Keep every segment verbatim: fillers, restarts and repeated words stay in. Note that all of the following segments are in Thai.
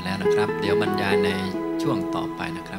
แล้วนะครับเดี๋ยวบรรยายในช่วงต่อไปนะครับ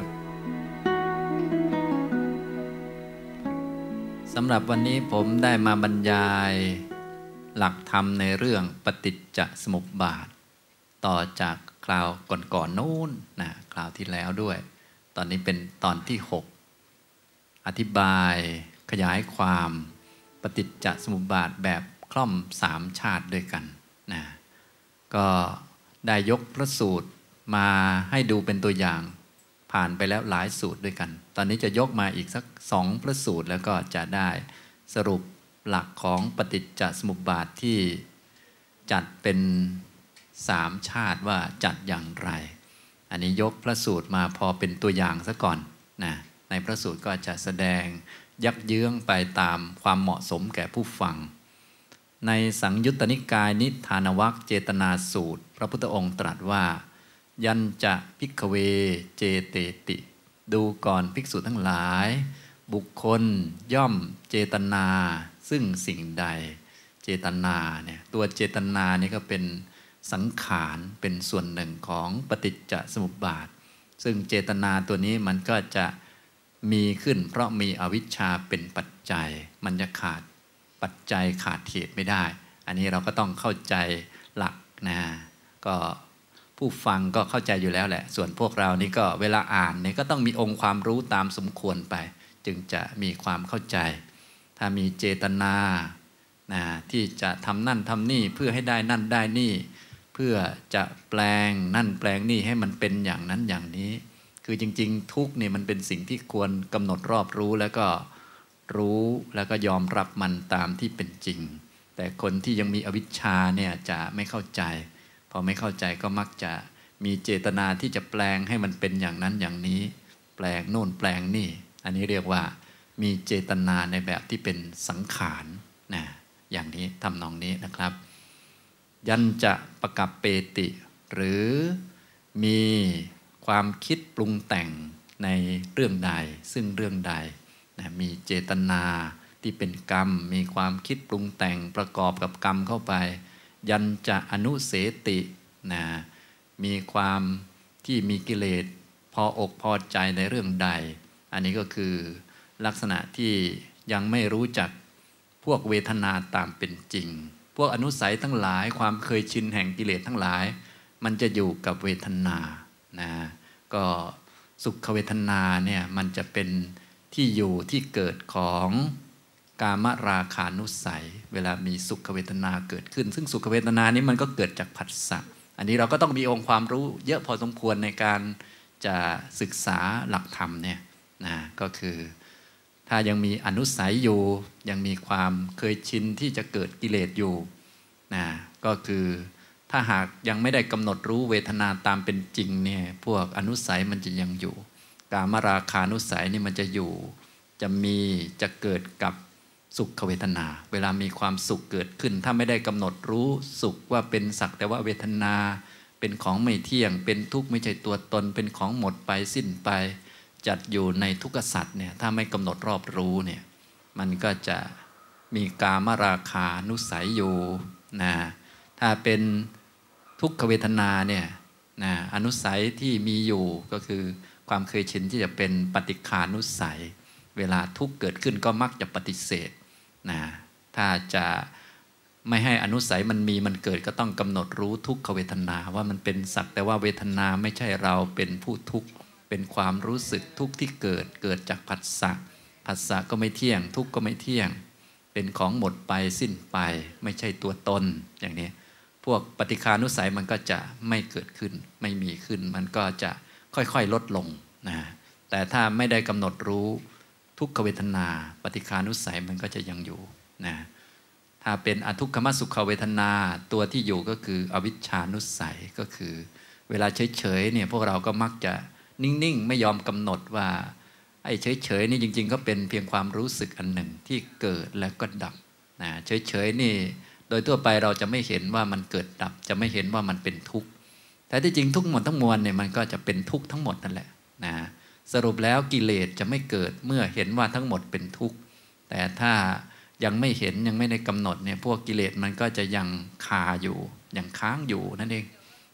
สำหรับวันนี้ผมได้มาบรรยายหลักธรรมในเรื่องปฏิจจสมุปบาทต่อจากคราวก่อนๆนู้นนะคราวที่แล้วด้วยตอนนี้เป็นตอนที่หกอธิบายขยายความปฏิจจสมุปบาทแบบคล่อมสามชาติด้วยกันนะก็ได้ยกพระสูตรมาให้ดูเป็นตัวอย่างผ่านไปแล้วหลายสูตรด้วยกันตอนนี้จะยกมาอีกสักสองพระสูตรแล้วก็จะได้สรุปหลักของปฏิจจสมุปบาทที่จัดเป็นสามชาติว่าจัดอย่างไรอันนี้ยกพระสูตรมาพอเป็นตัวอย่างซะก่อนนะในพระสูตรก็จะแสดงยักเยื้องไปตามความเหมาะสมแก่ผู้ฟังในสังยุตตนิกายนิทานวรรคเจตนาสูตรพระพุทธองค์ตรัสว่ายัญจะภิกขเวเจเตติดูก่อนภิกษุทั้งหลายบุคคลย่อมเจตนาซึ่งสิ่งใดเจตนาเนี่ยตัวเจตนานี่ก็เป็นสังขารเป็นส่วนหนึ่งของปฏิจจสมุปบาทซึ่งเจตนาตัวนี้มันก็จะมีขึ้นเพราะมีอวิชชาเป็นปัจจัยมันจะขาดปัจจัยขาดเหตุไม่ได้อันนี้เราก็ต้องเข้าใจหลักนะก็ผู้ฟังก็เข้าใจอยู่แล้วแหละส่วนพวกเรานี่ก็เวลาอ่านนี่ก็ต้องมีองค์ความรู้ตามสมควรไปจึงจะมีความเข้าใจถ้ามีเจตนานะที่จะทำนั่นทำนี่เพื่อให้ได้นั่นได้นี่เพื่อจะแปลงนั่นแปลงนี่ให้มันเป็นอย่างนั้นอย่างนี้คือจริงๆทุกข์นี่มันเป็นสิ่งที่ควรกำหนดรอบรู้แล้วก็รู้แล้วก็ยอมรับมันตามที่เป็นจริงแต่คนที่ยังมีอวิชชาเนี่ยจะไม่เข้าใจพอไม่เข้าใจก็มักจะมีเจตนาที่จะแปลงให้มันเป็นอย่างนั้นอย่างนี้แปลงโน่นแปลงนี่อันนี้เรียกว่ามีเจตนาในแบบที่เป็นสังขารนะอย่างนี้ทำนองนี้นะครับยัญจะปกับเปติหรือมีความคิดปรุงแต่งในเรื่องใดซึ่งเรื่องใดนะมีเจตนาที่เป็นกรรมมีความคิดปรุงแต่งประกอบกับกรรมเข้าไปยัญจะอนุเสตินะมีความที่มีกิเลสพออกพอใจในเรื่องใดอันนี้ก็คือลักษณะที่ยังไม่รู้จักพวกเวทนาตามเป็นจริงพวกอนุสัยทั้งหลายความเคยชินแห่งกิเลสทั้งหลายมันจะอยู่กับเวทนานะก็สุขเวทนาเนี่ยมันจะเป็นที่อยู่ที่เกิดของกามราคานุสัยเวลามีสุขเวทนาเกิดขึ้นซึ่งสุขเวทนานี้มันก็เกิดจากผัสสะอันนี้เราก็ต้องมีองค์ความรู้เยอะพอสมควรในการจะศึกษาหลักธรรมเนี่ยนะก็คือถ้ายังมีอนุสัยอยู่ยังมีความเคยชินที่จะเกิดกิเลสอยู่นะก็คือถ้าหากยังไม่ได้กำหนดรู้เวทนาตามเป็นจริงเนี่ยพวกอนุสัยมันจะยังอยู่กามราคานุสัยนี่มันจะอยู่จะมีจะเกิดกับสุขเวทนาเวลามีความสุขเกิดขึ้นถ้าไม่ได้กำหนดรู้สุขว่าเป็นสักแต่ว่าเวทนาเป็นของไม่เที่ยงเป็นทุกข์ไม่ใช่ตัวตนเป็นของหมดไปสิ้นไปจัดอยู่ในทุกขสัตว์เนี่ยถ้าไม่กำหนดรอบรู้เนี่ยมันก็จะมีกามราคานุสัยอยู่นะถ้าเป็นทุกขเวทนาเนี่ยนะอนุสัยที่มีอยู่ก็คือความเคยชินที่จะเป็นปฏิฆานุสัยเวลาทุกข์เกิดขึ้นก็มักจะปฏิเสธนะถ้าจะไม่ให้อนุสัยมันมีมันเกิดก็ต้องกำหนดรู้ทุกขเวทนาว่ามันเป็นสักแต่ว่าเวทนาไม่ใช่เราเป็นผู้ทุกข์เป็นความรู้สึกทุกข์ที่เกิดเกิดจากผัสสะผัสสะก็ไม่เที่ยงทุกข์ก็ไม่เที่ยงเป็นของหมดไปสิ้นไปไม่ใช่ตัวตนอย่างนี้พวกปฏิฆานุสัยมันก็จะไม่เกิดขึ้นไม่มีขึ้นมันก็จะค่อยๆลดลงนะแต่ถ้าไม่ได้กำหนดรู้ทุกขเวทนาปฏิฆานุสัยมันก็จะยังอยู่นะถ้าเป็นอทุกขมสุขเวทนาตัวที่อยู่ก็คืออวิชชานุสัยก็คือเวลาเฉยๆเนี่ยพวกเราก็มักจะนิ่งๆไม่ยอมกำหนดว่าไอ้เฉยๆนี่จริงๆก็เป็นเพียงความรู้สึกอันหนึ่งที่เกิดแล้วก็ดับนะเฉยๆนี่โดยทั่วไปเราจะไม่เห็นว่ามันเกิดดับจะไม่เห็นว่ามันเป็นทุกข์แต่ที่จริงทุกหมดทั้งมวลเนี่ยมันก็จะเป็นทุกข์ทั้งหมดนั่นแหละนะสรุปแล้วกิเลสจะไม่เกิดเมื่อเห็นว่าทั้งหมดเป็นทุกข์แต่ถ้ายังไม่เห็นยังไม่ได้กำหนดเนี่ยพวกกิเลสมันก็จะยังคาอยู่ยังค้างอยู่นั่นเอง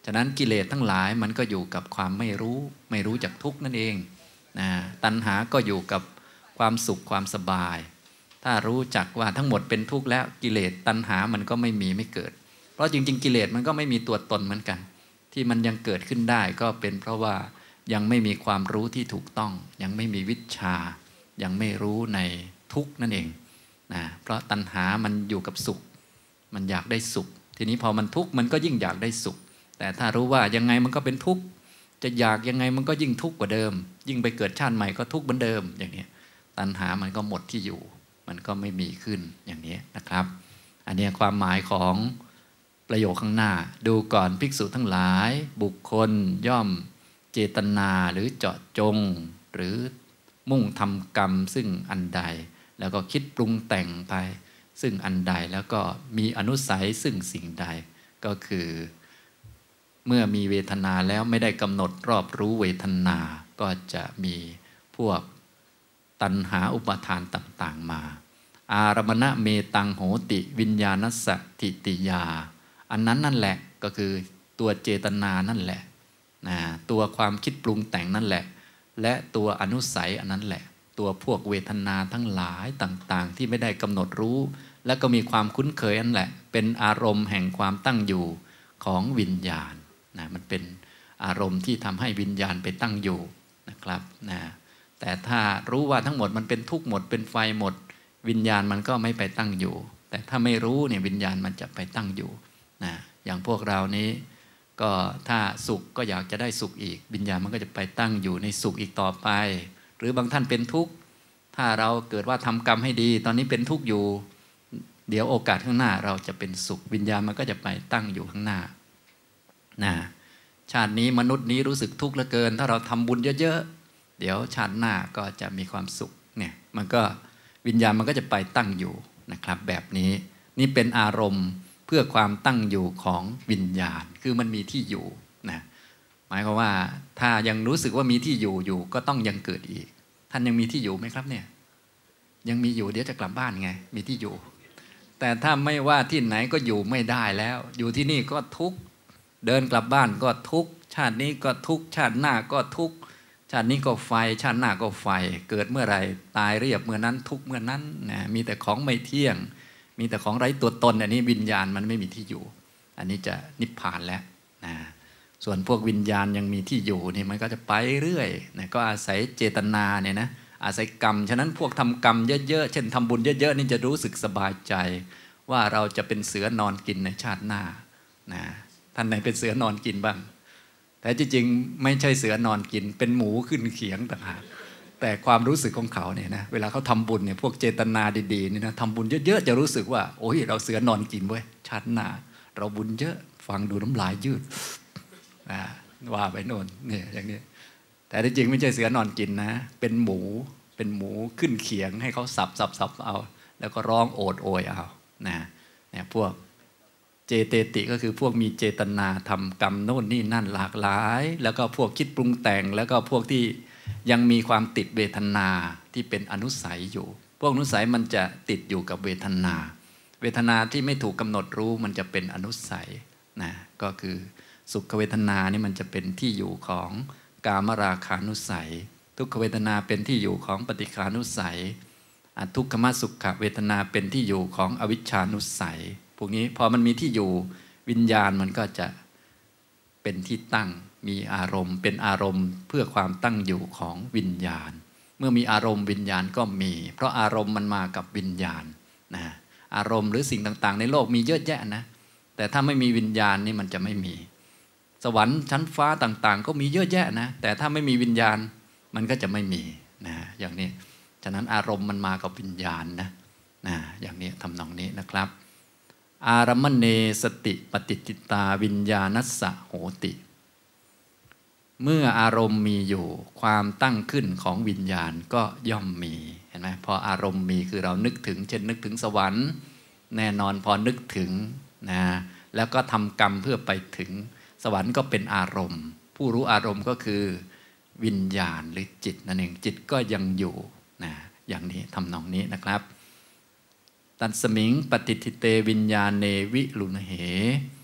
ฉะนั้นกิเลสทั้งหลายมันก็อยู่กับความไม่รู้ไม่รู้จักทุกข์นั่นเองนะตัณหาก็อยู่กับความสุขความสบายถ้ารู้จักว่าทั้งหมดเป็นทุกข์แล้วกิเลสตัณหามันก็ไม่มีไม่เกิดเพราะจริงๆกิเลสมันก็ไม่มีตัวตนเหมือนกันที่มันยังเกิดขึ้นได้ก็เป็นเพราะว่ายังไม่มีความรู้ที่ถูกต้องยังไม่มีวิชายังไม่รู้ในทุกข์นั่นเองนะเพราะตัณหามันอยู่กับสุขมันอยากได้สุขทีนี้พอมันทุกข์มันก็ยิ่งอยากได้สุขแต่ถ้ารู้ว่ายังไงมันก็เป็นทุกข์จะอยากยังไงมันก็ยิ่งทุกข์กว่าเดิมยิ่งไปเกิดชาติใหม่ก็ทุกข์เหมือนเดิมอย่างนี้ตัณหามันก็หมดที่อยู่มันก็ไม่มีขึ้นอย่างนี้นะครับอันนี้ความหมายของประโยคข้างหน้าดูก่อนภิกษุทั้งหลายบุคคลย่อมเจตนาหรือเจาะจงหรือมุ่งทำกรรมซึ่งอันใดแล้วก็คิดปรุงแต่งไปซึ่งอันใดแล้วก็มีอนุสัยซึ่งสิ่งใดก็คือเมื่อมีเวทนาแล้วไม่ได้กำหนดรอบรู้เวทนาก็จะมีพวกตัณหาอุปาทานต่างๆมาอารมณะเมตังโหติวิญญาณัสสติติยาอันนั้นนั่นแหละก็คือตัวเจตนานั่นแหละนะตัวความคิดปรุงแต่งนั่นแหละและตัวอนุสัยอันนั้นแหละตัวพวกเวทนาทั้งหลายต่างๆที่ไม่ได้กำหนดรู้และก็มีความคุ้นเคยนั่นแหละเป็นอารมณ์แห่งความตั้งอยู่ของวิญญาณนะมันเป็นอารมณ์ที่ทำให้วิญญาณไปตั้งอยู่นะครับนะแต่ถ้ารู้ว่าทั้งหมดมันเป็นทุกข์หมดเป็นไฟหมดวิญญาณมันก็ไม่ไปตั้งอยู่แต่ถ้าไม่รู้เนี่ยวิญญาณมันจะไปตั้งอยู่นะอย่างพวกเรานี้ก็ถ้าสุขก็อยากจะได้สุขอีกวิญญาณมันก็จะไปตั้งอยู่ในสุขอีกต่อไปหรือบางท่านเป็นทุกข์ถ้าเราเกิดว่าทำกรรมให้ดีตอนนี้เป็นทุกข์อยู่เดี๋ยวโอกาสข้างหน้าเราจะเป็นสุขวิญญาณมันก็จะไปตั้งอยู่ข้างหน้านะชาตินี้มนุษย์นี้รู้สึกทุกข์เหลือเกินถ้าเราทำบุญเยอะๆเดี๋ยวชาติหน้าก็จะมีความสุขเนี่ยมันก็วิญญาณมันก็จะไปตั้งอยู่นะครับแบบนี้นี่เป็นอารมณ์เพื่อความตั้งอยู่ของวิญญาณคือมันมีที่อยู่นะหมายความว่าถ้ายังรู้สึกว่ามีที่อยู่อยู่ก็ต้องยังเกิดอีกท่านยังมีที่อยู่ไหมครับเนี่ยยังมีอยู่เดี๋ยวจะกลับบ้านไงมีที่อยู่แต่ถ้าไม่ว่าที่ไหนก็อยู่ไม่ได้แล้วอยู่ที่นี่ก็ทุกข์เดินกลับบ้านก็ทุกข์ชาตินี้ก็ทุกข์ชาติหน้าก็ทุกข์ชาตินี้ก็ไฟชาติหน้าก็ไฟเกิดเมื่อไหร่ตายเรียบเมื่อนั้นทุกเมื่อนั้นนะมีแต่ของไม่เที่ยงมีแต่ของไร้ตัวตนอันนี้วิญญาณมันไม่มีที่อยู่อันนี้จะนิพพานแล้วนะส่วนพวกวิญญาณยังมีที่อยู่นี่มันก็จะไปเรื่อยนะก็อาศัยเจตนาเนี่ยนะอาศัยกรรมฉะนั้นพวกทำกรรมเยอะๆเช่นทำบุญเยอะๆนี่จะรู้สึกสบายใจว่าเราจะเป็นเสือนอนกินในชาติหน้านะท่านไหนเป็นเสือนอนกินบ้างแต่จริงๆไม่ใช่เสือนอนกินเป็นหมูขึ้นเขียงต่างหากแต่ความรู้สึกของเขาเนี่ยนะเวลาเขาทำบุญเนี่ยพวกเจตนาดีๆนี่นะทำบุญเยอะๆจะรู้สึกว่าโอ้ยเราเสือนอนกินเว้ยชาติหน้าเราบุญเยอะฟังดูน้ำลายยืดว่าไปโน่นเนี่ยอย่างนี้แต่ที่จริงไม่ใช่เสือนอนกินนะเป็นหมูเป็นหมูขึ้นเขียงให้เขาสับสับสับเอาแล้วก็ร้องโอดโอยเอานะเนี่ยพวกเจเตติก็คือพวกมีเจตนาทำกรรมโน่นนี่นั่นหลากหลายแล้วก็พวกคิดปรุงแต่งแล้วก็พวกที่ยังมีความติดเวทนาที่เป็นอนุสัยอยู่พวกอนุสัยมันจะติดอยู่กับเวทนาเวทนาที่ไม่ถูกกำหนดรู้มันจะเป็นอนุสัยนะก็คือสุขเวทนานี่มันจะเป็นที่อยู่ของกามราคานุสัยทุกขเวทนาเป็นที่อยู่ของปฏิฆานุสัยทุกขมสุขเวทนาเป็นที่อยู่ของอวิชชานุสัยพวกนี้พอมันมีที่อยู่วิญญาณมันก็จะเป็นที่ตั้งมีอารมณ์เป็นอารมณ์เพื่อความตั้งอยู่ของวิญญาณเมื่อมีอารมณ์วิญญาณก็มีเพราะอารมณ์มันมากับวิญญาณนะอารมณ์หรือสิ่งต่างๆในโลกมีเยอะแยะนะแต่ถ้าไม่มีวิญญาณนี่มันจะไม่มีสวรรค์ชั้นฟ้าต่างๆก็มีเยอะแยะนะแต่ถ้าไม่มีวิญญาณมันก็จะไม่มีนะอย่างนี้ฉะนั้นอารมณ์มันมากับวิญญาณนะนะอย่างนี้ทำนองนี้นะครับอารมเนสติปฏิจิตตาวิญญาณัสสะโหติเมื่ออารมณ์มีอยู่ความตั้งขึ้นของวิญญาณก็ย่อมมีเห็นไหมพออารมณ์มีคือเรานึกถึงเช่นนึกถึงสวรรค์แน่นอนพอนึกถึงนะแล้วก็ทำกรรมเพื่อไปถึงสวรรค์ก็เป็นอารมณ์ผู้รู้อารมณ์ก็คือวิญญาณหรือจิตนั่นเองจิตก็ยังอยู่นะอย่างนี้ทำนองนี้นะครับตัสมิงปฏิทิเตวิญญาเนวิลุนเห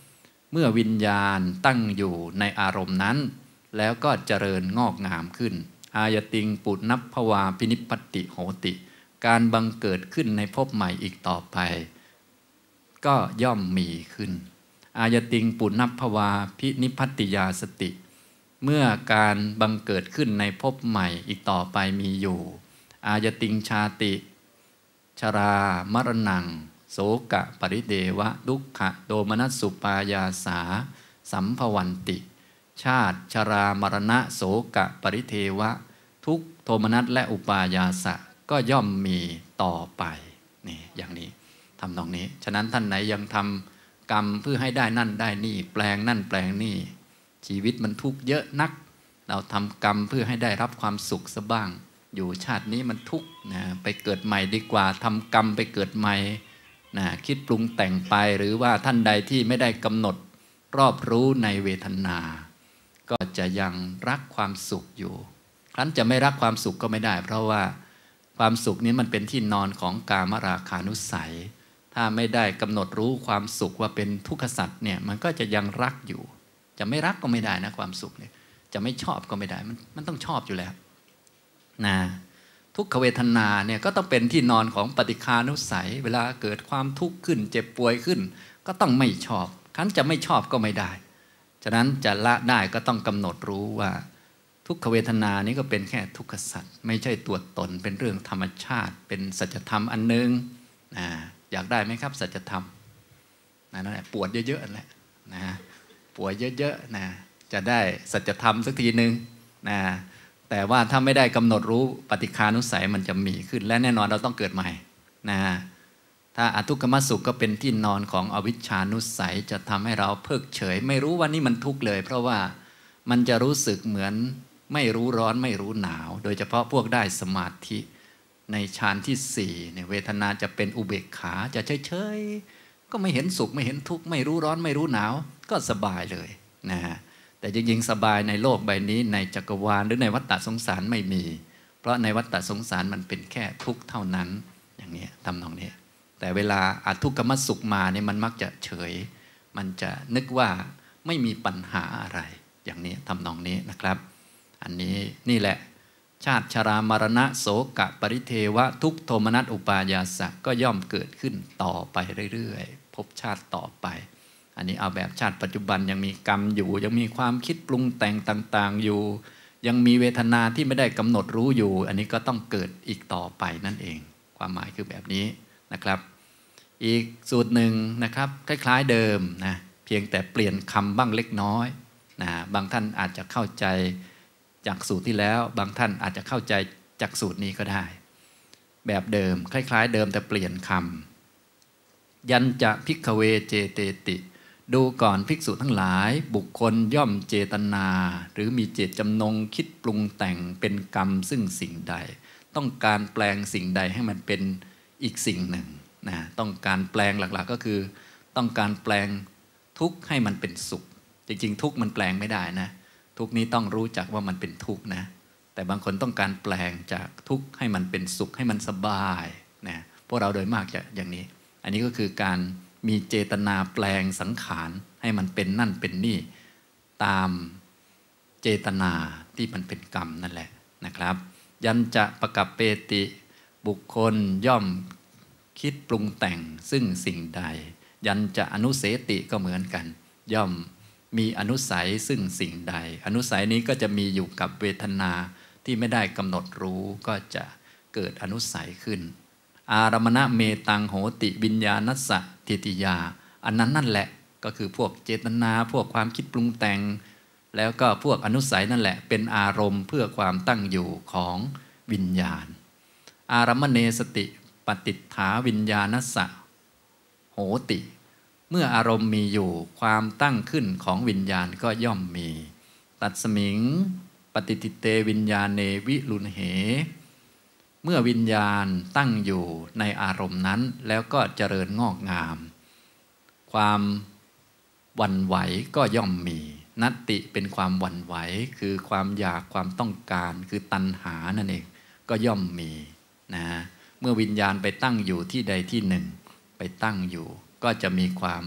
เมื่อวิญญาณตั้งอยู่ในอารมณ์นั้นแล้วก็เจริญงอกงามขึ้นอายติงปุณัพพวาพินิปติโหติการบังเกิดขึ้นในภพใหม่อีกต่อไปก็ย่อมมีขึ้นอายติงปุณัพพวาพินิพัตติยาสติเมื่อการบังเกิดขึ้นในภพใหม่อีกต่อไปมีอยู่อายติงชาติชรามรณังโสกะปริเดวะทุกขะโดมนัสสุปายาสาสัมภวันติชาติชรามรณะโสกะปริเทวะทุกโทมนัสและอุปายาสะก็ย่อมมีต่อไปนี่อย่างนี้ทำตรงนี้ฉะนั้นท่านไหนยังทำกรรมเพื่อให้ได้นั่นได้นี่แปลงนั่นแปลงนี่ชีวิตมันทุกข์เยอะนักเราทำกรรมเพื่อให้ได้รับความสุขซะบ้างอยู่ชาตินี้มันทุกข์นะไปเกิดใหม่ดีกว่าทำกรรมไปเกิดใหม่นะคิดปรุงแต่งไปหรือว่าท่านใดที่ไม่ได้กำหนดรอบรู้ในเวทนาก็จะยังรักความสุขอยู่ครั้นจะไม่รักความสุขก็ไม่ได้เพราะว่าความสุขนี้มันเป็นที่นอนของกามราคานุสัยถ้าไม่ได้กำหนดรู้ความสุขว่าเป็นทุกขสัตว์เนี่ยมันก็จะยังรักอยู่จะไม่รักก็ไม่ได้นะความสุขเนี่ยจะไม่ชอบก็ไม่ได้มันมันต้องชอบอยู่แล้วนะทุกขเวทนาเนี่ยก็ต้องเป็นที่นอนของปฏิฆานุสัยเวลาเกิดความทุกข์ขึ้นเจ็บป่วยขึ้นก็ต้องไม่ชอบครั้นจะไม่ชอบก็ไม่ได้ฉะนั้นจะละได้ก็ต้องกำหนดรู้ว่าทุกขเวทนานี้ก็เป็นแค่ทุกขสัตว์ไม่ใช่ตัวตนเป็นเรื่องธรรมชาติเป็นสัจธรรมอันนึงนะอยากได้ไหมครับสัจธรรมนั่นแหละปวดเยอะๆนั่นแหละนะปวดเยอะๆนะจะได้สัจธรรมสักทีนึงนะแต่ว่าถ้าไม่ได้กำหนดรู้ปฏิฆานุสัยมันจะมีขึ้นและแน่นอนเราต้องเกิดใหม่นะถ้าอทุกขมสุขก็เป็นที่นอนของอวิชชานุสัยจะทำให้เราเพิกเฉยไม่รู้ว่านี่มันทุกข์เลยเพราะว่ามันจะรู้สึกเหมือนไม่รู้ร้อนไม่รู้หนาวโดยเฉพาะพวกได้สมาธิในฌานที่สี่เนี่ยเวทนาจะเป็นอุเบกขาจะเฉยๆก็ไม่เห็นสุขไม่เห็นทุกข์ไม่รู้ร้อนไม่รู้หนาวก็สบายเลยนะแต่จริงๆสบายในโลกใบนี้ในจักรวาลหรือในวัฏฏะสงสารไม่มีเพราะในวัฏฏะสงสารมันเป็นแค่ทุกข์เท่านั้นอย่างนี้ทำนองนี้แต่เวลาอทุกขมสุขมาเนี่ยมันมักจะเฉยมันจะนึกว่าไม่มีปัญหาอะไรอย่างนี้ทำนองนี้นะครับอันนี้นี่แหละชาติชรามรณะโสกะปริเทวะทุกโทมนัสอุปายาสะก็ย่อมเกิดขึ้นต่อไปเรื่อยๆพบชาติต่อไปอันนี้เอาแบบชาติปัจจุบันยังมีกรรมอยู่ยังมีความคิดปรุงแต่งต่างๆอยู่ยังมีเวทนาที่ไม่ได้กำหนดรู้อยู่อันนี้ก็ต้องเกิดอีกต่อไปนั่นเองความหมายคือแบบนี้นะครับอีกสูตรหนึ่งนะครับคล้ายๆเดิมนะเพียงแต่เปลี่ยนคำบ้างเล็กน้อยนะบางท่านอาจจะเข้าใจจากสูตรที่แล้วบางท่านอาจจะเข้าใจจากสูตรนี้ก็ได้แบบเดิมคล้ายๆเดิมแต่เปลี่ยนคำยันจะภิกขเวเจเตติดูก่อนภิกษุทั้งหลายบุคคลย่อมเจตนาหรือมีเจตจำนงคิดปรุงแต่งเป็นกรรมซึ่งสิ่งใดต้องการแปลงสิ่งใดให้มันเป็นอีกสิ่งหนึ่งนะต้องการแปลงหลักๆก็คือต้องการแปลงทุกข์ให้มันเป็นสุขจริงๆทุกข์มันแปลงไม่ได้นะทุกข์นี้ต้องรู้จักว่ามันเป็นทุกข์นะแต่บางคนต้องการแปลงจากทุกข์ให้มันเป็นสุขให้มันสบายนะพวกเราโดยมากจะอย่างนี้อันนี้ก็คือการมีเจตนาแปลงสังขารให้มันเป็นนั่นเป็นนี่ตามเจตนาที่มันเป็นกรรมนั่นแหละนะครับยันจะปกับเปติบุคคลย่อมคิดปรุงแต่งซึ่งสิ่งใดยันจะอนุเสติก็เหมือนกันย่อมมีอนุสัยซึ่งสิ่งใดอนุสัยนี้ก็จะมีอยู่กับเวทนาที่ไม่ได้กำหนดรู้ก็จะเกิดอนุสัยขึ้นอารมณะเมตังโหติวิญญาณัสสะทิติยาอันนั้นนั่นแหละก็คือพวกเจตนาพวกความคิดปรุงแต่งแล้วก็พวกอนุสัยนั่นแหละเป็นอารมณ์เพื่อความตั้งอยู่ของวิญญาณอารมณเนสติปฏิฏฐาวิญญาณัสสะโหติเมื่ออารมณ์มีอยู่ความตั้งขึ้นของวิญญาณก็ย่อมมีตัดสมิงปฏิติเตวิญญาเนวิรุณเหเมื่อวิญญาณตั้งอยู่ในอารมณ์นั้นแล้วก็เจริญงอกงามความหวั่นไหวก็ย่อมมีนัตติเป็นความหวั่นไหวคือความอยากความต้องการคือตัณหานั่นเองก็ย่อมมีนะเมื่อวิญญาณไปตั้งอยู่ที่ใดที่หนึ่งไปตั้งอยู่ก็จะมีความ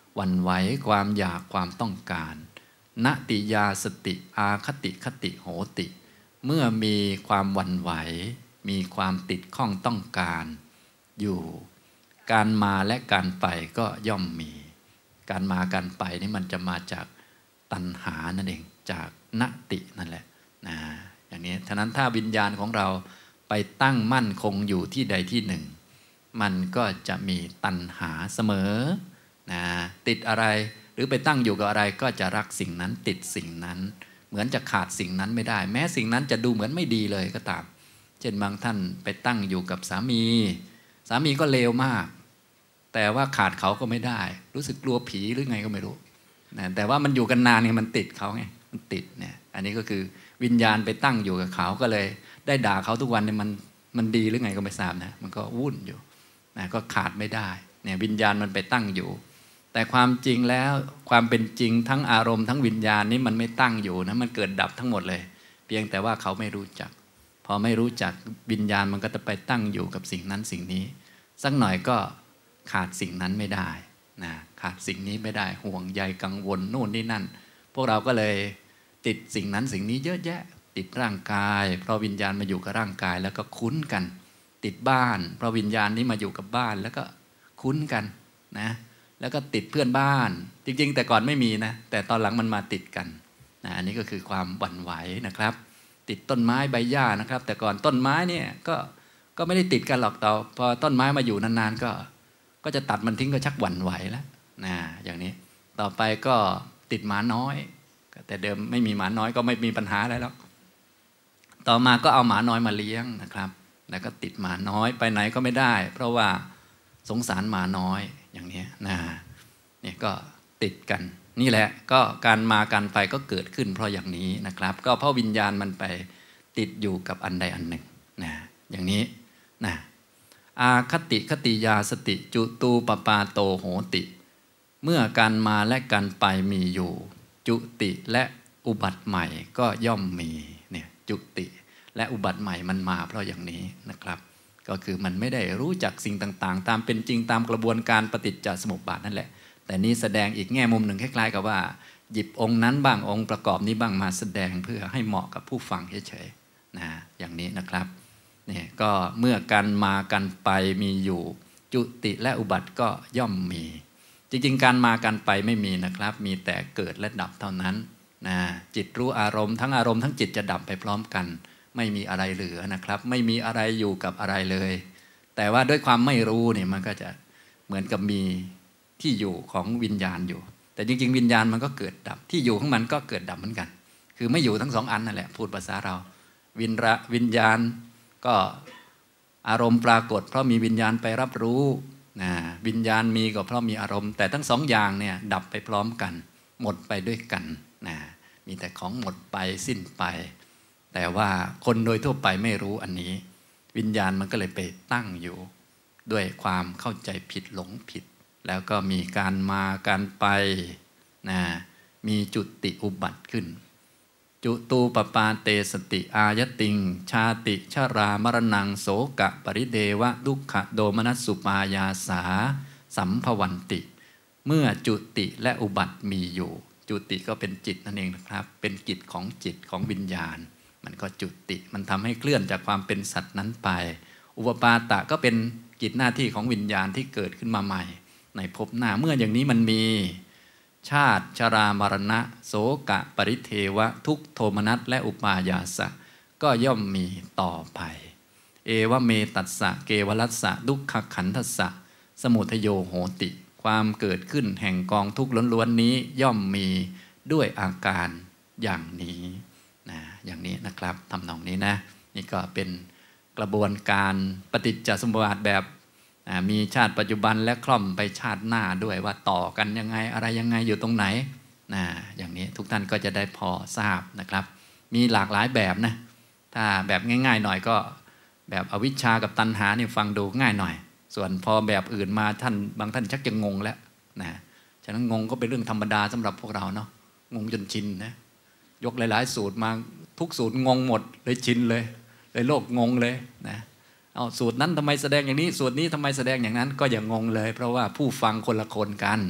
หวั่นไหวความอยากความต้องการนติยาสติอาคติคติโหติเมื่อมีความหวั่นไหวมีความติดข้องต้องการอยู่การมาและการไปก็ย่อมมีการมาการไปนี่มันจะมาจากตัณหานั่นเองจากนตินั่นแหละนะอย่างนี้ฉะนั้นถ้าวิญญาณของเราไปตั้งมั่นคงอยู่ที่ใดที่หนึ่งมันก็จะมีตัณหาเสมอนะติดอะไรหรือไปตั้งอยู่กับอะไรก็จะรักสิ่งนั้นติดสิ่งนั้นเหมือนจะขาดสิ่งนั้นไม่ได้แม้สิ่งนั้นจะดูเหมือนไม่ดีเลยก็ตามเช่นบางท่านไปตั้งอยู่กับสามีสามีก็เลวมากแต่ว่าขาดเขาก็ไม่ได้รู้สึกกลัวผีหรือไงก็ไม่รู้นะแต่ว่ามันอยู่กันนานไงมันติดเขาไงมันติดเนี่ยอันนี้ก็คือวิญญาณไปตั้งอยู่กับเขาก็เลยได้ด่าเขาทุกวันเนี่ยมันมันดีหรือไงก็ไม่ทราบนะมันก็วุ่นอยู่นะก็ขาดไม่ได้เนี่ยวิญญาณมันไปตั้งอยู่แต่ความจริงแล้วความเป็นจริงทั้งอารมณ์ทั้งวิญญาณนี้มันไม่ตั้งอยู่นะมันเกิดดับทั้งหมดเลยเพียงแต่ว่าเขาไม่รู้จักพอไม่รู้จักวิญญาณมันก็จะไปตั้งอยู่กับสิ่งนั้นสิ่งนี้สักหน่อยก็ขาดสิ่งนั้นไม่ได้นะขาดสิ่งนี้ไม่ได้ห่วงใยกังวลโน่นนี่นั่นพวกเราก็เลยติดสิ่งนั้นสิ่งนี้เยอะแยะติดร่างกายเพราะวิญญาณมาอยู่กับร่างกายแล้วก็คุ้นกันติดบ้านเพราะวิญญาณนี้มาอยู่กับบ้านแล้วก็คุ้นกันนะแล้วก็ติดเพื่อนบ้านจริงๆแต่ก่อนไม่มีนะแต่ตอนหลังมันมาติดกันนะอันนี้ก็คือความหวั่นไหวนะครับติดต้นไม้ใบหญ้านะครับแต่ก่อนต้นไม้เนี่ยก็ก็ไม่ได้ติดกันหรอกต่อพอต้นไม้มาอยู่นานๆก็ก็จะตัดมันทิ้งก็ชักหวั่นไหวแล้วนะอย่างนี้ต่อไปก็ติดหมาน้อยแต่เดิมไม่มีหมาน้อยก็ไม่มีปัญหาอะไรแล้วต่อมาก็เอาหมาน้อยมาเลี้ยงนะครับแล้วก็ติดหมาน้อยไปไหนก็ไม่ได้เพราะว่าสงสารหมาน้อยอย่างนี้นะเนี่ยก็ติดกันนี่แหละก็การมาการไปก็เกิดขึ้นเพราะอย่างนี้นะครับก็เพราะวิญญาณมันไปติดอยู่กับอันใดอันหนึ่งนะอย่างนี้นะอาคติคติยาสติจุตูปปาโตโหติเมื่อการมาและการไปมีอยู่จุติและอุบัติใหม่ก็ย่อมมีเนี่ยจุติและอุบัติใหม่มันมาเพราะอย่างนี้นะครับก็คือมันไม่ได้รู้จักสิ่งต่างๆตามเป็นจริงตามกระบวนการปฏิจจสมุปบาทนั่นแหละแต่นี้แสดงอีกแง่มุมหนึ่งคล้ายๆกับว่าหยิบองค์นั้นบ้างองค์ประกอบนี้บ้างมาแสดงเพื่อให้เหมาะกับผู้ฟังเฉยๆนะอย่างนี้นะครับนี่ก็เมื่อการมาการไปมีอยู่จุติและอุบัติก็ย่อมมีจริงๆการมาการไปไม่มีนะครับมีแต่เกิดและดับเท่านั้นนะจิตรู้อารมณ์ทั้งอารมณ์ทั้งจิตจะดับไปพร้อมกันไม่มีอะไรเหลือนะครับไม่มีอะไรอยู่กับอะไรเลยแต่ว่าด้วยความไม่รู้เนี่ยมันก็จะเหมือนกับมีที่อยู่ของวิญญาณอยู่แต่จริงๆวิญญาณมันก็เกิดดับที่อยู่ของมันก็เกิดดับเหมือนกันคือไม่อยู่ทั้งสองอันนั่นแหละพูดภาษาเราวิญญาวิญญาณก็อารมณ์ปรากฏเพราะมีวิญญาณไปรับรู้นะวิญญาณมีก็เพราะมีอารมณ์แต่ทั้งสองอย่างเนี่ยดับไปพร้อมกันหมดไปด้วยกันนะมีแต่ของหมดไปสิ้นไปแต่ว่าคนโดยทั่วไปไม่รู้อันนี้วิญญาณมันก็เลยไปตั้งอยู่ด้วยความเข้าใจผิดหลงผิดแล้วก็มีการมาการไปนะมีจุติอุบัติขึ้นจุตูปปาเตสติอายติงชาติชรามรณังโสกะปริเดวะดุขะโดมนัสสุปายาสาสัมภวันติเมื่อจุติและอุบัติมีอยู่จุติก็เป็นจิตนั่นเองนะครับเป็นกิจของจิตของวิญญาณมันก็จุติมันทำให้เคลื่อนจากความเป็นสัตว์นั้นไปอุปปาตะก็เป็นกิจหน้าที่ของวิญญาณที่เกิดขึ้นมาใหม่ในภพหน้าเมื่ออย่างนี้มันมีชาติชรามรณะโสกะปริเทวะทุกโทมนัสและอุปายาสะก็ย่อมมีต่อไปเอวเมตัสสะเกวลัสสะดุขขันธัสสะสมุทโยโหติความเกิดขึ้นแห่งกองทุกข์ล้วนๆนี้ย่อมมีด้วยอาการอย่างนี้นะอย่างนี้นะครับทำนองนี้นะนี่ก็เป็นกระบวนการปฏิจจสมุปบาทแบบมีชาติปัจจุบันและคล่อมไปชาติหน้าด้วยว่าต่อกันยังไงอะไรยังไงอยู่ตรงไหนนะอย่างนี้ทุกท่านก็จะได้พอทราบนะครับมีหลากหลายแบบนะถ้าแบบง่ายๆหน่อยก็แบบอวิชชากับตัณหานี่ฟังดูง่ายหน่อยส่วนพอแบบอื่นมาท่านบางท่านชักจะงงแล้วนะฉะนั้นงงก็เป็นเรื่องธรรมดาสำหรับพวกเราเนาะงงจนชินนะยกหลายๆสูตรมาทุกสูตรงงหมดเลยชินเลยเลยโลกงงเลยนะเอาสูตรนั้นทำไมแสดงอย่างนี้สูตรนี้ทำไมแสดงอย่างนั้นก็อย่างงงเลยเพราะว่าผู้ฟังคนละคนกัน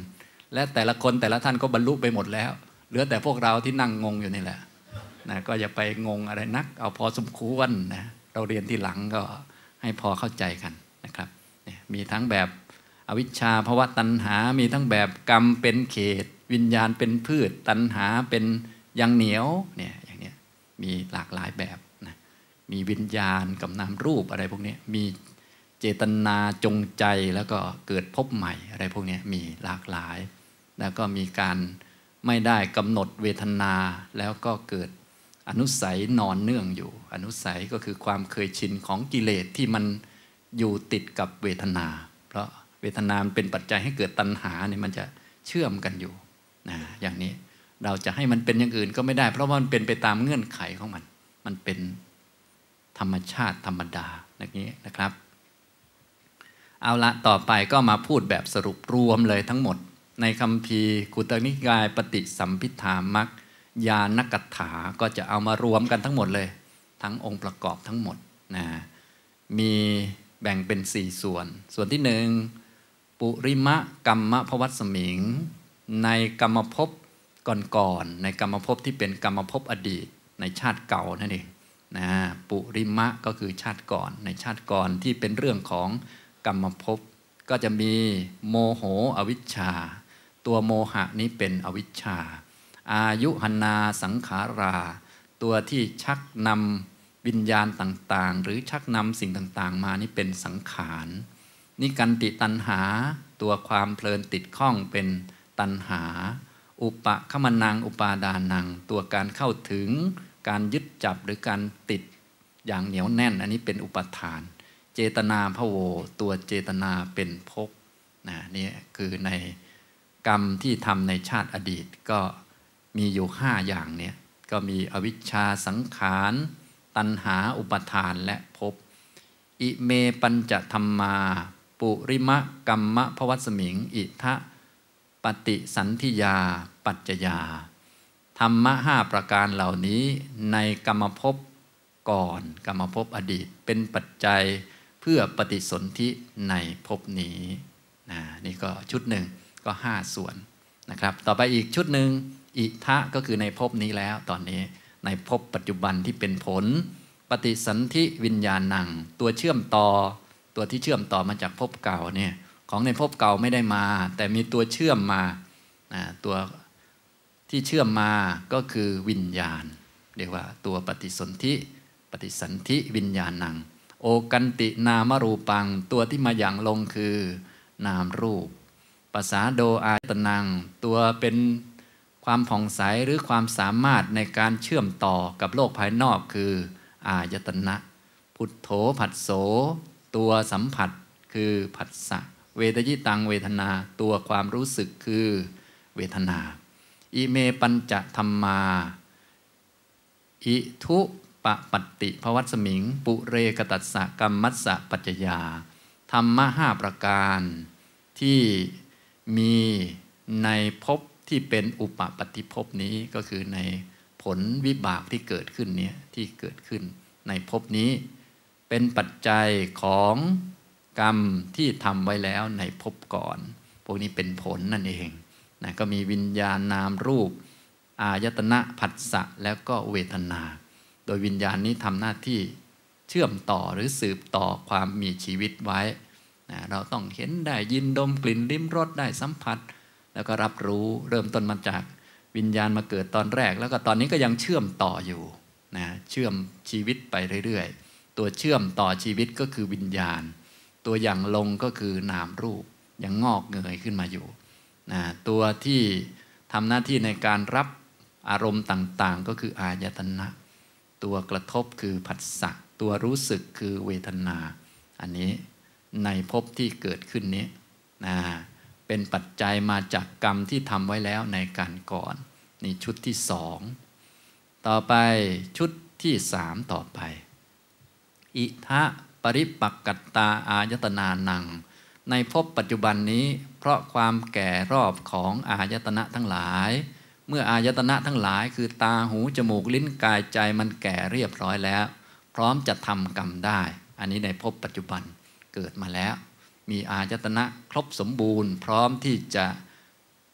และแต่ละคนแต่ละท่านก็บรรลุไปหมดแล้วเหลือแต่พวกเราที่นั่งงงอยู่นี่แหละนะก็อย่าไปงงอะไรนักเอาพอสมควรนะเราเรียนที่หลังก็ให้พอเข้าใจกันนะครับมีทั้งแบบอวิชชาภวตัณหามีทั้งแบบกรรมเป็นเขตวิญญาณเป็นพืชตัณหาเป็นยังเหนียวเนี่ยอย่างนี้มีหลากหลายแบบนะมีวิญญาณกับนามรูปอะไรพวกนี้มีเจตนาจงใจแล้วก็เกิดพบใหม่อะไรพวกนี้มีหลากหลายแล้วก็มีการไม่ได้กำหนดเวทนาแล้วก็เกิดอนุสัยนอนเนื่องอยู่อนุสัยก็คือความเคยชินของกิเลสที่มันอยู่ติดกับเวทนาเพราะเวทนาเป็นปัจจัยให้เกิดตัณหาเนี่ยมันจะเชื่อมกันอยู่นะอย่างนี้เราจะให้มันเป็นอย่างอื่นก็ไม่ได้เพราะว่ามันเป็นไปตามเงื่อนไขของมันมันเป็นธรรมชาติธรรมดาอย่างนี้นะครับเอาละต่อไปก็มาพูดแบบสรุปรวมเลยทั้งหมดในคัมภีร์กุตนิกายปฏิสัมภิทามัคญาณกถาก็จะเอามารวมกันทั้งหมดเลยทั้งองค์ประกอบทั้งหมดนะมีแบ่งเป็นสี่ส่วนส่วนที่หนึ่งปุริมะกัมมะภวัสมิงในกรรมภพก่อนๆในกรรมภพที่เป็นกรรมภพอดีตในชาติเก่านั่นเองนะปุริมะก็คือชาติก่อนในชาติก่อนที่เป็นเรื่องของกรรมภพก็จะมีโมโหอวิชชาตัวโมหะนี้เป็นอวิชชาอายุหนาสังขาราตัวที่ชักนำวิญญาณต่างๆหรือชักนำสิ่งต่างๆมานี่เป็นสังขารนิกันติตัณหาตัวความเพลินติดข้องเป็นตัณหาอุปะขมนังอุปาดานังตัวการเข้าถึงการยึดจับหรือการติดอย่างเหนียวแน่นอันนี้เป็นอุปทานเจตนาพโวตัวเจตนาเป็นภพนะนี่คือในกรรมที่ทำในชาติอดีตก็มีอยู่ห้าอย่างเนี่ยก็มีอวิชชาสังขารตัณหาอุปทานและภพอิเมปัญจธัมมาปุริมะกัมมะภวัสมิงอิทะปฏิสันธิยาปัจจยาธรรมะห้าประการเหล่านี้ในกรรมภพก่อนกรรมภพอดีตเป็นปัจจัยเพื่อปฏิสนธิในภพนี้นะนี่ก็ชุดหนึ่งก็ห้าส่วนนะครับต่อไปอีกชุดหนึ่งอิทะก็คือในภพนี้แล้วตอนนี้ในภพปัจจุบันที่เป็นผลปฏิสันธิวิญญาณังตัวเชื่อมต่อตัวที่เชื่อมต่อมาจากภพเก่าเนี่ยของในภพเก่าไม่ได้มาแต่มีตัวเชื่อมมานะตัวที่เชื่อมมาก็คือวิญญาณเรียกว่าตัวปฏิสนธิปฏิสันธิวิญญาณังโอกันตินามรูปังตัวที่มาอย่างลงคือนามรูปปสาโดอายตนังตัวเป็นความผ่องใสหรือความสามารถในการเชื่อมต่อกับโลกภายนอกคืออายตนะพุทโธผัสโสตัวสัมผัสคือผัสสะเวทยิตังเวทนาตัวความรู้สึกคือเวทนาอิเมปัญจธัมมาอิทุปปัตติภวัสมิงปุเรกตัสสะกัมมัสสะปัจจยาธรรมะห้าประการที่มีในภพที่เป็นอุปปัตติภพนี้ก็คือในผลวิบากที่เกิดขึ้นเนี่ยที่เกิดขึ้นในภพนี้เป็นปัจจัยของกรรมที่ทำไว้แล้วในภพก่อนพวกนี้เป็นผลนั่นเองนะก็มีวิญญาณนามรูปอายตนะผัสสะแล้วก็เวทนาโดยวิญญาณนี้ทำหน้าที่เชื่อมต่อหรือสืบต่อความมีชีวิตไว้นะเราต้องเห็นได้ยินดมกลิ่นลิ้มรสได้สัมผัสแล้วก็รับรู้เริ่มต้นมาจากวิญญาณมาเกิดตอนแรกแล้วก็ตอนนี้ก็ยังเชื่อมต่ออยู่นะเชื่อมชีวิตไปเรื่อยๆตัวเชื่อมต่อชีวิตก็คือวิญญาณตัวอย่างลงก็คือนามรูปยังงอกเงยขึ้นมาอยู่นะตัวที่ทำหน้าที่ในการรับอารมณ์ต่างๆก็คืออายตนะตัวกระทบคือผัสสะตัวรู้สึกคือเวทนาอันนี้ในภพที่เกิดขึ้นนี้นะเป็นปัจจัยมาจากกรรมที่ทำไว้แล้วในการก่อนนี่ชุดที่สองต่อไปชุดที่สามต่อไปอิทะปริปักกัตตาอายตนานังในภพปัจจุบันนี้เพราะความแก่รอบของอายตนะทั้งหลายเมื่ออายตนะทั้งหลายคือตาหูจมูกลิ้นกายใจมันแก่เรียบร้อยแล้วพร้อมจะทำกรรมได้อันนี้ในภพปัจจุบันเกิดมาแล้วมีอายตนะครบสมบูรณ์พร้อมที่จะ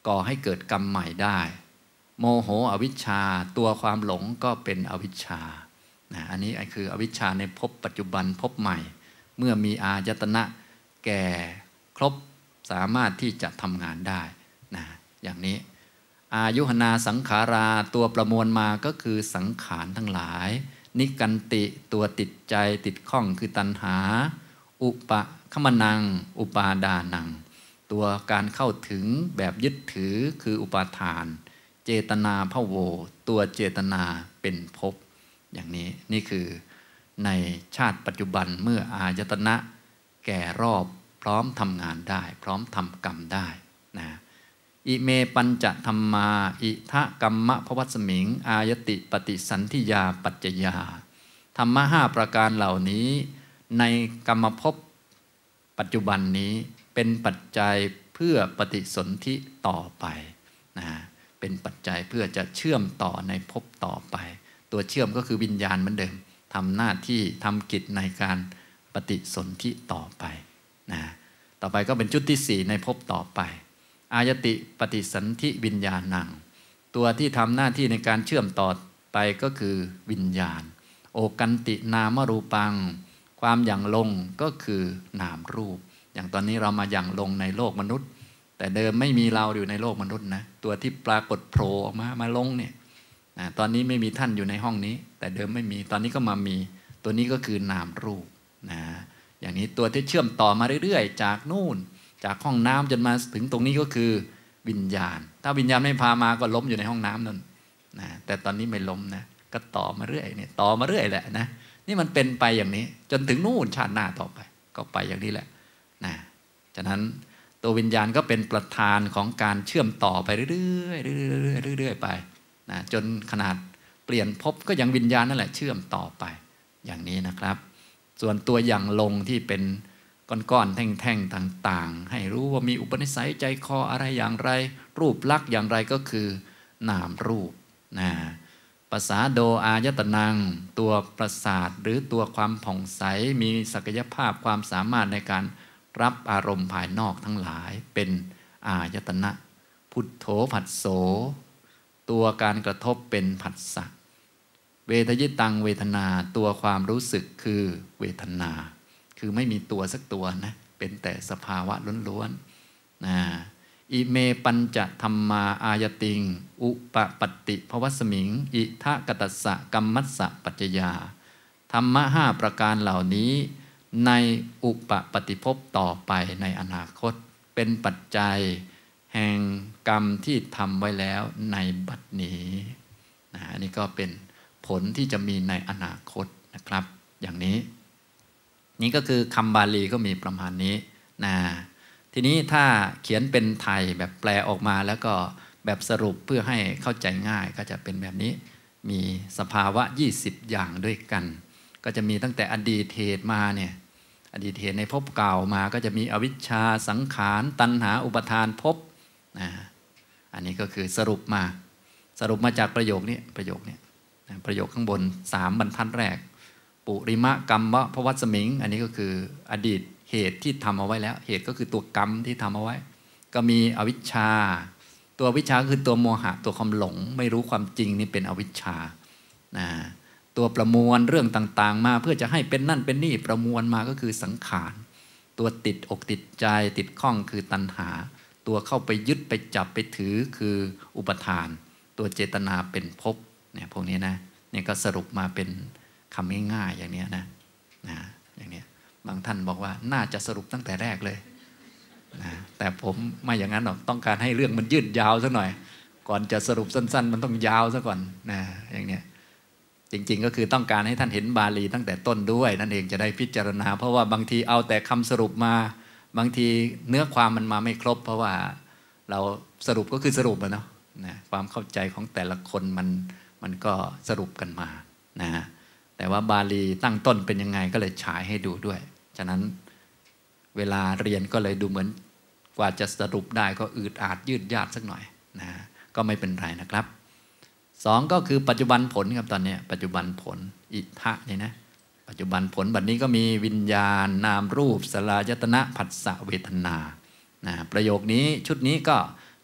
ก่อให้เกิดกรรมใหม่ได้โมโหอวิชชาตัวความหลงก็เป็นอวิชชานะอันนี้คืออวิชชาในภพปัจจุบันภพใหม่เมื่อมีอายตนะแก่ครบสามารถที่จะทำงานได้นะอย่างนี้อายุหนาสังขาราตัวประมวลมาก็คือสังขารทั้งหลายนิกันติตัวติดใจติดข้องคือตัณหาอุปะขมนังอุปาดานังตัวการเข้าถึงแบบยึดถือคืออุปาทานเจตนาพะโวตัวเจตนาเป็นภพอย่างนี้นี่คือในชาติปัจจุบันเมื่ออายตนะแก่รอบพร้อมทำงานได้พร้อมทำกรรมได้นะอิเมปัญจธรรมาอิทะกัมมะภวัสมิงอายติปฏิสันธิยาปัจจยาธรรมะห้าประการเหล่านี้ในกรรมภพปัจจุบันนี้เป็นปัจจัยเพื่อปฏิสนธิต่อไปนะเป็นปัจจัยเพื่อจะเชื่อมต่อในภพต่อไปตัวเชื่อมก็คือวิญญาณเหมือนเดิมทำหน้าที่ทำกิจในการปฏิสนธิต่อไปนะต่อไปก็เป็นจุดที่สี่ในภพต่อไปอายติปฏิสันธิวิญญาณังตัวที่ทำหน้าที่ในการเชื่อมต่อไปก็คือวิญญาณโอกันตินามรูปังความหยั่งลงก็คือนามรูปอย่างตอนนี้เรามาหยั่งลงในโลกมนุษย์แต่เดิมไม่มีเราอยู่ในโลกมนุษย์นะตัวที่ปรากฏโผล่ออกมามาลงเนี่ยนะตอนนี้ไม่มีท่านอยู่ในห้องนี้แต่เดิมไม่มีตอนนี้ก็มามีตัวนี้ก็คือนามรูปนะอย่างนี้ตัวที่เชื่อมต่อมาเรื่อยๆจากนู่นจากห้องน้ำจนมาถึงตรงนี้ก็คือวิญญาณถ้าวิญญาณไม่พามาก็ล้มอยู่ในห้องน้ำนั่นนะแต่ตอนนี้ไม่ล้มนะก็ต่อมาเรื่อยเนี่ยต่อมาเรื่อยแหละนะนี่มันเป็นไปอย่างนี้จนถึงนู่นชาติหน้าต่อไปก็ไปอย่างนี้แหละนะฉะนั้นตัววิญญาณก็เป็นประธานของการเชื่อมต่อไปเรื่อยๆเรื่อยๆเรื่อยๆไปนะจนขนาดเปลี่ยนภพก็ยังวิญญาณนั่นแหละเชื่อมต่อไปอย่างนี้นะครับส่วนตัวอย่างลงที่เป็นก้อนๆแท่งๆต่างๆให้รู้ว่ามีอุปนิสัยใจคออะไรอย่างไรรูปลักษณ์อย่างไรก็คือนามรูปนะภาษาโดอายตนังตัวประสาทหรือตัวความผ่องใสมีศักยภาพความสามารถในการรับอารมณ์ภายนอกทั้งหลายเป็นอายตนะพุทโธผัสโสตัวการกระทบเป็นผัสสะเวทยิตังเวทนาตัวความรู้สึกคือเวทนาคือไม่มีตัวสักตัวนะเป็นแต่สภาวะล้วนๆนะอิเมปัญจธรรมาอายติงอุปปติภวัสมิงอิทะกตัสสะกัมมัสสะปัจจยาธรรมะห้าประการเหล่านี้ในอุปปฏิภพต่อไปในอนาคตเป็นปัจจัยแห่งกรรมที่ทำไว้แล้วในบัดนี้นะอันนี้ก็เป็นผลที่จะมีในอนาคตนะครับอย่างนี้นี่ก็คือคำบาลีก็มีประมาณนี้นะทีนี้ถ้าเขียนเป็นไทยแบบแปลออกมาแล้วก็แบบสรุปเพื่อให้เข้าใจง่ายก็จะเป็นแบบนี้มีสภาวะยี่สิบอย่างด้วยกันก็จะมีตั้งแต่อดีตเหตุมาเนี่ยอดีตเหตุในภพเก่ามาก็จะมีอวิชชาสังขารตัณหาอุปทานภพนะอันนี้ก็คือสรุปมาสรุปมาจากประโยคนี้ประโยคนี้ประโยคข้างบนสามบรรทัดแรกปุริมะกรรมวะภวัสมิงอันนี้ก็คืออดีตเหตุที่ทำเอาไว้แล้วเหตุก็คือตัวกรรมที่ทำเอาไว้ก็มีอวิชชาตัวอวิชชาคือตัวโมหะตัวความหลงไม่รู้ความจริงนี่เป็นอวิชชานะตัวประมวลเรื่องต่างๆมาเพื่อจะให้เป็นนั่นเป็นนี่ประมวลมาก็คือสังขารตัวติดอกติดใจติดข้องคือตัณหาตัวเข้าไปยึดไปจับไปถือคืออุปทานตัวเจตนาเป็นภพเนี่ยพวกนี้นะเนี่ยก็สรุปมาเป็นคำง่ายๆอย่างนี้นะนะอย่างนี้บางท่านบอกว่าน่าจะสรุปตั้งแต่แรกเลยนะแต่ผมไม่อย่างนั้นหรอกต้องการให้เรื่องมันยืดยาวสักหน่อยก่อนจะสรุปสั้นๆมันต้องยาวซะก่อนนะอย่างนี้จริงๆก็คือต้องการให้ท่านเห็นบาลีตั้งแต่ต้นด้วยนั่นเองจะได้พิจารณาเพราะว่าบางทีเอาแต่คำสรุปมาบางทีเนื้อความมันมาไม่ครบเพราะว่าเราสรุปก็คือสรุปอะเนาะนะความเข้าใจของแต่ละคนมันมันก็สรุปกันมานะแต่ว่าบาลีตั้งต้นเป็นยังไงก็เลยฉายให้ดูด้วยฉะนั้นเวลาเรียนก็เลยดูเหมือนกว่าจะสรุปได้ก็อืดอาดยืดยาดสักหน่อยนะก็ไม่เป็นไรนะครับสองก็คือปัจจุบันผลครับตอนนี้ปัจจุบันผลอิทะนี่นะปัจจุบันผลบัดนี้ก็มีวิญญาณนามรูปสลายตนะผัสสะเวทนานะประโยคนี้ชุดนี้ก็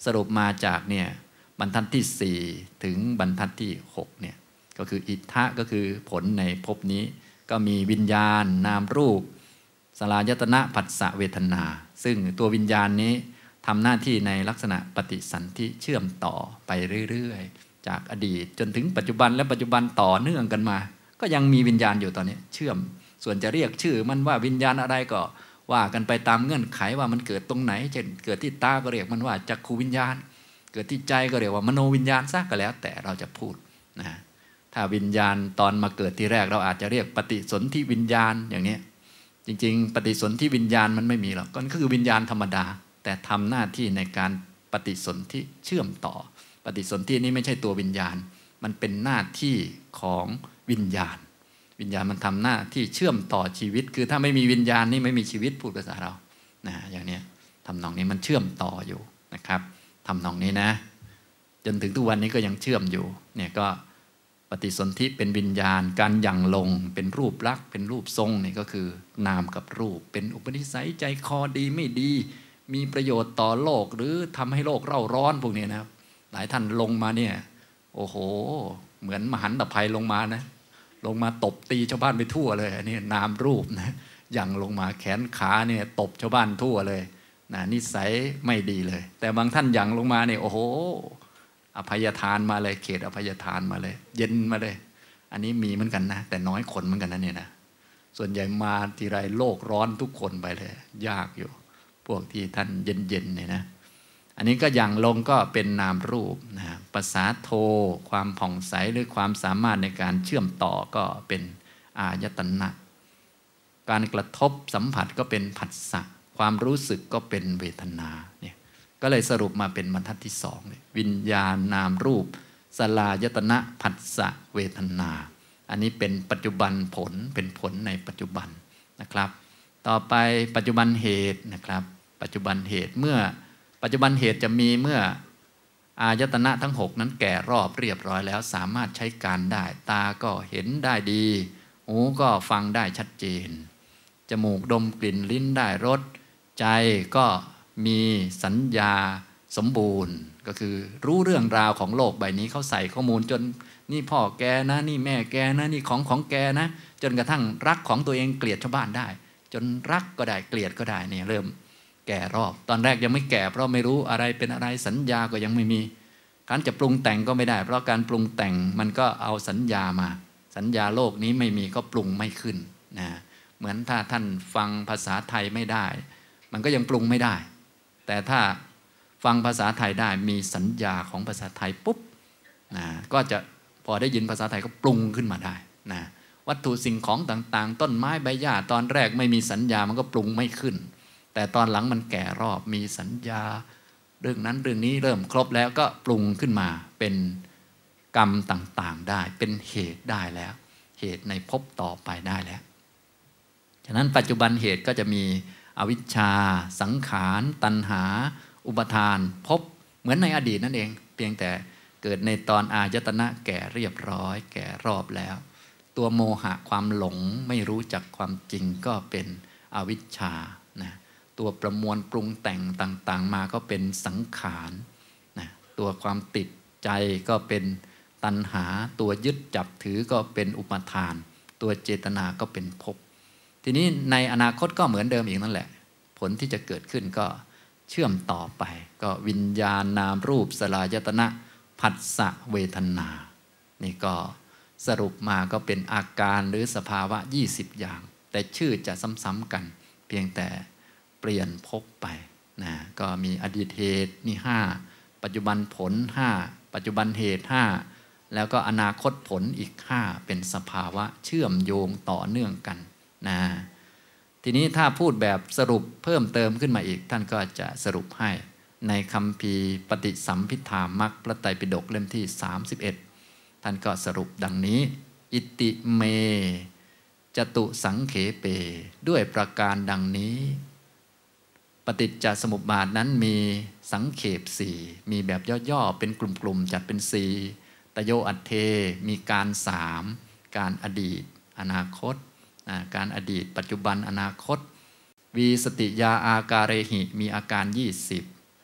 สรุปมาจากเนี่ยบรรทัดที่สี่ถึงบรรทัดที่หกเนี่ยก็คืออิทธะก็คือผลในภพนี้ก็มีวิญญาณนามรูปสลายตนะผัสสะเวทนาซึ่งตัววิญญาณนี้ทำหน้าที่ในลักษณะปฏิสันธิเชื่อมต่อไปเรื่อยๆจากอดีตจนถึงปัจจุบันและปัจจุบันต่อเนื่องกันมาก็ยังมีวิญญาณอยู่ตอนนี้เชื่อมส่วนจะเรียกชื่อมันว่าวิญญาณอะไรก็ว่ากันไปตามเงื่อนไขว่ามันเกิดตรงไหนเช่นเกิดที่ตาก็เรียกมันว่าจักขุวิญญาณเกิดที่ใจก็เรียกว่ามโนวิญญาณซะก็แล้วแต่เราจะพูดนะถ้าวิญญาณตอนมาเกิดที่แรกเราอาจจะเรียกปฏิสนธิวิญญาณอย่างนี้จริงๆปฏิสนธิวิญญาณมันไม่มีหรอกก็คือวิญญาณธรรมดาแต่ทำหน้าที่ในการปฏิสนธิเชื่อมต่อปฏิสนธินี้ไม่ใช่ตัววิญญาณมันเป็นหน้าที่ของวิญญาณวิญญาณมันทำหน้าที่เชื่อมต่อชีวิตคือถ้าไม่มีวิญญาณนี่ไม่มีชีวิตพูดภาษาเรานะอย่างนี้ทำนองนี้มันเชื่อมต่ออยู่นะครับทำนองนี้นะจนถึงทุกวันนี้ก็ยังเชื่อมอยู่เนี่ยก็ปฏิสนธิเป็นวิญญาณการหยั่งลงเป็นรูปลักษณ์เป็นรูปทรงนี่ก็คือนามกับรูปเป็นอุปนิสัยใจคอดีไม่ดีมีประโยชน์ต่อโลกหรือทำให้โลกเร่าร้อนพวกนี้นะครับหลายท่านลงมาเนี่ยโอ้โหเหมือนมหันตภัยลงมานะลงมาตบตีชาวบ้านไปทั่วเลยอันนี้นามรูปนะอย่างลงมาแขนขาเนี่ยตบชาวบ้านทั่วเลยนะนิสัยไม่ดีเลยแต่บางท่านอย่างลงมาเนี่ยโอ้โหอภัยทานมาเลยเขตอภัยทานมาเลยเย็นมาเลยอันนี้มีเหมือนกันนะแต่น้อยคนเหมือนกันนะเนี่ยนะส่วนใหญ่มาทีไรโลกร้อนทุกคนไปเลยยากอยู่พวกที่ท่านเย็นๆเนี่ยนะอันนี้ก็อย่างลงก็เป็นนามรูปนะภาษาโทความผ่องใสหรือความสามารถในการเชื่อมต่อก็เป็นอายตนะการกระทบสัมผัสก็เป็นผัสสะความรู้สึกก็เป็นเวทนาเนี่ยก็เลยสรุปมาเป็นบรรทัดที่สองเลยวิญญาณนามรูปสลายตนะผัสสะเวทนาอันนี้เป็นปัจจุบันผลเป็นผลในปัจจุบันนะครับต่อไปปัจจุบันเหตุนะครับปัจจุบันเหตุเมื่อปัจจุบันเหตุจะมีเมื่ออายตนะทั้งหกนั้นแก่รอบเรียบร้อยแล้วสามารถใช้การได้ตาก็เห็นได้ดีหูก็ฟังได้ชัดเจนจมูกดมกลิ่นลิ้นได้รสใจก็มีสัญญาสมบูรณ์ก็คือรู้เรื่องราวของโลกใบนี้เขาใส่ข้อมูลจนนี่พ่อแกนะนี่แม่แกนะนี่ของของแกนะจนกระทั่งรักของตัวเองเกลียดชาวบ้านได้จนรักก็ได้เกลียดก็ได้เนี่ยเริ่มแก่รอบตอนแรกยังไม่แก่เพราะไม่รู้อะไรเป็นอะไรสัญญาก็ยังไม่มีการจะปรุงแต่งก็ไม่ได้เพราะการปรุงแต่งมันก็เอาสัญญามาสัญญาโลกนี้ไม่มีก็ปรุงไม่ขึ้นนะเหมือนถ้าท่านฟังภาษาไทยไม่ได้มันก็ยังปรุงไม่ได้แต่ถ้าฟังภาษาไทยได้มีสัญญาของภาษาไทยปุ๊บนะก็จะพอได้ยินภาษาไทยก็ปรุงขึ้นมาได้นะวัตถุสิ่งของต่างๆต้นไม้ใบหญ้าตอนแรกไม่มีสัญญามันก็ปรุงไม่ขึ้นแต่ตอนหลังมันแก่รอบมีสัญญาเรื่องนั้นเรื่องนี้เริ่มครบแล้วก็ปรุงขึ้นมาเป็นกรรมต่างๆได้เป็นเหตุได้แล้วเหตุในภพต่อไปได้แล้วฉะนั้นปัจจุบันเหตุก็จะมีอวิชชาสังขารตัณหาอุปทานภพเหมือนในอดีตนั่นเองเพียงแต่เกิดในตอนอายตนะแก่เรียบร้อยแก่รอบแล้วตัวโมหะความหลงไม่รู้จักความจริงก็เป็นอวิชชานะตัวประมวลปรุงแต่งต่างๆมาก็เป็นสังขารนะตัวความติดใจก็เป็นตัณหาตัวยึดจับถือก็เป็นอุปทานตัวเจตนาก็เป็นภพทีนี้ในอนาคตก็เหมือนเดิมอีกนั่นแหละผลที่จะเกิดขึ้นก็เชื่อมต่อไปก็วิญญาณนามรูปสลายตนะผัสสะเวทนานี่ก็สรุปมาก็เป็นอาการหรือสภาวะยี่สิบอย่างแต่ชื่อจะซ้ำๆกันเพียงแต่เปลี่ยนภพไปนะก็มีอดีตเหตุนี่ห้าปัจจุบันผลห้าปัจจุบันเหตุห้าแล้วก็อนาคตผลอีกห้าเป็นสภาวะเชื่อมโยงต่อเนื่องกันนะทีนี้ถ้าพูดแบบสรุปเพิ่มเติมขึ้นมาอีกท่านก็จะสรุปให้ในคัมภีร์ปฏิสัมภิทามัคพระไตรปิฎกเล่มที่สามสิบเอ็ดท่านก็สรุปดังนี้อิติเมจตุสังเขเปด้วยประการดังนี้ปฏิจจสมุปบาทนั้นมีสังเขปสี่มีแบบย่อๆเป็นกลุ่มๆจัดเป็นสี่ตโยอัตเทมีการสามการอดีตอนาคตการอดีตปัจจุบันอนาคตวีสติยาอาการเรหิมีอาการยี่สิบ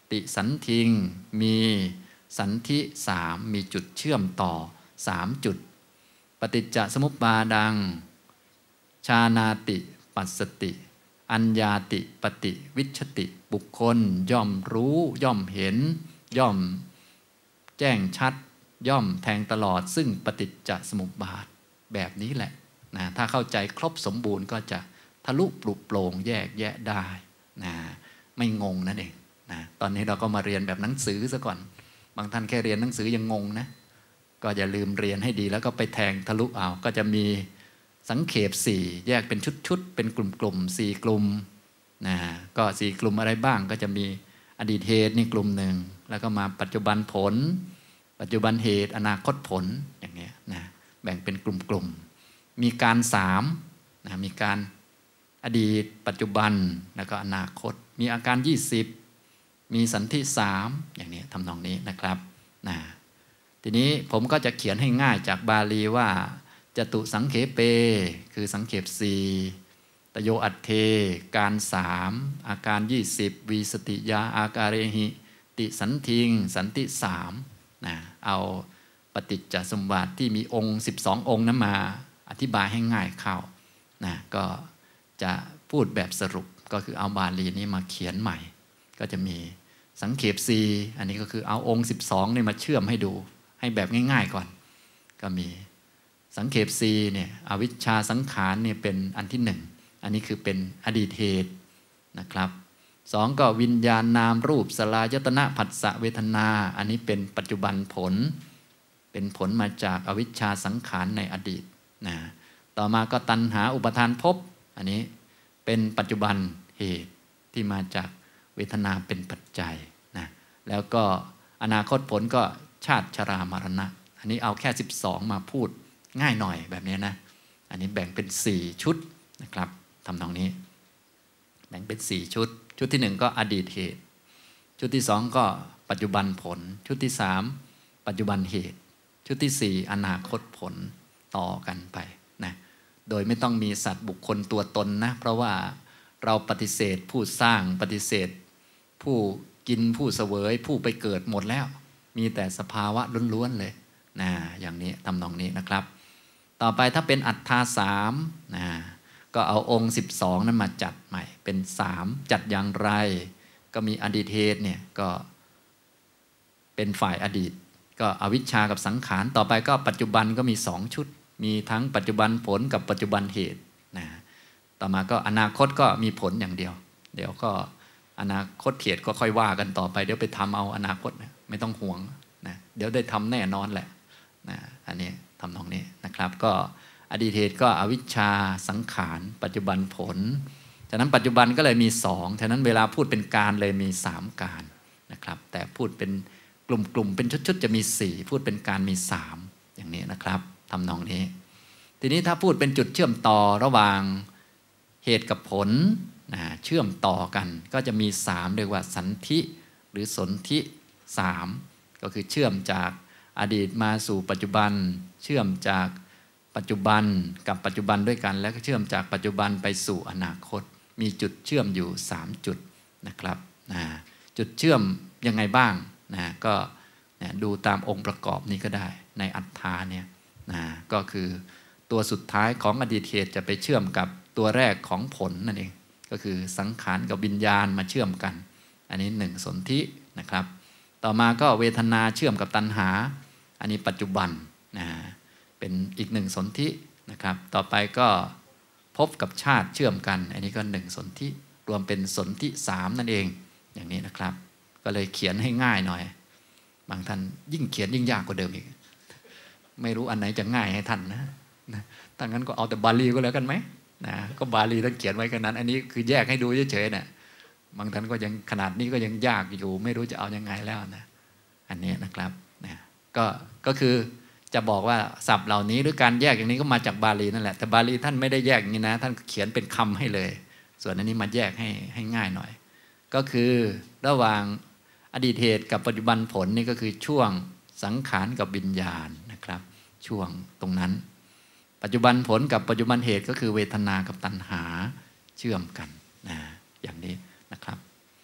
ติสันทิงมีสันธิสามมีจุดเชื่อมต่อสามจุดปฏิจจสมุปบาดังชานาติปัสสติอัญญาติปฏิวิชติบุคคลย่อมรู้ย่อมเห็นย่อมแจ้งชัดย่อมแทงตลอดซึ่งปฏิจจสมุปบาทแบบนี้แหละนะถ้าเข้าใจครบสมบูรณ์ก็จะทะลุปลุกโปร่งแยกแยะได้นะไม่งงนั่นเองนะตอนนี้เราก็มาเรียนแบบหนังสือซะก่อนบางท่านแค่เรียนหนังสือยังงงนะก็อย่าลืมเรียนให้ดีแล้วก็ไปแทงทะลุเอาก็จะมีสังเขปสี่แยกเป็นชุดๆเป็นกลุ่มๆสี่กลุ่มนะก็สี่กลุ่มอะไรบ้างก็จะมีอดีตเหตุนี่กลุ่มหนึ่งแล้วก็มาปัจจุบันผลปัจจุบันเหตุอนาคตผลอย่างเงี้ยนะแบ่งเป็นกลุ่มๆมีการสามนะมีการอดีตปัจจุบันแล้วก็อนาคตมีอาการยี่สิบมีสันธิสามอย่างนี้ทำนองนี้นะครับนะทีนี้ผมก็จะเขียนให้ง่ายจากบาลีว่าจตุสังเขเปคือสังเขปสี่ตโยอัตเทการสามอาการยี่สิบวีสติยาอาการเรหิติสันทิงสันติสามนะเอาปฏิจจสมุปบาทที่มีองค์สิบสององค์นั้นมาอธิบายให้ง่ายเข้านะก็จะพูดแบบสรุปก็คือเอาบาลีนี้มาเขียนใหม่ก็จะมีสังเขปสี่อันนี้ก็คือเอาองค์สิบสองนี่มาเชื่อมให้ดูให้แบบง่ายๆก่อนก็มีสังเขปสี่เนี่ยอวิชชาสังขารเนี่ยเป็นอันที่หนึ่งอันนี้คือเป็นอดีตเหตุนะครับสองก็วิญญาณนามรูปสลายตนะผัสสะเวทนาอันนี้เป็นปัจจุบันผลเป็นผลมาจากอวิชชาสังขารในอดีตนะต่อมาก็ตัณหาอุปทานภพอันนี้เป็นปัจจุบันเหตุที่มาจากเวทนาเป็นปัจจัยนะแล้วก็อนาคตผลก็ชาติชรามรณะอันนี้เอาแค่สิบสองมาพูดง่ายหน่อยแบบนี้นะอันนี้แบ่งเป็นสี่ชุดนะครับทำตรงนี้แบ่งเป็นสี่ชุดชุดที่หนึ่งก็อดีตเหตุชุดที่สองก็ปัจจุบันผลชุดที่สามปัจจุบันเหตุชุดที่สี่อนาคตผลต่อกันไปนะโดยไม่ต้องมีสัตว์บุคคลตัวตนนะเพราะว่าเราปฏิเสธผู้สร้างปฏิเสธผู้กินผู้เสวยผู้ไปเกิดหมดแล้วมีแต่สภาวะล้วนๆเลยนะอย่างนี้ทำนองนี้นะครับต่อไปถ้าเป็นอัฏฐาสามนะก็เอาองค์สิบสองนั้นมาจัดใหม่เป็นสามจัดอย่างไรก็มีอดีตเหตุเนี่ยก็เป็นฝ่ายอดีตก็อวิชชากับสังขารต่อไปก็ปัจจุบันก็มีสองชุดมีทั้งปัจจุบันผลกับปัจจุบันเหตุนะต่อมาก็อนาคตก็มีผลอย่างเดียวเดี๋ยวก็อนาคตเหตุก็ค่อยว่ากันต่อไปเดี๋ยวไปทำเอาอนาคตนะไม่ต้องห่วงนะเดี๋ยวได้ทำแน่นอนแหละนะอันนี้ทำตรงนี้นะครับก็อดีตเหตุก็อวิชชาสังขารปัจจุบันผลฉะนั้นปัจจุบันก็เลยมีสองฉะนั้นเวลาพูดเป็นการเลยมีสามการนะครับแต่พูดเป็นกลุ่มๆเป็นชุดๆจะมีสี่พูดเป็นการมีสามอย่างนี้นะครับทำนองนี้ทีนี้ถ้าพูดเป็นจุดเชื่อมต่อระหว่างเหตุกับผลนะเชื่อมต่อกันก็จะมีสามเรียกว่าสันธิหรือสนธิสามก็คือเชื่อมจากอดีตมาสู่ปัจจุบันเชื่อมจากปัจจุบันกับปัจจุบันด้วยกันแล้วก็เชื่อมจากปัจจุบันไปสู่อนาคตมีจุดเชื่อมอยู่สามจุดนะครับนะจุดเชื่อมยังไงบ้างนะก็นะดูตามองค์ประกอบนี้ก็ได้ในอัฏฐาเนี่ยนะก็คือตัวสุดท้ายของอดีตเหตุจะไปเชื่อมกับตัวแรกของผลนั่นเองก็คือสังขารกับวิญญาณมาเชื่อมกันอันนี้หนึ่งสนธินะครับต่อมาก็เวทนาเชื่อมกับตัณหาอันนี้ปัจจุบันนะเป็นอีกหนึ่งสนธินะครับต่อไปก็พบกับชาติเชื่อมกันอันนี้ก็หนึ่งสนธิรวมเป็นสนธิสามนั่นเองอย่างนี้นะครับก็เลยเขียนให้ง่ายหน่อยบางท่านยิ่งเขียนยิ่งยากกว่าเดิมอีกไม่รู้อันไหนจะง่ายให้ท่านนะถ้างั้นก็เอาแต่บาลีก็แล้วกันไหมนะก็บาลีท่านเขียนไว้แค่นั้นอันนี้คือแยกให้ดูเฉยๆนะบางท่านก็ยังขนาดนี้ก็ยังยากอยู่ไม่รู้จะเอายังไงแล้วนะอันนี้นะครับนะก็ก็คือจะบอกว่าศัพท์เหล่านี้หรือการแยกอย่างนี้ก็มาจากบาลีนั่นแหละแต่บาลีท่านไม่ได้แยกอย่างนี้นะท่านเขียนเป็นคำให้เลยส่วนอันนี้มาแยกให้ให้ง่ายหน่อยก็คือระหว่างอดีตเหตุกับปัจจุบันผลนี่ก็คือช่วงสังขารกับวิญญาณนะครับช่วงตรงนั้นปัจจุบันผลกับปัจจุบันเหตุก็คือเวทนากับตัณหาเชื่อมกันนะอย่างนี้นะครับ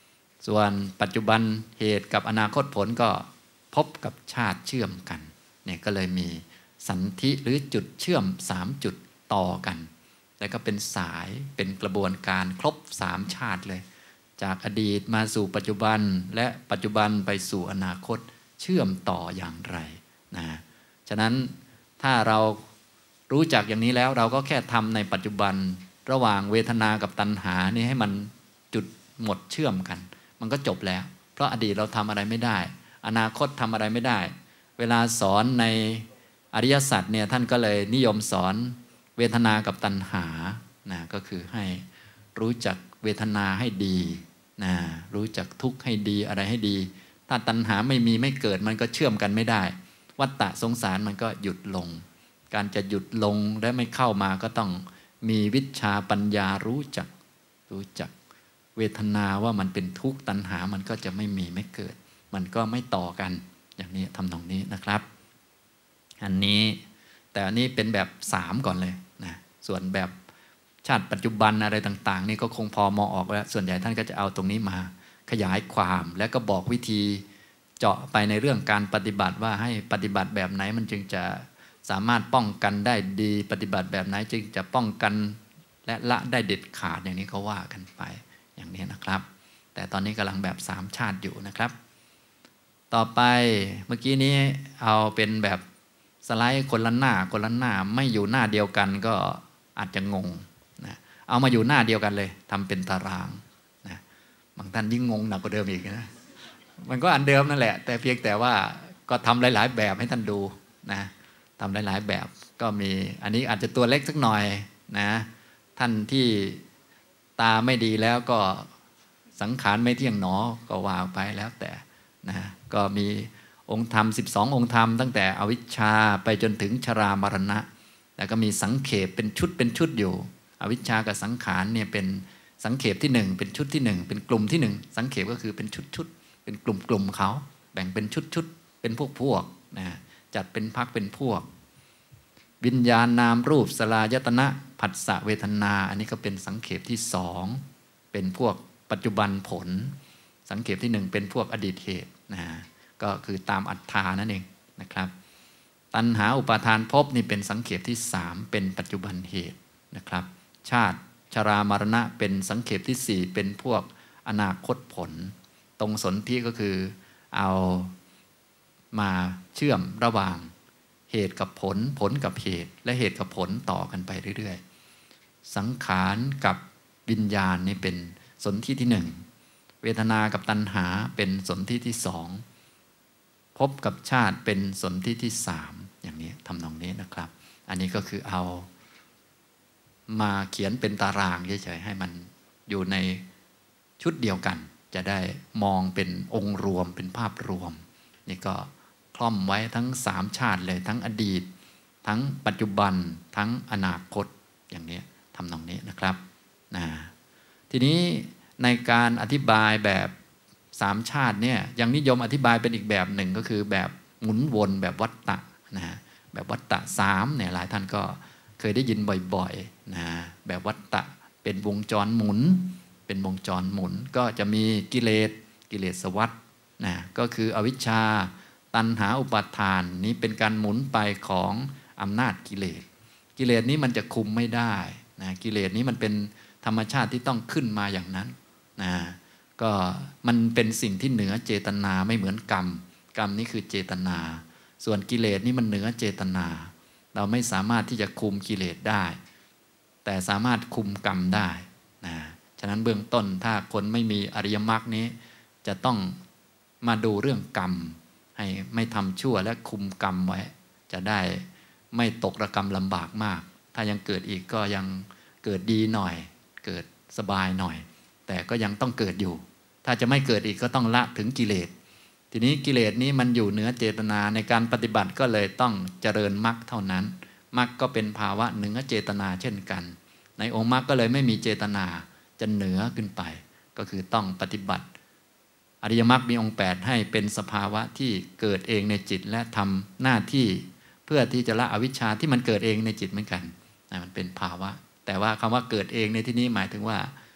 ส่วนปัจจุบันเหตุกับอนาคตผลก็พบกับชาติเชื่อมกันเนี่ยก็เลยมีสันธิหรือจุดเชื่อมสามจุดต่อกันแล้วก็เป็นสายเป็นกระบวนการครบสามชาติเลยจากอดีตมาสู่ปัจจุบันและปัจจุบันไปสู่อนาคตเชื่อมต่ออย่างไรนะฉะนั้นถ้าเรารู้จักอย่างนี้แล้วเราก็แค่ทำในปัจจุบันระหว่างเวทนากับตัณหานี่ให้มันจุดหมดเชื่อมกันมันก็จบแล้วเพราะอดีตเราทำอะไรไม่ได้อนาคตทำอะไรไม่ได้เวลาสอนในอริยสัจเนี่ยท่านก็เลยนิยมสอนเวทนากับตัณหานะก็คือให้รู้จักเวทนาให้ดีนะรู้จักทุกข์ให้ดีอะไรให้ดีถ้าตัณหาไม่มีไม่เกิดมันก็เชื่อมกันไม่ได้วัฏฏะสงสารมันก็หยุดลงการจะหยุดลงและไม่เข้ามาก็ต้องมีวิชาปัญญารู้จักรู้จักเวทนาว่ามันเป็นทุกข์ตัณหามันก็จะไม่มีไม่เกิดมันก็ไม่ต่อกันอย่างนี้ทำตรงนี้นะครับอันนี้แต่อันนี้เป็นแบบสามก่อนเลยนะส่วนแบบชาติปัจจุบันอะไรต่างๆนี่ก็คงพอมองออกแล้วส่วนใหญ่ท่านก็จะเอาตรงนี้มาขยายความแล้วก็บอกวิธีเจาะไปในเรื่องการปฏิบัติว่าให้ปฏิบัติแบบไหนมันจึงจะสามารถป้องกันได้ดีปฏิบัติแบบไหนจึงจะป้องกันและละได้เด็ดขาดอย่างนี้ก็ว่ากันไปอย่างนี้นะครับแต่ตอนนี้กำลังแบบสามชาติอยู่นะครับต่อไปเมื่อกี้นี้เอาเป็นแบบสไลด์คนละหน้าคนละหน้าไม่อยู่หน้าเดียวกันก็อาจจะงงนะเอามาอยู่หน้าเดียวกันเลยทำเป็นตารางนะบางท่านยิ่งงงหนักกว่าเดิมอีกนะมันก็อันเดิมนั่นแหละแต่เพียงแต่ว่าก็ทำหลายๆแบบให้ท่านดูนะทำหลายๆแบบก็มีอันนี้อาจจะตัวเล็กสักหน่อยนะท่านที่ตาไม่ดีแล้วก็สังขารไม่เที่ยงหนอก็ว่าไปแล้วแต่นะก็มีองค์ธรรมสิบสององค์ธรรมตั้งแต่อวิชชาไปจนถึงชรามรณะแล้วก็มีสังเขปเป็นชุดเป็นชุดอยู่อวิชชากับสังขารเนี่ยเป็นสังเขปที่หนึ่งเป็นชุดที่หนึ่งเป็นกลุ่มที่หนึ่งสังเขปก็คือเป็นชุดชุดเป็นกลุ่มกลุ่มเขาแบ่งเป็นชุดชุดเป็นพวกพวกนะจัดเป็นพรรคเป็นพวกวิญญาณนามรูปสลายตนะผัสสะเวทนาอันนี้ก็เป็นสังเขปที่สองเป็นพวกปัจจุบันผลสังเขปที่หนึ่งเป็นพวกอดีตเหตุนะก็คือตามอัตถานั่นเองนะครับตัณหาอุปาทานภพนี่เป็นสังเขปที่สามเป็นปัจจุบันเหตุนะครับชาติชรามรณะเป็นสังเขปที่สี่เป็นพวกอนาคตผลตรงสนธิก็คือเอามาเชื่อมระหว่างเหตุกับผลผลกับเหตุและเหตุกับผลต่อกันไปเรื่อยๆสังขารกับวิญญาณนี่เป็นสนธิที่หนึ่งเวทนากับตัณหาเป็นสนธิที่สองภพกับชาติเป็นสนธิที่สามอย่างนี้ทำนองนี้นะครับอันนี้ก็คือเอามาเขียนเป็นตารางเฉยๆให้มันอยู่ในชุดเดียวกันจะได้มองเป็นองค์รวมเป็นภาพรวมนี่ก็คล่อมไว้ทั้งสามชาติเลยทั้งอดีตทั้งปัจจุบันทั้งอนาคตอย่างนี้ทำนองนี้นะครับนะทีนี้ในการอธิบายแบบสามชาติเนี่ยยังนิยมอธิบายเป็นอีกแบบหนึ่งก็คือแบบหมุนวนแบบวัฏฏะนะแบบวัฏฏะสามเนี่ยหลายท่านก็เคยได้ยินบ่อยๆนะแบบวัฏฏะเป็นวงจรหมุนเป็นวงจรหมุนก็จะมีกิเลสกิเลสวัฏนะก็คืออวิชชาตัณหาอุปาทานนี้เป็นการหมุนไปของอำนาจกิเลสกิเลสนี้มันจะคุมไม่ได้นะกิเลสนี้มันเป็นธรรมชาติที่ต้องขึ้นมาอย่างนั้นนะก็มันเป็นสิ่งที่เหนือเจตนาไม่เหมือนกรรมกรรมนี้คือเจตนาส่วนกิเลสนี่มันเหนือเจตนาเราไม่สามารถที่จะคุมกิเลสได้แต่สามารถคุมกรรมได้นะฉะนั้นเบื้องต้นถ้าคนไม่มีอริยมรรคนี้จะต้องมาดูเรื่องกรรมให้ไม่ทำชั่วและคุมกรรมไว้จะได้ไม่ตกระกรรมลำบากมากถ้ายังเกิดอีกก็ยังเกิดดีหน่อยเกิดสบายหน่อยแต่ก็ยังต้องเกิดอยู่ถ้าจะไม่เกิดอีกก็ต้องละถึงกิเลสทีนี้กิเลสนี้มันอยู่เหนือเจตนาในการปฏิบัติก็เลยต้องเจริญมรรคเท่านั้นมรรคก็เป็นภาวะเหนือเจตนาเช่นกันในองค์มรรคก็เลยไม่มีเจตนาจะเหนือขึ้นไปก็คือต้องปฏิบัติอริยมรรคมีองค์แปดให้เป็นสภาวะที่เกิดเองในจิตและทำหน้าที่เพื่อที่จะละอวิชชาที่มันเกิดเองในจิตเหมือนกันมันเป็นภาวะแต่ว่าคำว่าเกิดเองในที่นี้หมายถึงว่า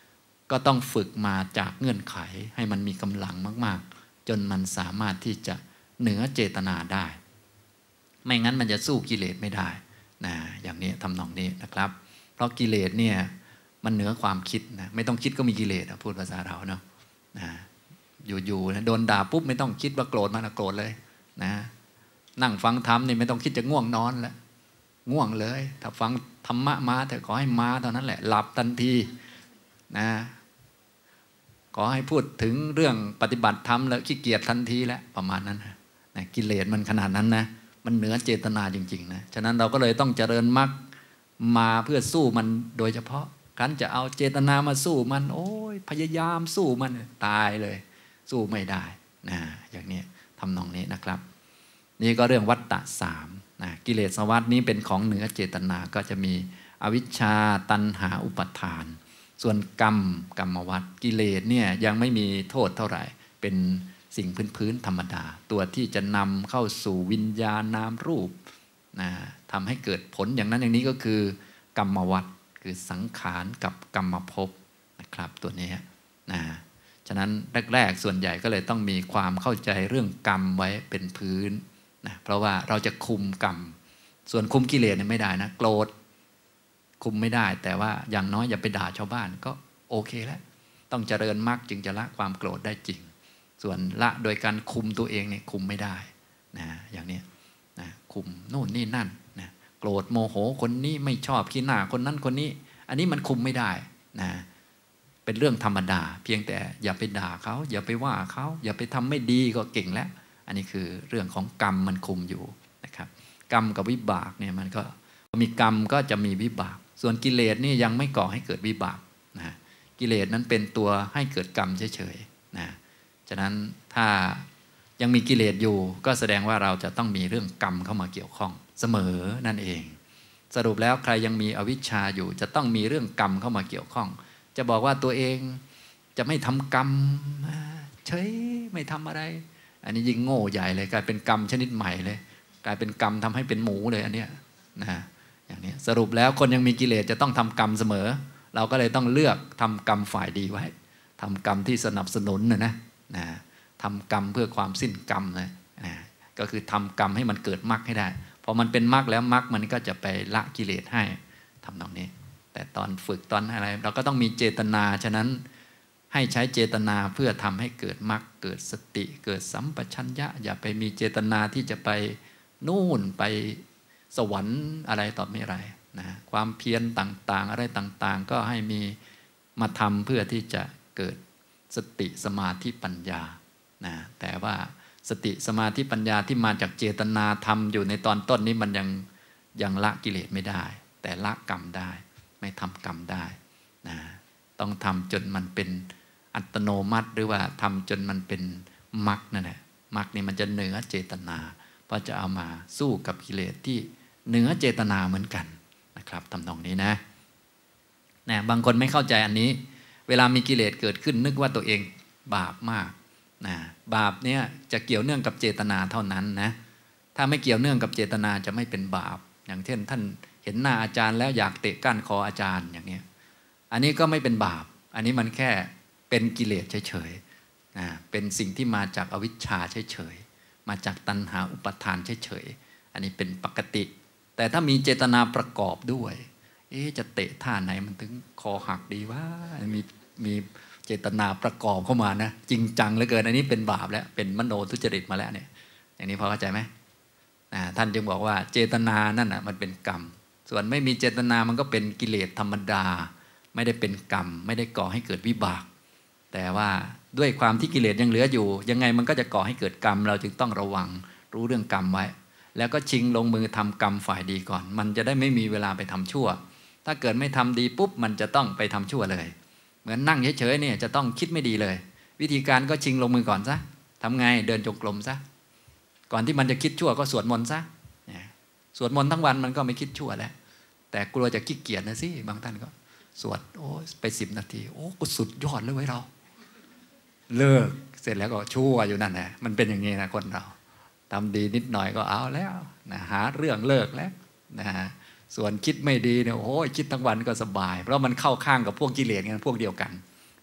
ก็ต้องฝึกมาจากเงื่อนไขให้มันมีกำลังมากๆจนมันสามารถที่จะเหนือเจตนาได้ไม่งั้นมันจะสู้กิเลสไม่ได้นะอย่างนี้ทำนองนี้นะครับเพราะกิเลสเนี่ยมันเหนือความคิดนะไม่ต้องคิดก็มีกิเลสพูดภาษาเราเนาะนะอยู่ๆนะโดนด่าปุ๊บไม่ต้องคิดว่าโกรธมันนะโกรธเลยนะนั่งฟังธรรมนี่ไม่ต้องคิดจะง่วงนอนแล้วง่วงเลยถ้าฟังธรรมะมาแต่ขอให้มาเท่านั้นแหละหลับทันทีนะขอให้พูดถึงเรื่องปฏิบัติธรรมแล้วขี้เกียจทันทีแล้วประมาณนั้นนะกิเลสมันขนาดนั้นนะมันเหนือเจตนาจริงๆนะฉะนั้นเราก็เลยต้องเจริญมรรคมาเพื่อสู้มันโดยเฉพาะการจะเอาเจตนามาสู้มันโอ้ยพยายามสู้มันตายเลยสู้ไม่ได้นะอย่างนี้ทำนองนี้นะครับนี่ก็เรื่องวัฏฏะสามนะกิเลสวัฏนี้เป็นของเหนือเจตนาก็จะมีอวิชชาตัณหาอุปาทานส่วนกรรมกรรมวัฏกิเลสเนี่ยยังไม่มีโทษเท่าไหร่เป็นสิ่งพื้นๆธรรมดาตัวที่จะนำเข้าสู่วิญญาณนามรูปนะทำให้เกิดผลอย่างนั้นอย่างนี้ก็คือกรรมวัฏคือสังขารกับกรรมภพนะครับตัวนี้นะฉะนั้นแรกๆส่วนใหญ่ก็เลยต้องมีความเข้าใจเรื่องกรรมไว้เป็นพื้นนะเพราะว่าเราจะคุมกรรมส่วนคุมกิเลสเนี่ยไม่ได้นะโกรธคุมไม่ได้แต่ว่าอย่างน้อยอย่าไปด่าชาวบ้านก็โอเคแล้วต้องเจริญมรรคจึงจะละความโกรธได้จริงส่วนละโดยการคุมตัวเองเนี่ยคุมไม่ได้นะอย่างนี้นะคุมโน่นนี่นั่นนะโกรธโมโหคนนี้ไม่ชอบขี้หน้าคนนั้นคนนี้อันนี้มันคุมไม่ได้นะเป็นเรื่องธรรมดาเพียงแต่อย่าไปด่าเขาอย่าไปว่าเขาอย่าไปทำไม่ดีก็เก่งแล้วอันนี้คือเรื่องของกรรมมันคุมอยู่นะครับกรรมกับวิบากเนี่ยมันก็มีกรรมก็จะมีวิบากส่วนกิเลสนี่ยังไม่ก่อให้เกิดวิบากนะกิเลสนั้นเป็นตัวให้เกิดกรรมเฉยๆนะฉะนั้นถ้ายังมีกิเลสอยู่ก็แสดงว่าเราจะต้องมีเรื่องกรรมเข้ามาเกี่ยวข้องเสมอนั่นเองสรุปแล้วใครยังมีอวิชชาอยู่จะต้องมีเรื่องกรรมเข้ามาเกี่ยวข้องจะบอกว่าตัวเองจะไม่ทำกรรมเฉยไม่ทำอะไรอันนี้ยิ่งโง่ใหญ่เลยกลายเป็นกรรมชนิดใหม่เลยกลายเป็นกรรมทำให้เป็นหมูเลยอันเนี้ยนะอย่างนี้สรุปแล้วคนยังมีกิเลสจะต้องทำกรรมเสมอเราก็เลยต้องเลือกทำกรรมฝ่ายดีไว้ทำกรรมที่สนับสนุนนะนะนะทำกรรมเพื่อความสิ้นกรรมนะนะก็คือทำกรรมให้มันเกิดมรรคให้ได้พอมันเป็นมรรคแล้วมรรคมันก็จะไปละกิเลสให้ทำตรงนี้แต่ตอนฝึกตอนอะไรเราก็ต้องมีเจตนาฉะนั้นให้ใช้เจตนาเพื่อทำให้เกิดมรรคเกิดสติเกิดสัมปชัญญะอย่าไปมีเจตนาที่จะไปนู่นไปสวรรค์อะไรต่อไม่ไรนะความเพียรต่างๆอะไรต่างๆก็ให้มีมาทำเพื่อที่จะเกิดสติสมาธิปัญญานะแต่ว่าสติสมาธิปัญญาที่มาจากเจตนาทำอยู่ในตอนต้นนี้มันยังยังละกิเลสไม่ได้แต่ละกรรมได้ไม่ทำกรรมได้นะต้องทำจนมันเป็นอัตโนมัติหรือว่าทำจนมันเป็นมรรคนั่นแหละมรรคนี่มันจะเหนือเจตนาเพราะจะเอามาสู้กับกิเลสที่เหนือเจตนาเหมือนกันนะครับทำตรงนี้นะนะบางคนไม่เข้าใจอันนี้เวลามีกิเลสเกิดขึ้นนึกว่าตัวเองบาปมากนะบาปเนี่ยจะเกี่ยวเนื่องกับเจตนาเท่านั้นนะถ้าไม่เกี่ยวเนื่องกับเจตนาจะไม่เป็นบาปอย่างเช่นท่านเห็นหน้าอาจารย์แล้วอยากเตะก้านคออาจารย์อย่างนี้อันนี้ก็ไม่เป็นบาปอันนี้มันแค่เป็นกิเลสเฉยๆนะเป็นสิ่งที่มาจากอวิชชาเฉยๆมาจากตัณหาอุปาทานเฉยๆอันนี้เป็นปกติแต่ถ้ามีเจตนาประกอบด้วยเอ๊ะจะเตะท่าไหนมันถึงคอหักดีว่ามีมีเจตนาประกอบเข้ามานะจริงจังเหลือเกินอันนี้เป็นบาปแล้วเป็นมโนทุจริตมาแล้วเนี่ยอย่างนี้พอเข้าใจไหมท่านจึงบอกว่าเจตนานั่นน่ะมันเป็นกรรมส่วนไม่มีเจตนามันก็เป็นกิเลสธรรมดาไม่ได้เป็นกรรมไม่ได้ก่อให้เกิดวิบากแต่ว่าด้วยความที่กิเลสยังเหลืออยู่ยังไงมันก็จะก่อให้เกิดกรรมเราจึงต้องระวังรู้เรื่องกรรมไว้แล้วก็ชิงลงมือทำกรรมฝ่ายดีก่อนมันจะได้ไม่มีเวลาไปทำชั่วถ้าเกิดไม่ทำดีปุ๊บมันจะต้องไปทำชั่วเลยเหมือนนั่งเฉยๆเนี่ยจะต้องคิดไม่ดีเลยวิธีการก็ชิงลงมือก่อนซะทำไงเดินจงกรมซะก่อนที่มันจะคิดชั่วก็สวดมนต์ซะสวดมนต์ทั้งวันมันก็ไม่คิดชั่วแล้วแต่กลัวจะขี้เกียจนะสิบางท่านก็สวดโอ้ไปสิบนาทีโอ้ก็สุดยอดเลยเว้ยเราเลิกเสร็จแล้วก็ชั่วอยู่นั่นแหละมันเป็นอย่างนี้นะคนเราทำดีนิดหน่อยก็เอาแล้วนะหาเรื่องเลิกแล้วนะส่วนคิดไม่ดีเนี่ยโอ้ยคิดทั้งวันก็สบายเพราะมันเข้าข้างกับพวกกิเลสกันพวกเดียวกัน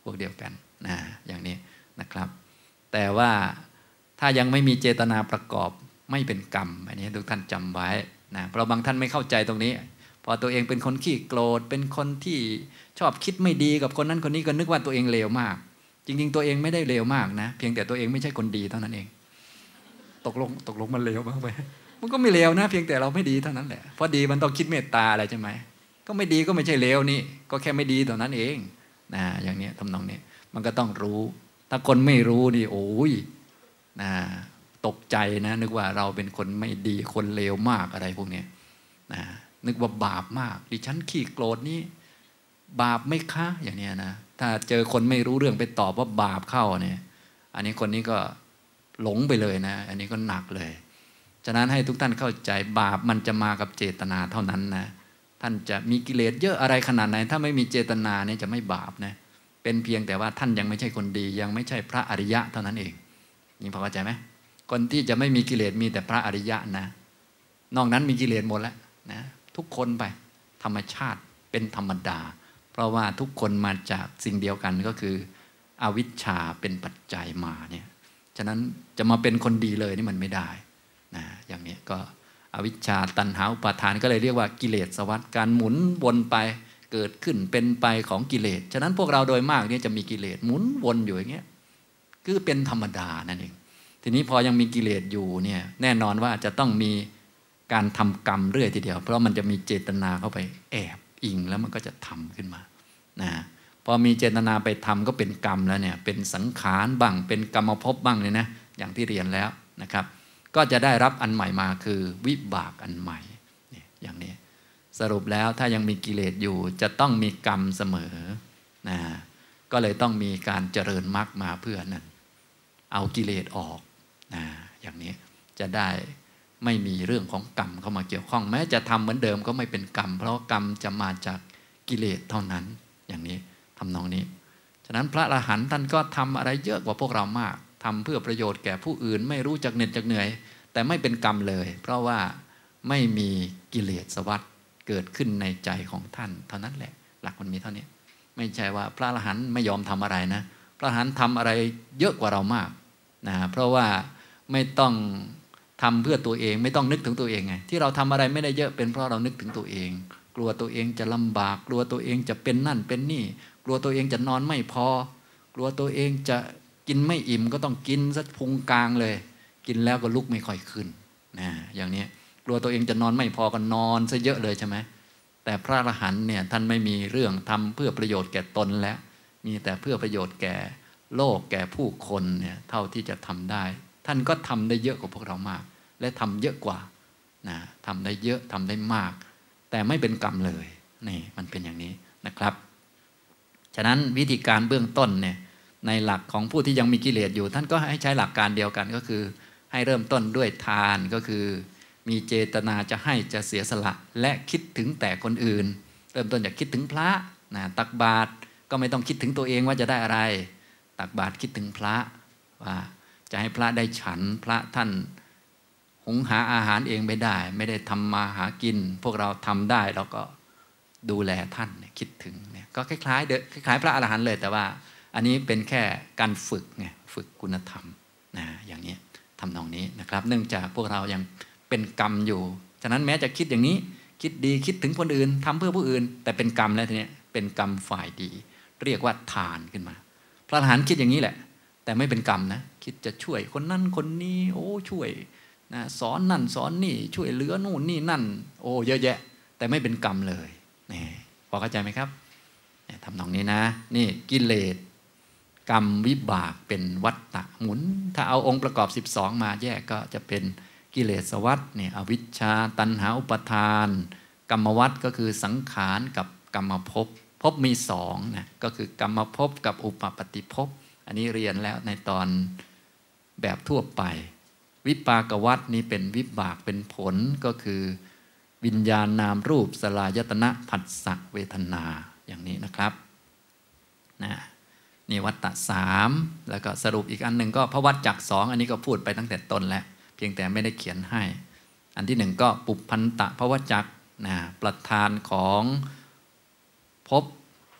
พวกเดียวกันนะอย่างนี้นะครับแต่ว่าถ้ายังไม่มีเจตนาประกอบไม่เป็นกรรมอันนี้ทุกท่านจำไว้นะเพราะบางท่านไม่เข้าใจตรงนี้พอตัวเองเป็นคนขี้โกรธเป็นคนที่ชอบคิดไม่ดีกับคนนั้นคนนี้ก็นึกว่าตัวเองเลวมากจริงๆตัวเองไม่ได้เลวมากนะเพียงแต่ตัวเองไม่ใช่คนดีเท่านั้นเองตกลงตกลงมันเลวบ้างไหมมันก็ไม่เลวนะเพียงแต่เราไม่ดีเท่านั้นแหละเพราะดีมันต้องคิดเมตตาอะไรใช่ไหมก็ไม่ดีก็ไม่ใช่เลวนี่ก็แค่ไม่ดีเท่านั้นเองนะอย่างนี้ทำนองนี้มันก็ต้องรู้ถ้าคนไม่รู้นี่โอ้ยนะตกใจนะนึกว่าเราเป็นคนไม่ดีคนเลวมากอะไรพวกนี้นะนึกว่าบาปมากดิฉันขี้โกรธนี่บาปไม่คะอย่างนี้นะถ้าเจอคนไม่รู้เรื่องไปตอบว่าบาปเข้าเนี่ยอันนี้คนนี้ก็หลงไปเลยนะอันนี้ก็หนักเลยฉะนั้นให้ทุกท่านเข้าใจบาปมันจะมากับเจตนาเท่านั้นนะท่านจะมีกิเลสเยอะอะไรขนาดไหนถ้าไม่มีเจตนาเนี่ยจะไม่บาปนะเป็นเพียงแต่ว่าท่านยังไม่ใช่คนดียังไม่ใช่พระอริยะเท่านั้นเองนี่พอเข้าใจไหมคนที่จะไม่มีกิเลสมีแต่พระอริยะนะนอกนั้นมีกิเลสหมดแล้วนะทุกคนไปธรรมชาติเป็นธรรมดาเพราะว่าทุกคนมาจากสิ่งเดียวกันก็คืออวิชชาเป็นปัจจัยมาเนี่ยฉะนั้นจะมาเป็นคนดีเลยนี่มันไม่ได้นะอย่างนี้ก็อวิชชาตัณหาอุปาทานก็เลยเรียกว่ากิเลสวัฏการหมุนวนไปเกิดขึ้นเป็นไปของกิเลสฉะนั้นพวกเราโดยมากเนี่ยจะมีกิเลสหมุนวนอยู่อย่างเงี้ยคือเป็นธรรมดานั่นเองทีนี้พอยังมีกิเลสอยู่เนี่ยแน่นอนว่าจะต้องมีการทำกรรมเรื่อยทีเดียวเพราะมันจะมีเจตนาเข้าไปแอบอิงแล้วมันก็จะทำขึ้นมานะพอมีเจตนาไปทำก็เป็นกรรมแล้วเนี่ยเป็นสังขารบ้างเป็นกรรมภพบ้างเลยนะอย่างที่เรียนแล้วนะครับก็จะได้รับอันใหม่มาคือวิบากอันใหม่อย่างนี้สรุปแล้วถ้ายังมีกิเลสอยู่จะต้องมีกรรมเสมอนะก็เลยต้องมีการเจริญมรรคมาเพื่อนั้นเอากิเลสออกนะอย่างนี้จะได้ไม่มีเรื่องของกรรมเข้ามาเกี่ยวข้องแม้จะทำเหมือนเดิมก็ไม่เป็นกรรมเพราะกรรมจะมาจากกิเลสเท่านั้นอย่างนี้ทำนองนี้ฉะนั้นพระอรหันต์ท่านก็ทำอะไรเยอะกว่าพวกเรามากทำเพื่อประโยชน์แก่ผู้อื่นไม่รู้จักเหน็ดจักเหนื่อยแต่ไม่เป็นกรรมเลยเพราะว่าไม่มีกิเลสวัฏเกิดขึ้นในใจของท่านเท่านั้นแหละหลักมันมีเท่านี้ไม่ใช่ว่าพระอรหันต์ไม่ยอมทำอะไรนะพระอรหันต์ทำอะไรเยอะกว่าเรามากนะเพราะว่าไม่ต้องทำเพื่อตัวเองไม่ต้องนึกถึงตัวเองไงที่เราทำอะไรไม่ได้เยอะเป็นเพราะเรานึกถึงตัวเองกลัวตัวเองจะลำบากกลัวตัวเองจะเป็นนั่นเป็นนี่กลัวตัวเองจะนอนไม่พอกลัวตัวเองจะกินไม่อิ่มก็ต้องกินซะพุงกลางเลยกินแล้วก็ลุกไม่ค่อยขึ้นนะอย่างนี้กลัวตัวเองจะนอนไม่พอก็นอนซะเยอะเลยใช่ไหมแต่พระอรหันต์เนี่ยท่านไม่มีเรื่องทำเพื่อประโยชน์แก่ตนแล้วมีแต่เพื่อประโยชน์แก่โลกแก่ผู้คนเนี่ยเท่าที่จะทำได้ท่านก็ทำได้เยอะกว่าพวกเรามากและทำเยอะกว่านะทำได้เยอะทำได้มากแต่ไม่เป็นกรรมเลยนี่มันเป็นอย่างนี้นะครับฉะนั้นวิธีการเบื้องต้นเนี่ยในหลักของผู้ที่ยังมีกิเลสอยู่ท่านก็ให้ใช้หลักการเดียวกันก็คือให้เริ่มต้นด้วยทานก็คือมีเจตนาจะให้จะเสียสละและคิดถึงแต่คนอื่นเริ่มต้นจากคิดถึงพระนะตักบาตรก็ไม่ต้องคิดถึงตัวเองว่าจะได้อะไรตักบาตรคิดถึงพระว่าจะให้พระได้ฉันพระท่านหุงหาอาหารเองไม่ได้ไม่ได้ทำมาหากินพวกเราทำได้เราก็ดูแลท่านคิดถึงเนี่ยก็คล้ายๆเด้อคล้ายๆพระอรหันต์เลยแต่ว่าอันนี้เป็นแค่การฝึกไงฝึกคุณธรรมนะอย่างนี้ทำนองนี้นะครับเนื่องจากพวกเรายังเป็นกรรมอยู่ฉะนั้นแม้จะคิดอย่างนี้คิดดีคิดถึงคนอื่นทำเพื่อผู้อื่นแต่เป็นกรรมแล้วทีนี้เป็นกรรมฝ่ายดีเรียกว่าทานขึ้นมาพระอรหันต์คิดอย่างนี้แหละแต่ไม่เป็นกรรมนะคิดจะช่วยคนนั้นคนนี้โอ้ช่วยนะสอนนั่นสอนนี่ช่วยเหลือนู่นนี่นั่นโอ้เยอะแยะแต่ไม่เป็นกรรมเลยนี่พอเข้าใจไหมครับทำนองนี้นะนี่กิเลสกรรมวิบากเป็นวัฏฏะหมุนถ้าเอาองค์ประกอบสิบสองมาแยกก็จะเป็นกิเลสวัฏเนี่ยอวิชชาตัณหาอุปาทานกรรมวัฏก็คือสังขารกับกรรมภพภพมีสองนะก็คือกรรมภพกับอุปปฏิภพอันนี้เรียนแล้วในตอนแบบทั่วไปวิปากวัฏนี้เป็นวิบากเป็นผลก็คือวิญญาณนามรูปสลายตนะผัสสะเวทนาอย่างนี้นะครับนะนี่วัฏฏะสามแล้วก็สรุปอีกอันหนึ่งก็พระวัฏจักรสองอันนี้ก็พูดไปตั้งแต่ต้นแล้วเพียงแต่ไม่ได้เขียนให้อันที่หนึ่งก็ปุพพันตะพระวัฏจักรนะประธานของภพ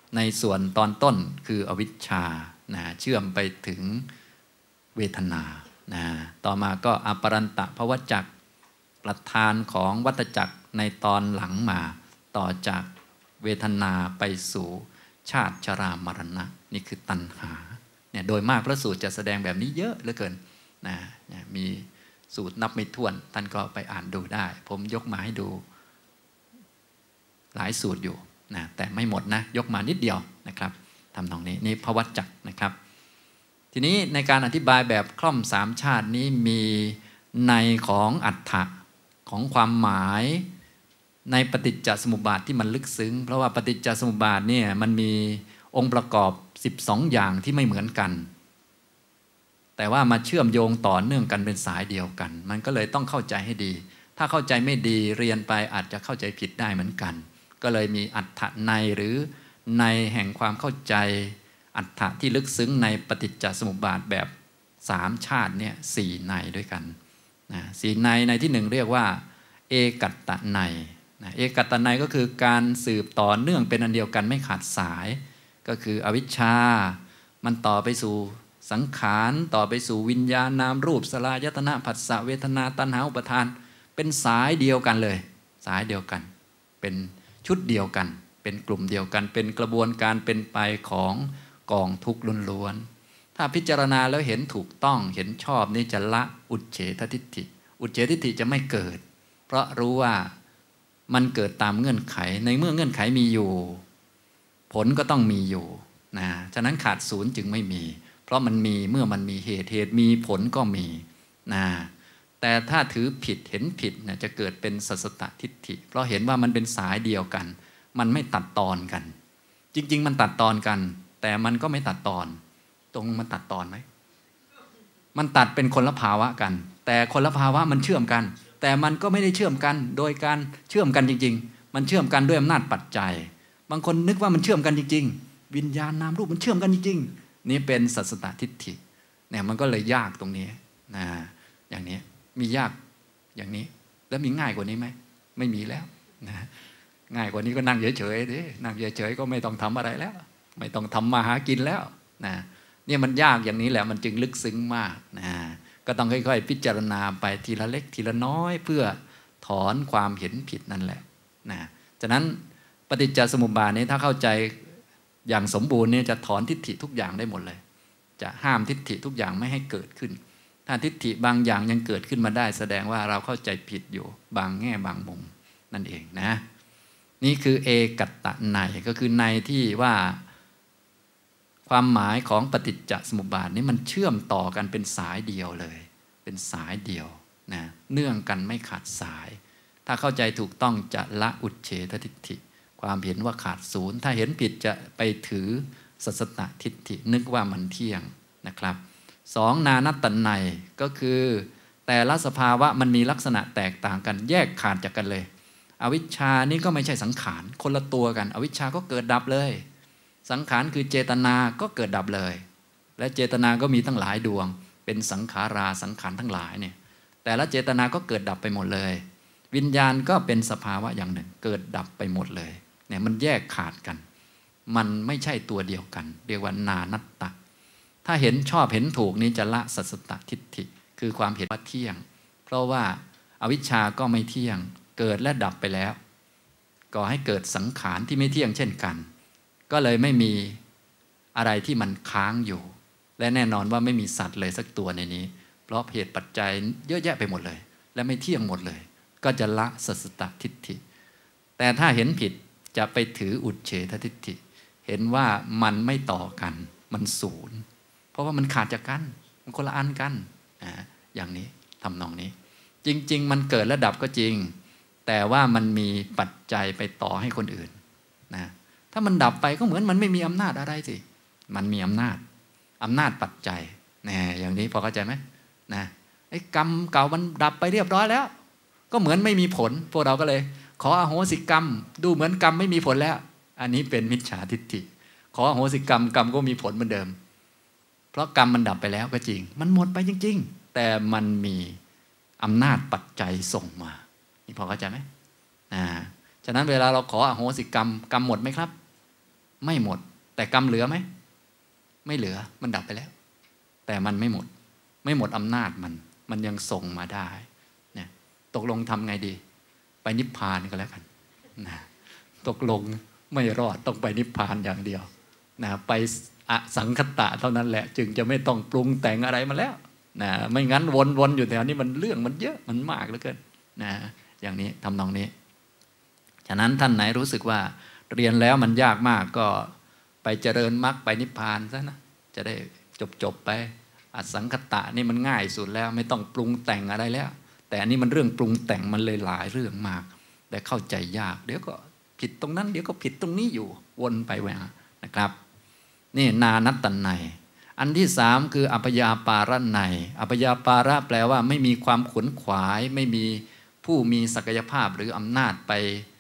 ในส่วนตอนต้นคืออวิชชานะเชื่อมไปถึงเวทนานะต่อมาก็อปรันตภวจักรประธานของวัฏจักรในตอนหลังมาต่อจากเวทนาไปสู่ชาติชรามรณะนี่คือตัณหาเนี่ยโดยมากพระสูตรจะแสดงแบบนี้เยอะเหลือเกินนะมีสูตรนับไม่ถ้วนท่านก็ไปอ่านดูได้ผมยกมาให้ดูหลายสูตรอยู่นะแต่ไม่หมดนะยกมานิดเดียวนะครับทำตรงนี้นี่ภวจักรนะครับทีนี้ในการอธิบายแบบคล่อมสามชาตินี้มีในของอัฏฐะของความหมายในปฏิจจสมุปบาทที่มันลึกซึ้งเพราะว่าปฏิจจสมุปบาทเนี่ยมันมีองค์ประกอบสิบสองอย่างที่ไม่เหมือนกันแต่ว่ามาเชื่อมโยงต่อเนื่องกันเป็นสายเดียวกันมันก็เลยต้องเข้าใจให้ดีถ้าเข้าใจไม่ดีเรียนไปอาจจะเข้าใจผิดได้เหมือนกันก็เลยมีอัฏฐะในหรือในแห่งความเข้าใจอัฏฐะที่ลึกซึ้งในปฏิจจสมุปบาทแบบสามชาติเนี่ยสี่ในด้วยกันนะสี่ในในที่หนึ่งเรียกว่าเอกัตตะในนะเอกัตตะในก็คือการสืบต่อเนื่องเป็นอันเดียวกันไม่ขาดสายก็คืออวิชชามันต่อไปสู่สังขารต่อไปสู่วิญญาณนามรูปสลายตนะผัสสะเวทนาตัณหาอุปทานเป็นสายเดียวกันเลยสายเดียวกันเป็นชุดเดียวกันเป็นกลุ่มเดียวกันเป็นกระบวนการเป็นไปของกองทุกข์ล้วนๆถ้าพิจารณาแล้วเห็นถูกต้องเห็นชอบนี่จะละอุจเฉททิฏฐิอุจเฉททิฏฐิจะไม่เกิดเพราะรู้ว่ามันเกิดตามเงื่อนไขในเมื่อเงื่อนไขมีอยู่ผลก็ต้องมีอยู่นะฉะนั้นขาดศูนย์จึงไม่มีเพราะมันมีเมื่อมันมีเหตุเหตุมีผลก็มีนะแต่ถ้าถือผิดเห็นผิดเนี่ยจะเกิดเป็นสัสสตทิฏฐิเพราะเห็นว่ามันเป็นสายเดียวกันมันไม่ตัดตอนกันจริงๆมันตัดตอนกันแต่มันก็ไม่ตัดตอนตรงมันตัดตอนไหมมันตัดเป็นคนละภาวะกันแต่คนละภาวะมันเชื่อมกันแต่มันก็ไม่ได้เชื่อมกันโดยการเชื่อมกันจริงๆมันเชื่อมกันด้วยอำนาจปัจจัยบางคนนึกว่ามันเชื่อมกันจริงๆวิญญาณนามรูปมันเชื่อมกันจริงๆนี่เป็นสัสสตทิฏฐิเนี่ยมันก็เลยยากตรงนี้นะอย่างนี้มียากอย่างนี้แล้วมีง่ายกว่านี้ไหมไม่มีแล้วนะง่ายกว่านี้ก็นั่งเฉยๆดินั่งเฉยๆก็ไม่ต้องทำอะไรแล้วไม่ต้องทำมาหากินแล้วนะเนี่ยมันยากอย่างนี้แหละมันจึงลึกซึ้งมากนะก็ต้องค่อยๆพิจารณาไปทีละเล็กทีละน้อยเพื่อถอนความเห็นผิดนั่นแหละนะฉะนั้นปฏิจจสมุปบาทนี้ถ้าเข้าใจอย่างสมบูรณ์เนี่ยจะถอนทิฏฐิทุกอย่างได้หมดเลยจะห้ามทิฏฐิทุกอย่างไม่ให้เกิดขึ้นถ้าทิฏฐิบางอย่างยังเกิดขึ้นมาได้แสดงว่าเราเข้าใจผิดอยู่บางแง่บางมุมนั่นเองนะนี่คือเอกัตตะในก็คือในที่ว่าความหมายของปฏิจจสมุปบาทนี้มันเชื่อมต่อกันเป็นสายเดียวเลยเป็นสายเดียวนะเนื่องกันไม่ขาดสายถ้าเข้าใจถูกต้องจะละอุจเฉททิฏฐิความเห็นว่าขาดศูนย์ถ้าเห็นผิดจะไปถือสัสสตทิฏฐินึกว่ามันเที่ยงนะครับสองนานัตตนัยก็คือแต่ละสภาวะมันมีลักษณะแตกต่างกันแยกขาดจากกันเลยอวิชชานี่ก็ไม่ใช่สังขารคนละตัวกันอวิชชาก็เกิดดับเลยสังขารคือเจตนาก็เกิดดับเลยและเจตนาก็มีตั้งหลายดวงเป็นสังขาราสังขารทั้งหลายเนี่ยแต่ละเจตนาก็เกิดดับไปหมดเลยวิญญาณก็เป็นสภาวะอย่างหนึ่งเกิดดับไปหมดเลยเนี่ยมันแยกขาดกันมันไม่ใช่ตัวเดียวกันเรียกว่านานัตตะถ้าเห็นชอบเห็นถูกนี้จะละสัสสตทิฏฐิคือความเห็นว่าเที่ยงเพราะว่าอวิชชาก็ไม่เที่ยงเกิดและดับไปแล้วก่อให้เกิดสังขารที่ไม่เที่ยงเช่นกันก็เลยไม่มีอะไรที่มันค้างอยู่และแน่นอนว่าไม่มีสัตว์เลยสักตัวในนี้เพราะเหตุปัจจัยเยอะแยะไปหมดเลยและไม่เที่ยงหมดเลยก็จะละสัสสตทิฏฐิแต่ถ้าเห็นผิดจะไปถืออุจเฉททิฏฐิเห็นว่ามันไม่ต่อกันมันศูนย์เพราะว่ามันขาดจากกันมันคนละอันกันนะอย่างนี้ทำนองนี้จริงๆมันเกิดและดับก็จริงแต่ว่ามันมีปัจจัยไปต่อให้คนอื่นนะถ้ามันดับไปก็เหมือนมันไม่มีอำนาจอะไรสิมันมีอำนาจอำนาจปัจจัยนะอย่างนี้พอเข้าใจไหมนะไอ้กรรมเก่ามันดับไปเรียบร้อยแล้วก็เหมือนไม่มีผลพวกเราก็เลยขออโหสิกรรมดูเหมือนกรรมไม่มีผลแล้วอันนี้เป็นมิจฉาทิฏฐิขออโหสิกรรมกรรมก็มีผลเหมือนเดิมเพราะกรรมมันดับไปแล้วก็จริงมันหมดไปจริงๆแต่มันมีอำนาจปัจจัยส่งมานี่พอเข้าใจไหมอ่าฉะนั้นเวลาเราขออโหสิกรรมกรรมหมดไหมครับไม่หมดแต่กรรมเหลือไหมไม่เหลือมันดับไปแล้วแต่มันไม่หมดไม่หมดอำนาจมันมันยังส่งมาได้เนี่ยตกลงทำไงดีไปนิพพานก็แล้วกันนะตกลงไม่รอดต้องไปนิพพานอย่างเดียวนะไปอสังคตะเท่านั้นแหละจึงจะไม่ต้องปรุงแต่งอะไรมาแล้วนะไม่งั้นวนๆอยู่แถวนี้มันเรื่องมันเยอะมันมากเหลือเกินนะอย่างนี้ทำนองนี้ฉะนั้นท่านไหนรู้สึกว่าเรียนแล้วมันยากมากก็ไปเจริญมรรคไปนิพพานซะนะจะได้จบๆไปอสังคตะนี่มันง่ายสุดแล้วไม่ต้องปรุงแต่งอะไรแล้วแต่อันนี้มันเรื่องปรุงแต่งมันเลยหลายเรื่องมากแต่เข้าใจยากเดี๋ยวก็ผิดตรงนั้นเดี๋ยวก็ผิดตรงนี้อยู่วนไปแหวะนะครับนี่นานัตตันไนอันที่สามคืออัพยาปาระไนอัพยาปาระแปลว่าไม่มีความขวนขวายไม่มีผู้มีศักยภาพหรืออำนาจไป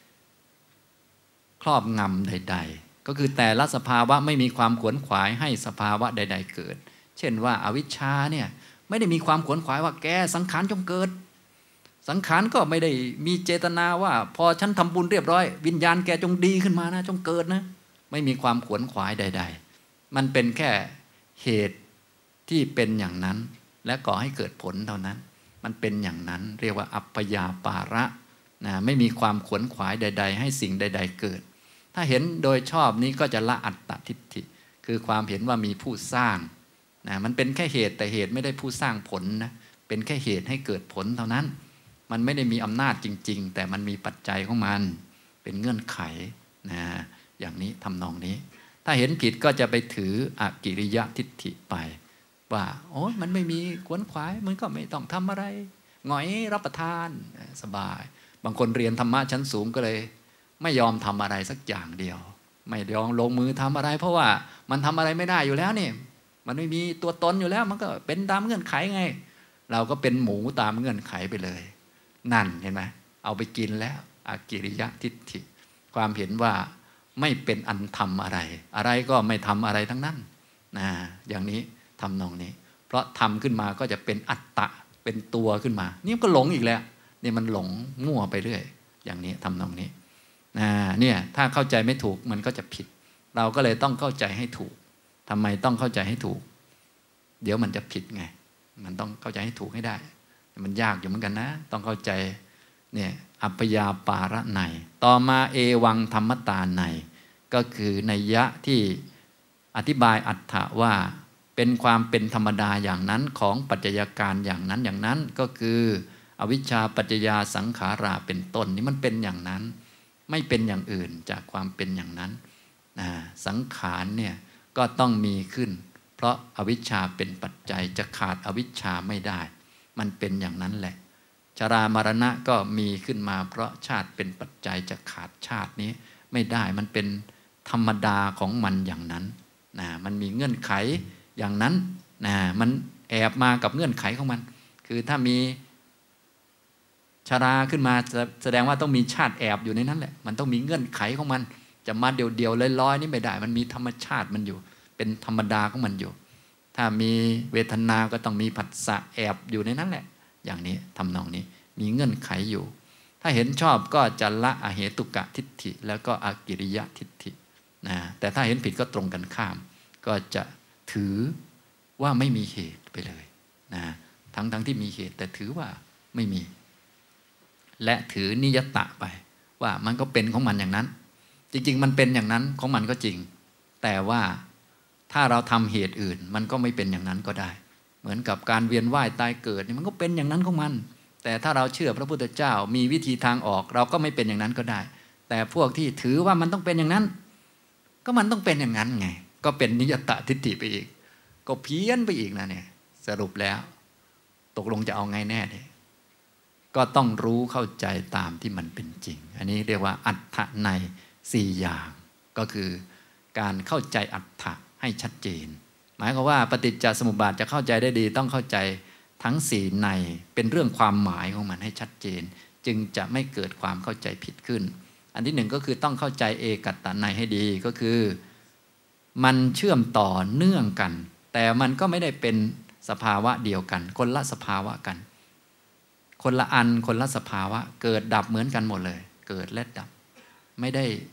ครอบงำใดๆก็คือแต่ละสภาวะไม่มีความขวนขวายให้สภาวะใดๆเกิดเช่นว่าอวิชชาเนี่ยไม่ได้มีความขวนขวายว่าแกสังขารจงเกิดสังขารก็ไม่ได้มีเจตนาว่าพอฉันทำบุญเรียบร้อยวิญญาณแกจงดีขึ้นมานะจงเกิดนะไม่มีความขวนขวายใดๆมันเป็นแค่เหตุที่เป็นอย่างนั้นและก่อให้เกิดผลเท่านั้นมันเป็นอย่างนั้นเรียกว่าอัปปยาปาระนะไม่มีความขวนขวายใดๆให้สิ่งใดๆเกิดถ้าเห็นโดยชอบนี้ก็จะละอัตตทิฏฐิคือความเห็นว่ามีผู้สร้างนะมันเป็นแค่เหตุแต่เหตุไม่ได้ผู้สร้างผลนะเป็นแค่เหตุให้เกิดผลเท่านั้นมันไม่ได้มีอำนาจจริงๆแต่มันมีปัจจัยของมันเป็นเงื่อนไขนะอย่างนี้ทำนองนี้ถ้าเห็นผิดก็จะไปถืออกิริยทิฏฐิไปว่าโอ้มันไม่มีขวนขวายมันก็ไม่ต้องทำอะไรหงอยรับประทานสบายบางคนเรียนธรรมะชั้นสูงก็เลยไม่ยอมทำอะไรสักอย่างเดียวไม่ยอมลงมือทำอะไรเพราะว่ามันทำอะไรไม่ได้อยู่แล้วนี่มันไม่มีตัวตนอยู่แล้วมันก็เป็นตามเงื่อนไขไงเราก็เป็นหมูตามเงื่อนไขไปเลยนั่นเห็นไหมเอาไปกินแล้วอกิริยทิฏฐิความเห็นว่าไม่เป็นอันทำอะไรอะไรก็ไม่ทำอะไรทั้งนั้นนะอย่างนี้ทำนองนี้เพราะทำขึ้นมาก็จะเป็นอัตตะเป็นตัวขึ้นมานี่ก็หลงอีกแล้วนี่มันหลงมั่วไปเรื่อยอย่างนี้ทำนองนี้นะเนี่ยถ้าเข้าใจไม่ถูกมันก็จะผิดเราก็เลยต้องเข้าใจให้ถูกทำไมต้องเข้าใจให้ถูกเดี๋ยวมันจะผิดไงมันต้องเข้าใจให้ถูกให้ได้มันยากอยู่เหมือนกันนะต้องเข้าใจเนี่ยอัปปยาปาระไนต่อมาเอวังธรรมตาไนก็คือนัยยะที่อธิบายอัตถะว่าเป็นความเป็นธรรมดาอย่างนั้นของปัจจัยการอย่างนั้นอย่างนั้นก็คืออวิชชาปัจจยาสังขาราเป็นต้นนี่มันเป็นอย่างนั้นไม่เป็นอย่างอื่นจากความเป็นอย่างนั้นสังขารเนี่ยก็ต้องมีขึ้นเพราะอวิชชาเป็นปัจจัยจะขาดอวิชชาไม่ได้มันเป็นอย่างนั้นแหละชรามรณะก็มีขึ้นมาเพราะชาติเป็นปัจจัยจะขาดชาตินี้ไม่ได้มันเป็นธรรมดาของมันอย่างนั้นนะมันมีเงื่อนไขอย่างนั้นนะมันแอบมากับเงื่อนไขของมันคือถ้ามีชราขึ้นมาแสดงว่าต้องมีชาติแอบอยู่ในนั้นแหละมันต้องมีเงื่อนไขของมันจะมาเดี่ยวๆลอยๆนี่ไม่ได้มันมีธรรมชาติมันอยู่เป็นธรรมดาของมันอยู่ถ้ามีเวทนาก็ต้องมีผัสสะแอบอยู่ในนั้นแหละอย่างนี้ทำนองนี้มีเงื่อนไขอยู่ถ้าเห็นชอบก็จะละอเหตุกะทิฏฐิแล้วก็อกิริยทิฏฐินะแต่ถ้าเห็นผิดก็ตรงกันข้ามก็จะถือว่าไม่มีเหตุไปเลยนะทั้งทั้งที่มีเหตุแต่ถือว่าไม่มีและถือนิยตะไปว่ามันก็เป็นของมันอย่างนั้นจริงๆมันเป็นอย่างนั้นของมันก็จริงแต่ว่าถ้าเราทำเหตุอื่นมันก็ไม่เป็นอย่างนั้นก็ได้เหมือนกับการเวียนว่ายตายเกิดนี่มันก็เป็นอย่างนั้นของมันแต่ถ้าเราเชื่อพระพุทธเจ้ามีวิธีทางออกเราก็ไม่เป็นอย่างนั้นก็ได้แต่พวกที่ถือว่ามันต้องเป็นอย่างนั้นก็มันต้องเป็นอย่างนั้นไงก็เป็นนิยตทิฏฐิไปอีกก็เพี้ยนไปอีกนะเนี่ยสรุปแล้วตกลงจะเอาไงแน่เนี่ยก็ต้องรู้เข้าใจตามที่มันเป็นจริงอันนี้เรียกว่าอัตถะในสี่อย่างก็คือการเข้าใจอัตถะให้ชัดเจนหมายความว่าปฏิจจสมุปบาทจะเข้าใจได้ดีต้องเข้าใจทั้งสี่ในเป็นเรื่องความหมายของมันให้ชัดเจนจึงจะไม่เกิดความเข้าใจผิดขึ้นอันที่หนึ่งก็คือต้องเข้าใจเอกัตตนัยให้ดีก็คือมันเชื่อมต่อเนื่องกันแต่มันก็ไม่ได้เป็นสภาวะเดียวกันคนละสภาวะกันคนละอันคนละสภาวะเกิดดับเหมือนกันหมดเลยเกิดและดับไม่ได้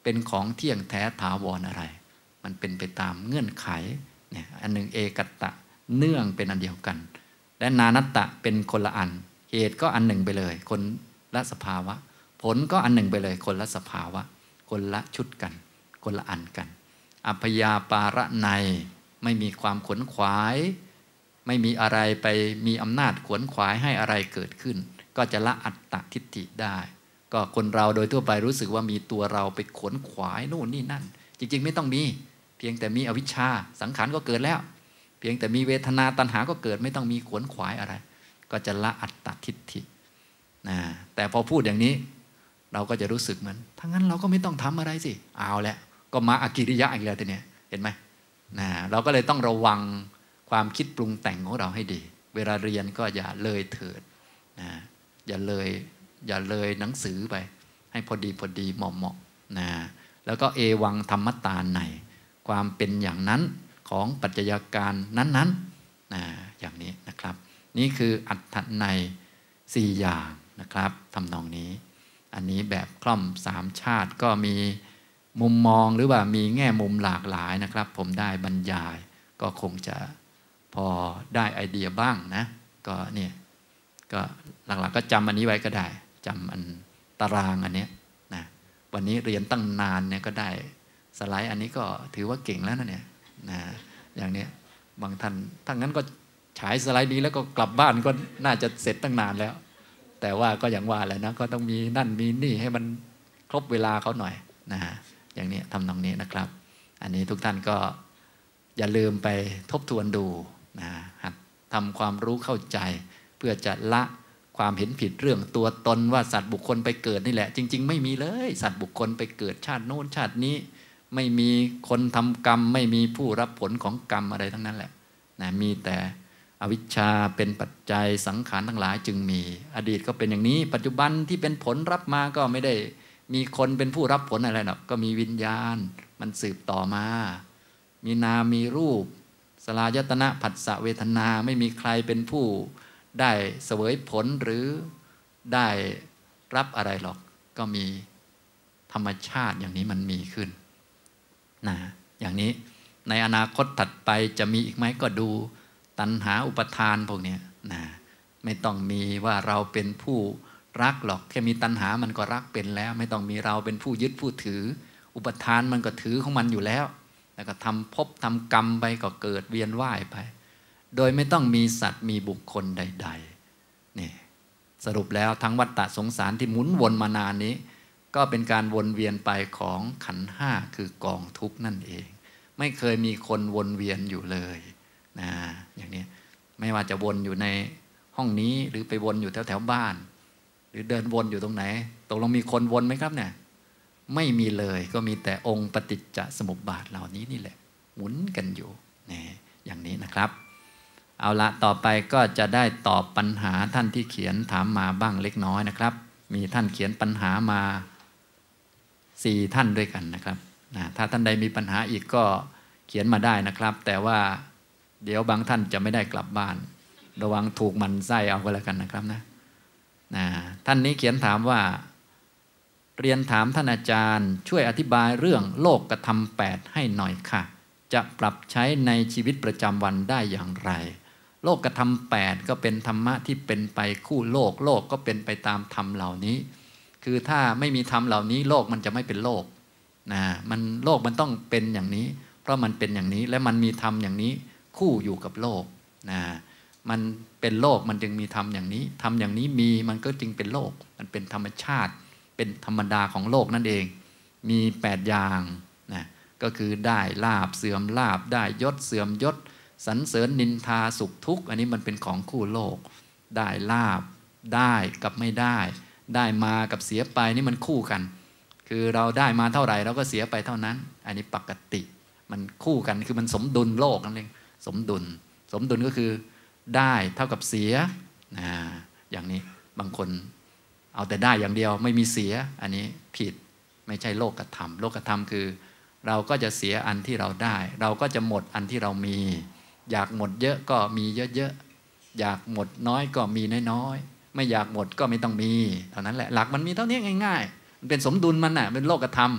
เป็นของเที่ยงแท้ถาวรอะไรมันเป็นไปตามเงื่อนไขเนี่ยอันหนึ่งเอกัตตะเนื่องเป็นอันเดียวกันและนานัตตะเป็นคนละอันเหตุก็อันหนึ่งไปเลยคนละสภาวะผลก็อันหนึ่งไปเลยคนละสภาวะคนละชุดกันคนละอันกันอัพยาปาระในไม่มีความขวนขวายไม่มีอะไรไปมีอำนาจขวนขวายให้อะไรเกิดขึ้นก็จะละอัตตทิฏฐิได้ก็คนเราโดยทั่วไปรู้สึกว่ามีตัวเราไปขวนขวายนู่นนี่นั่นจริงๆไม่ต้องมีเพียงแต่มีอวิชชาสังขารก็เกิดแล้วเพียงแต่มีเวทนาตัณหาก็เกิดไม่ต้องมีขวนขวายอะไรก็จะละอัตตทิฏฐินะแต่พอพูดอย่างนี้เราก็จะรู้สึกเหมือนถ้างั้นเราก็ไม่ต้องทำอะไรสิเอาแหละก็มาอกิริยะอีกแล้วทีเนี้ยเห็นไหมนะเราก็เลยต้องระวังความคิดปรุงแต่งของเราให้ดีเวลาเรียนก็อย่าเลยเถิดนะอย่าเลยอย่าเลยหนังสือไปให้พอดีพอดีเหมาะเหมาะนะแล้วก็เอวังธรรมตาในความเป็นอย่างนั้นของปัจจัยการนั้นๆนะอย่างนี้นะครับนี่คืออัตถในสี่อย่างนะครับทำนองนี้อันนี้แบบคล่อมสามชาติก็มีมุมมองหรือว่ามีแง่มุมหลากหลายนะครับผมได้บรรยายก็คงจะพอได้ไอเดียบ้างนะก็เนี่ยก็หลักๆก็จำอันนี้ไว้ก็ได้จำอันตารางอันนี้นะวันนี้เรียนตั้งนานเนี่ยก็ได้สไลด์อันนี้ก็ถือว่าเก่งแล้วนะเนี่ยนะอย่างนี้บางท่านถ้างั้นก็ฉายสไลด์นี้แล้วก็กลับบ้านก็น่าจะเสร็จตั้งนานแล้วแต่ว่าก็อย่างว่าแหละนะก็ต้องมีนั่นมีนี่ให้มันครบเวลาเขาหน่อยนะอย่างนี้ทำตรงนี้นะครับอันนี้ทุกท่านก็อย่าลืมไปทบทวนดูนะหัดทำความรู้เข้าใจเพื่อจะละความเห็นผิดเรื่องตัวตนว่าสัตว์บุคคลไปเกิดนี่แหละจริงๆไม่มีเลยสัตว์บุคคลไปเกิดชาติโน้นชาตินี้ไม่มีคนทำกรรมไม่มีผู้รับผลของกรรมอะไรทั้งนั้นแหละนะมีแต่อวิชชาเป็นปัจจัยสังขารทั้งหลายจึงมีอดีตก็เป็นอย่างนี้ปัจจุบันที่เป็นผลรับมาก็ไม่ได้มีคนเป็นผู้รับผลอะไรหรอกก็มีวิญญาณมันสืบต่อมามีนามมีรูปสลายตนะผัสสะเวทนาไม่มีใครเป็นผู้ได้เสวยผลหรือได้รับอะไรหรอกก็มีธรรมชาติอย่างนี้มันมีขึ้นนะอย่างนี้ในอนาคตถัดไปจะมีอีกไหมก็ดูตัณหาอุปทานพวกนี้นะไม่ต้องมีว่าเราเป็นผู้รักหรอกแค่มีตัณหามันก็รักเป็นแล้วไม่ต้องมีเราเป็นผู้ยึดผู้ถืออุปทานมันก็ถือของมันอยู่แล้วแล้วก็ทำภพทำกรรมไปก็เกิดเวียนว่ายไปโดยไม่ต้องมีสัตว์มีบุคคลใดๆนี่สรุปแล้วทั้งวัฏฏะสงสารที่หมุนวนมานานนี้ก็เป็นการวนเวียนไปของขันธ์ห้าคือกองทุกข์นั่นเองไม่เคยมีคนวนเวียนอยู่เลยนะอย่างนี้ไม่ว่าจะวนอยู่ในห้องนี้หรือไปวนอยู่แถวแถวบ้านหรือเดินวนอยู่ตรงไหนตกลงมีคนวนไหมครับเนี่ยไม่มีเลยก็มีแต่องค์ปฏิจจสมุปบาทเหล่านี้นี่แหละหมุนกันอยู่นี่อย่างนี้นะครับเอาละต่อไปก็จะได้ตอบปัญหาท่านที่เขียนถามมาบ้างเล็กน้อยนะครับมีท่านเขียนปัญหามาสี่ท่านด้วยกันนะครับนะถ้าท่านใดมีปัญหาอีกก็เขียนมาได้นะครับแต่ว่าเดี๋ยวบางท่านจะไม่ได้กลับบ้านระวังถูกมันไส้เอาก็แล้วกันนะครับนะนะท่านนี้เขียนถามว่าเรียนถามท่านอาจารย์ช่วยอธิบายเรื่องโลกธรรมแปดให้หน่อยค่ะจะปรับใช้ในชีวิตประจำวันได้อย่างไรโลกธรรมแปดก็เป็นธรรมะที่เป็นไปคู่โลกโลกก็เป็นไปตามธรรมเหล่านี้คือถ้าไม่มีธรรมเหล่านี้โลกมันจะไม่เป็นโลกนะมันโลกมันต้องเป็นอย่างนี้เพราะมันเป็นอย่างนี้และมันมีธรรมอย่างนี้คู่อยู่กับโลกนะมันเป็นโลกมันจึงมีธรรมอย่างนี้ธรรมอย่างนี้มีมันก็จึงเป็นโลกมันเป็นธรรมชาติเป็นธรรมดาของโลกนั่นเองมีแปดอย่างนะก็คือได้ลาภเสื่อมลาภได้ยศเสื่อมยศสรรเสริญนินทาสุขทุกข์อันนี้มันเป็นของคู่โลกได้ลาภได้กับไม่ได้ได้มากับเสียไปนี่มันคู่กันคือเราได้มาเท่าไหร่เราก็เสียไปเท่านั้นอันนี้ปกติมันคู่กันคือมันสมดุลโลกนั่นเองสมดุลสมดุลก็คือได้เท่ากับเสียนะอย่างนี้บางคนเอาแต่ได้อย่างเดียวไม่มีเสียอันนี้ผิดไม่ใช่โลกธรรมโลกธรรมคือเราก็จะเสียอันที่เราได้เราก็จะหมดอันที่เรามีอยากหมดเยอะก็มีเยอะๆอยากหมดน้อยก็มีน้อยๆไม่อยากหมดก็ไม่ต้องมีเท่านั้นแหละหลักมันมีเท่านี้ง่ายๆมันเป็นสมดุลมันน่ะเป็นโลกธรรม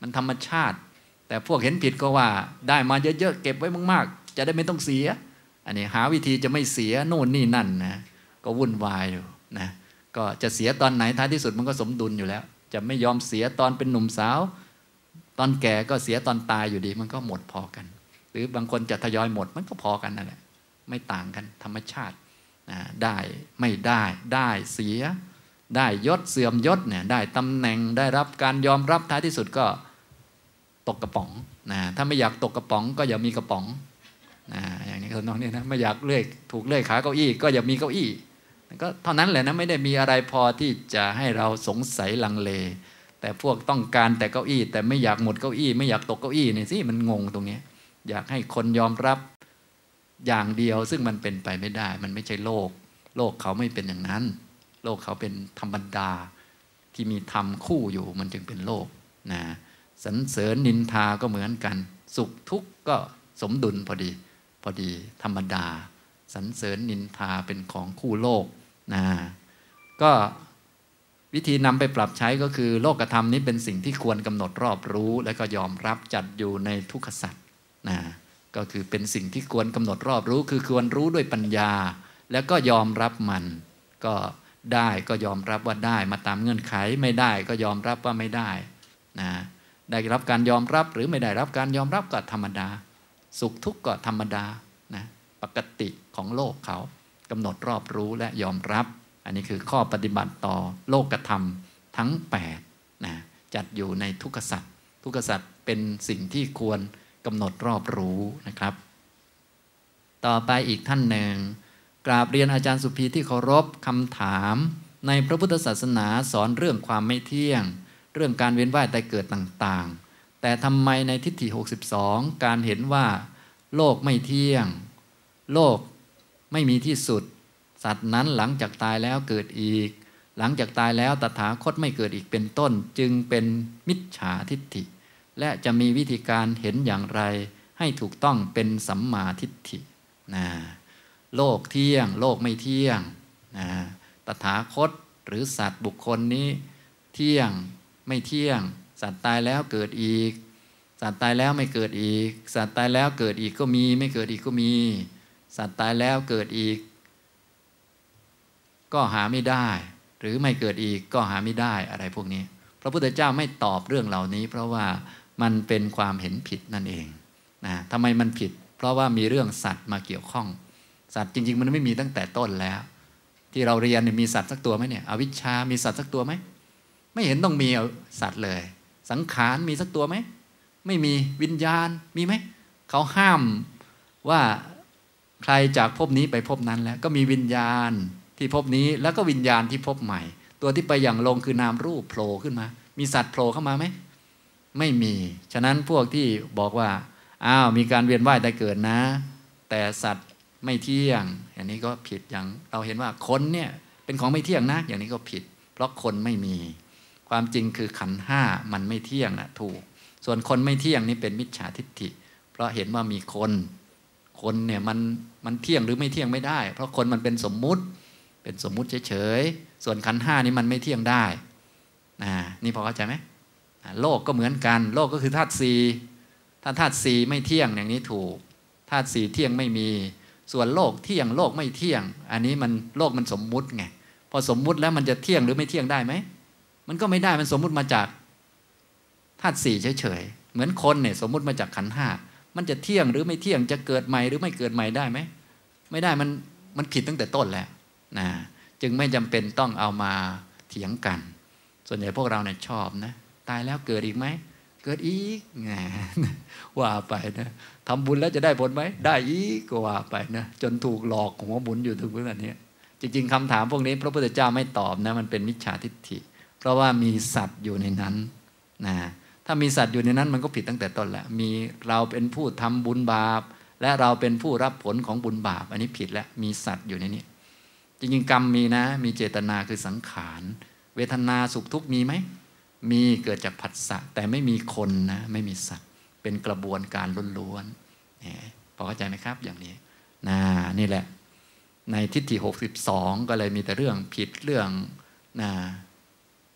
มันธรรมชาติแต่พวกเห็นผิดก็ว่าได้มาเยอะๆเก็บไว้มากๆจะได้ไม่ต้องเสียอันนี้หาวิธีจะไม่เสียโน่นนี่นั่นนะก็วุ่นวายอยู่นะก็จะเสียตอนไหนท้ายที่สุดมันก็สมดุลอยู่แล้วจะไม่ยอมเสียตอนเป็นหนุ่มสาวตอนแก่ก็เสียตอนตายอยู่ดีมันก็หมดพอกันหรือบางคนจะทยอยหมดมันก็พอกันนั่นแหละไม่ต่างกันธรรมชาตินะได้ไม่ได้ได้เสียได้ยศเสื่อมยศเนี่ยได้ตำแหน่งได้รับการยอมรับท้ายที่สุดก็ตกกระป๋องนะถ้าไม่อยากตกกระป๋องก็อย่ามีกระป๋องนะอย่างนี้คนน้องเนี่ยนะไม่อยากเลื่อยถูกเลื่อยขาเก้าอี้ก็อย่ามีเก้าอี้ก็เท่านั้นแหละนะไม่ได้มีอะไรพอที่จะให้เราสงสัยลังเลแต่พวกต้องการแต่เก้าอี้แต่ไม่อยากหมดเก้าอี้ไม่อยากตกเก้าอี้นี่สิมันงงตรงนี้อยากให้คนยอมรับอย่างเดียวซึ่งมันเป็นไปไม่ได้มันไม่ใช่โลกโลกเขาไม่เป็นอย่างนั้นโลกเขาเป็นธรรมดาที่มีธรรมคู่อยู่มันจึงเป็นโลกนะสรรเสริญนินทาก็เหมือนกันสุขทุกข์ก็สมดุลพอดีพอดีธรรมดาสรรเสริญนินทาเป็นของคู่โลกนะก็วิธีนำไปปรับใช้ก็คือโลกธรรมนี้เป็นสิ่งที่ควรกำหนดรอบรู้และก็ยอมรับจัดอยู่ในทุกขสัจนะก็คือเป็นสิ่งที่ควรกำหนดรอบรู้คือควรรู้ด้วยปัญญาแล้วก็ยอมรับมันก็ได้ก็ยอมรับว่าได้มาตามเงื่อนไขไม่ได้ก็ยอมรับว่าไม่ได้นะได้รับการยอมรับหรือไม่ได้รับการยอมรับก็ธรรมดาสุขทุกข์ก็ธรรมดานะปกติของโลกเขากำหนดรอบรู้และยอมรับอันนี้คือข้อปฏิบัติต่อโลกธรรมทั้งแปดนะจัดอยู่ในทุกขสัจทุกขสัจเป็นสิ่งที่ควรกำหนดรอบรู้นะครับต่อไปอีกท่านหนึ่งกราบเรียนอาจารย์สุภีที่เคารพคำถามในพระพุทธศาสนาสอนเรื่องความไม่เที่ยงเรื่องการเวียนว่ายตายเกิดต่างๆแต่ทำไมในทิฏฐิหกสิบสองการเห็นว่าโลกไม่เที่ยงโลกไม่มีที่สุดสัตว์นั้นหลังจากตายแล้วเกิดอีกหลังจากตายแล้วตถาคตไม่เกิดอีกเป็นต้นจึงเป็นมิจฉาทิฏฐิและจะมีวิธีการเห็นอย่างไรให้ถูกต้องเป็นสัมมาทิฏฐินะโลกเที่ยงโลกไม่เที่ยงนะตถาคตหรือสัตว์บุคคลนี้เที่ยงไม่เที่ยงสัตว์ตายแล้วเกิดอีกสัตว์ตายแล้วไม่เกิดอีกสัตว์ตายแล้วเกิดอีกก็มีไม่เกิดอีกก็มีสัตว์ตายแล้วเกิดอีกก็หาไม่ได้หรือไม่เกิดอีกก็หาไม่ได้อะไรพวกนี้พระพุทธเจ้าไม่ตอบเรื่องเหล่านี้เพราะว่ามันเป็นความเห็นผิดนั่นเองนะทำไมมันผิดเพราะว่ามีเรื่องสัตว์มาเกี่ยวข้องสัตว์จริงๆมันไม่มีตั้งแต่ต้นแล้วที่เราเรียนมีสัตว์สักตัวไหมเนี่ยอวิชชามีสัตว์สักตัวไหมไม่เห็นต้องมีสัตว์เลยสังขารมีสักตัวไหมไม่มีวิญญาณมีไหมเขาห้ามว่าใครจากภพนี้ไปภพนั้นแล้วก็มีวิญญาณที่ภพนี้แล้วก็วิญญาณที่ภพใหม่ตัวที่ไปอย่างลงคือนามรูปโผล่ขึ้นมามีสัตว์โผล่เข้ามาไหมไม่มีฉะนั้นพวกที่บอกว่าอ้าวมีการเวียนว่ายตายเกิดนะแต่สัตว์ไม่เที่ยงอย่างนี้ก็ผิดอย่างเราเห็นว่าคนเนี่ยเป็นของไม่เที่ยงนะอย่างนี้ก็ผิดเพราะคนไม่มีความจริงคือขันธ์ห้ามันไม่เที่ยงนะถูกส่วนคนไม่เที่ยงนี่เป็นมิจฉาทิฏฐิเพราะเห็นว่ามีคนคนเนี่ยมันมันเที่ยงหรือไม่เที่ยงไม่ได้เพราะคนมันเป็นสมมุติเป็นสมมุติเฉยๆส่วนขันธ์ห้านี่มันไม่เที่ยงได้นะนี่พอเข้าใจไหมโลกก็เหมือนกันโลกก็คือธาตุสี่ถ้าธาตุสี่ไม่เที่ยงอย่างนี้ถูกธาตุสี่เที่ยงไม่มีส่วนโลกเที่ยงโลกไม่เที่ยงอันนี้มันโลกมันสมมุติไงพอสมมุติแล้วมันจะเที่ยงหรือไม่เที่ยงได้ไหมมันก็ไม่ได้มันสมมุติมาจากธาตุสี่เฉยๆเหมือนคนเนี่ยสมมุติมาจากขันธ์ห้ามันจะเที่ยงหรือไม่เที่ยงจะเกิดใหม่หรือไม่เกิดใหม่ได้ไหมไม่ได้มันมันผิดตั้งแต่ต้นแล้วนะจึงไม่จำเป็นต้องเอามาเถียงกันส่วนใหญ่พวกเราเนี่ยชอบนะตายแล้วเกิดอีกไหมเกิดอีกไงว่าไปนะทำบุญแล้วจะได้ผลไหมได้อีกก็ว่าไปนะจนถูกหลอกหัวหมุนอยู่ถึงเวลานี้จริงๆคำถามพวกนี้พระพุทธเจ้าไม่ตอบนะมันเป็นมิจฉาทิฏฐิเพราะว่ามีสัตว์อยู่ในนั้นนะถ้ามีสัตว์อยู่ในนั้นมันก็ผิดตั้งแต่ต้นแล้วมีเราเป็นผู้ทำบุญบาปและเราเป็นผู้รับผลของบุญบาปอันนี้ผิดแล้วมีสัตว์อยู่ในนี้จริงๆกรรมมีนะมีเจตนาคือสังขารเวทนาสุขทุกข์มีไหมมีเกิดจากผัสสะแต่ไม่มีคนนะไม่มีสัตว์เป็นกระบวนการล้วนๆพอเข้าใจไหมครับอย่างนี้นะนี่แหละในทิฏฐิหกสิบสองก็เลยมีแต่เรื่องผิดเรื่องนะ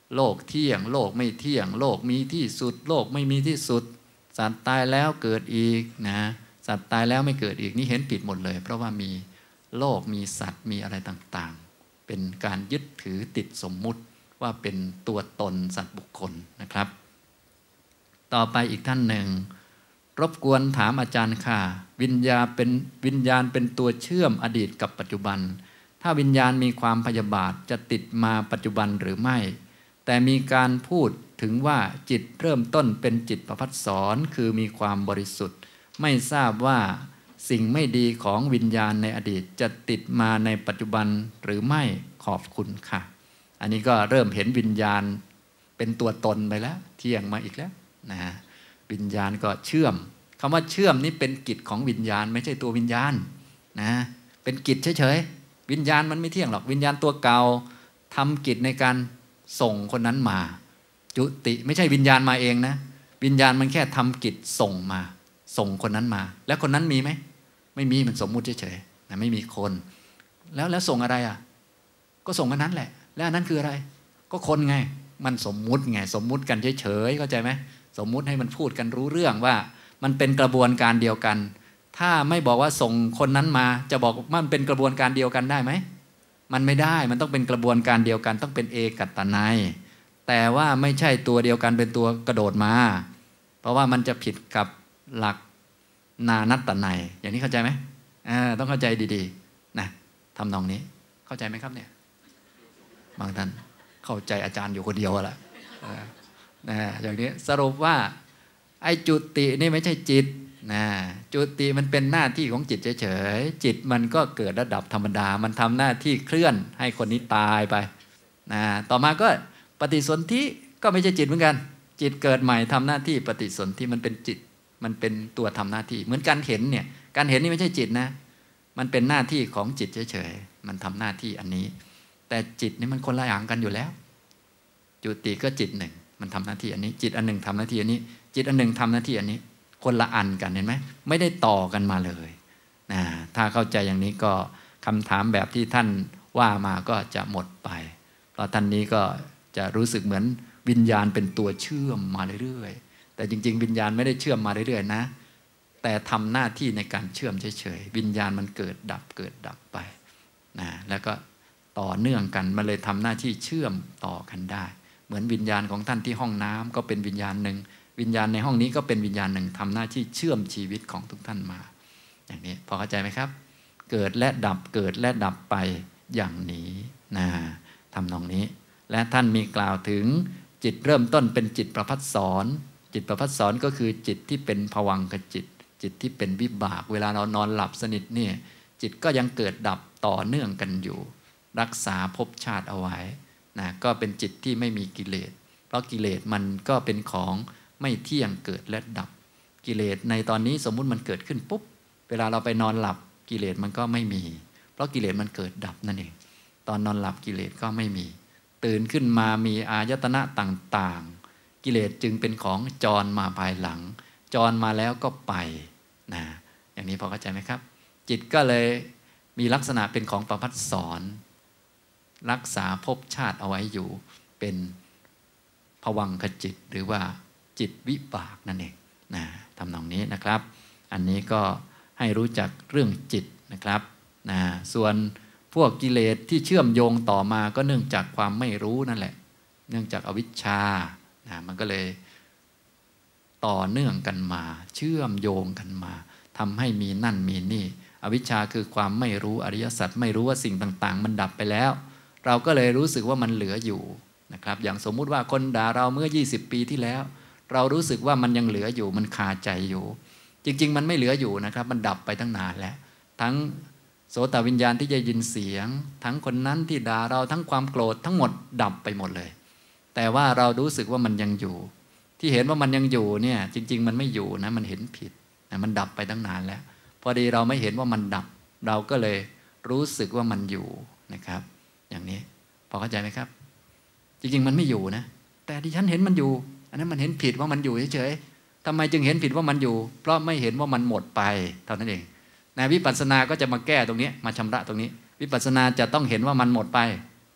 โลกเที่ยงโลกไม่เที่ยงโลกมีที่สุดโลกไม่มีที่สุดสัตว์ตายแล้วเกิดอีกนะสัตว์ตายแล้วไม่เกิดอีกนี่เห็นผิดหมดเลยเพราะว่ามีโลกมีสัตว์มีอะไรต่างๆเป็นการยึดถือติดสมมุติว่าเป็นตัวตนสัตว์บุคคลนะครับต่อไปอีกท่านหนึ่งรบกวนถามอาจารย์ค่ะวิญญาณเป็นวิญญาณเป็นตัวเชื่อมอดีตกับปัจจุบันถ้าวิญญาณมีความพยาบาทจะติดมาปัจจุบันหรือไม่แต่มีการพูดถึงว่าจิตเริ่มต้นเป็นจิตประภัสสรคือมีความบริสุทธิ์ไม่ทราบว่าสิ่งไม่ดีของวิญญาณในอดีตจะติดมาในปัจจุบันหรือไม่ขอบคุณค่ะอันนี้ก็เริ่มเห็นวิญญาณเป็นตัวตนไปแล้วเที่ยงมาอีกแล้วนะวิญญาณก็เชื่อมคำว่าเชื่อมนี้เป็นกิจของวิญญาณไม่ใช่ตัววิญญาณนะเป็นกิจเฉยๆวิญญาณมันไม่เที่ยงหรอกวิญญาณตัวเก่าทำกิจในการส่งคนนั้นมาจุติไม่ใช่วิญญาณมาเองนะวิญญาณมันแค่ทำกิจส่งมาส่งคนนั้นมาแล้วคนนั้นมีไหมไม่มีมันสมมุติเฉยๆนะไม่มีคนแล้วแล้วส่งอะไรอ่ะก็ส่งอันนั้นแหละแล้วอันนั้นคืออะไรก็คนไงมันสมมุติไงสมมุติกันเฉยๆเข้าใจไหมสมมุติให้มันพูดกันรู้เรื่องว่ามันเป็นกระบวนการเดียวกันถ้าไม่บอกว่าส่งคนนั้นมาจะบอกว่ามันเป็นกระบวนการเดียวกันได้ไหมมันไม่ได้มันต้องเป็นกระบวนการเดียวกันต้องเป็นเอกัตตนัยแต่ว่าไม่ใช่ตัวเดียวกันเป็นตัวกระโดดมาเพราะว่ามันจะผิดกับหลักนานัตตนัยอย่างนี้เข้าใจไหมอ่าต้องเข้าใจดีๆนะทำนองนี้เข้าใจไหมครับเนี่ยบางท่านเข้าใจอาจารย์อยู่คนเดียวแหละนะอย่างนี้สรุปว่าไอ้จุตินี่ไม่ใช่จิตนะจุติมันเป็นหน้าที่ของจิตเฉยๆจิตมันก็เกิดระดับธรรมดามันทำหน้าที่เคลื่อนให้คนนี้ตายไปนะต่อมาก็ปฏิสนธิก็ไม่ใช่จิตเหมือนกันจิตเกิดใหม่ทำหน้าที่ปฏิสนธิมันเป็นจิตมันเป็นตัวทำหน้าที่เหมือนการเห็นเนี่ยการเห็นนี่ไม่ใช่จิตนะมันเป็นหน้าที่ของจิตเฉยๆมันทำหน้าที่อันนี้แต่จิตนี่มันคนละอย่างกันอยู่แล้วจุติก็จิตหนึ่งมันทำหน้าที่อันนี้จิตอันหนึ่งทำหน้าที่อันนี้จิตอันหนึ่งทำหน้าที่อันนี้คนละอันกันเห็นไหมไม่ได้ต่อกันมาเลยนะถ้าเข้าใจอย่างนี้ก็คำถามแบบที่ท่านว่ามาก็จะหมดไปเพราะท่านนี้ก็จะรู้สึกเหมือนวิญญาณเป็นตัวเชื่อมมาเรื่อยๆแต่จริงๆวิญญาณไม่ได้เชื่อมมาเรื่อยๆนะแต่ทำหน้าที่ในการเชื่อมเฉยๆวิญญาณมันเกิดดับเกิดดับไปนะแล้วก็ต่อเนื่องกันมันเลยทำหน้าที่เชื่อมต่อกันได้เหมือนวิญญาณของท่านที่ห้องน้ำก็เป็นวิญญาณหนึ่งวิญญาณในห้องนี้ก็เป็นวิญญาณหนึ่งทำหน้าที่เชื่อมชีวิตของทุกท่านมาอย่างนี้พอเข้าใจไหมครับเกิดและดับเกิดและดับไปอย่างนี้นะทำนองนี้และท่านมีกล่าวถึงจิตเริ่มต้นเป็นจิตประภัสสรจิตประภัสสรก็คือจิตที่เป็นภวังคจิตจิตที่เป็นวิบากเวลาเรานอนหลับสนิทเนี่ยจิตก็ยังเกิดดับต่อเนื่องกันอยู่รักษาภพชาติเอาไว้นะก็เป็นจิตที่ไม่มีกิเลสเพราะกิเลสมันก็เป็นของไม่เที่ยงเกิดและดับกิเลสในตอนนี้สมมุติมันเกิดขึ้นปุ๊บเวลาเราไปนอนหลับกิเลสมันก็ไม่มีเพราะกิเลสมันเกิดดับนั่นเองตอนนอนหลับกิเลสก็ไม่มีตื่นขึ้นมามีอายตนะต่างๆกิเลสจึงเป็นของจรมาภายหลังจรมาแล้วก็ไปนะอย่างนี้พอเข้าใจไหมครับจิตก็เลยมีลักษณะเป็นของประภัสสรรักษาภพชาติเอาไว้อยู่เป็นภวังคจิตหรือว่าจิตวิบากนั่นเองนะทำนองนี้นะครับอันนี้ก็ให้รู้จักเรื่องจิตนะครับนะส่วนพวกกิเลสที่เชื่อมโยงต่อมาก็เนื่องจากความไม่รู้นั่นแหละเนื่องจากอวิชชานะมันก็เลยต่อเนื่องกันมาเชื่อมโยงกันมาทำให้มีนั่นมีนี่อวิชชาคือความไม่รู้อริยสัจไม่รู้ว่าสิ่งต่างๆมันดับไปแล้วเราก็เลยรู้สึกว่ามันเหลืออยู่นะครับอย่างสมมุติว่าคนด่าเราเมื่อยี่สิบปีที่แล้วเรารู้สึกว่ามันยังเหลืออยู่มันคาใจอยู่จริงๆมันไม่เหลืออยู่นะครับมันดับไปตั้งนานแล้วทั้งโสตวิญญาณที่จะยินเสียงทั้งคนนั้นที่ด่าเราทั้งความโกรธทั้งหมดดับไปหมดเลยแต่ว่าเรารู้สึกว่ามันยังอยู่ที่เห็นว่ามันยังอยู่เนี่ยจริงๆมันไม่อยู่นะมันเห็นผิดนะมันดับไปตั้งนานแล้วพอดีเราไม่เห็นว่ามันดับเราก็เลยรู้สึกว่ามันอยู่นะครับอย่างนี้พอเข้าใจไหมครับจริงๆมันไม่อยู่นะแต่ที่ฉันเห็นมันอยู่อันนั้นมันเห็นผิดว่ามันอยู่เฉยๆทำไมจึงเห็นผิดว่ามันอยู่เพราะไม่เห็นว่ามันหมดไปเท่านั้นเองนะวิปัสสนาก็จะมาแก้ตรงนี้มาชำระตรงนี้วิปัสสนาจะต้องเห็นว่ามันหมดไป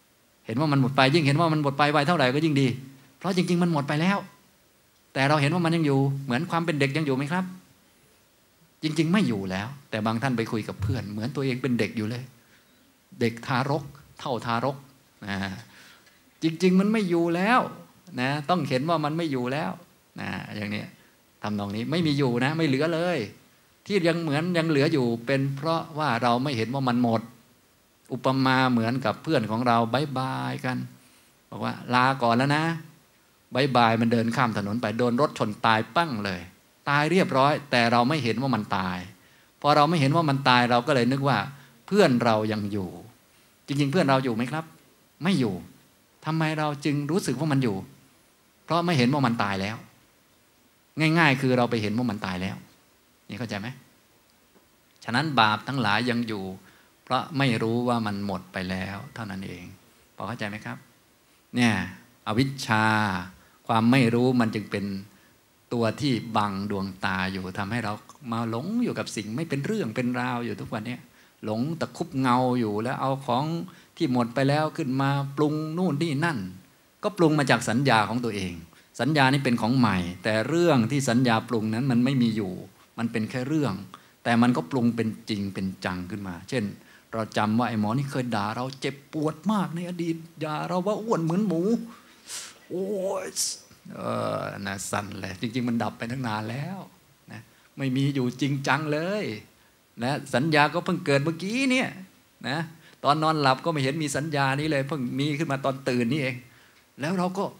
เห็นว่ามันหมดไปยิ่งเห็นว่ามันหมดไปไวเท่าไหร่ก็ยิ่งดีเพราะจริงๆมันหมดไปแล้วแต่เราเห็นว่ามันยังอยู่เหมือนความเป็นเด็กยังอยู่ไหมครับจริงๆไม่อยู่แล้วแต่บางท่านไปคุยกับเพื่อนเหมือนตัวเองเป็นเด็กอยู่เลยเด็กทารกเท่าทารกนะจริงๆมันไม่อยู่แล้วนะต้องเห็นว่ามันไม่อยู่แล้วนะอย่างนี้ทำนองนี้ไม่มีอยู่นะไม่เหลือเลยที่ยังเหมือนยังเหลืออยู่เป็นเพราะว่าเราไม่เห็นว่ามันหมดอุปมาเหมือนกับเพื่อนของเราบายบายกันบอกว่าลาก่อนแล้วนะบายบายมันเดินข้ามถนนไปโดนรถชนตายปั้งเลยตายเรียบร้อยแต่เราไม่เห็นว่ามันตายพอเราไม่เห็นว่ามันตายเราก็เลยนึกว่าเพื่อนเรายังอยู่จริงๆเพื่อนเราอยู่ไหมครับไม่อยู่ทำไมเราจึงรู้สึกว่ามันอยู่เพราะไม่เห็นว่ามันตายแล้วง่ายๆคือเราไปเห็นว่ามันตายแล้วนี่เข้าใจไหมฉะนั้นบาปทั้งหลายยังอยู่เพราะไม่รู้ว่ามันหมดไปแล้วเท่านั้นเองพอเข้าใจไหมครับเนี่ยอวิชชาความไม่รู้มันจึงเป็นตัวที่บังดวงตาอยู่ทำให้เรามาหลงอยู่กับสิ่งไม่เป็นเรื่องเป็นราวอยู่ทุกวันนี้หลงตะคุบเงาอยู่แล้วเอาของที่หมดไปแล้วขึ้นมาปรุงนู่นนี่นั่นก็ปรุงมาจากสัญญาของตัวเองสัญญานี่เป็นของใหม่แต่เรื่องที่สัญญาปรุงนั้นมันไม่มีอยู่มันเป็นแค่เรื่องแต่มันก็ปรุงเป็นจริงเป็นจังขึ้นมาเช่นเราจำว่าไอ้หมอนี่เคยด่าเราเจ็บปวดมากในอดีตด่าเราว่าอ้วนเหมือนหมูโอ้ยเออนะสั่นเลยจริงๆมันดับไปตั้งนานแล้วนะไม่มีอยู่จริงจังเลยนะสัญญาก็เพิ่งเกิดเมื่อกี้เนี่ยนะตอนนอนหลับก็ไม่เห็นมีสัญญานี้เลยเพิ่งมีขึ้นมาตอนตื่นนี่เองแล้วเราก็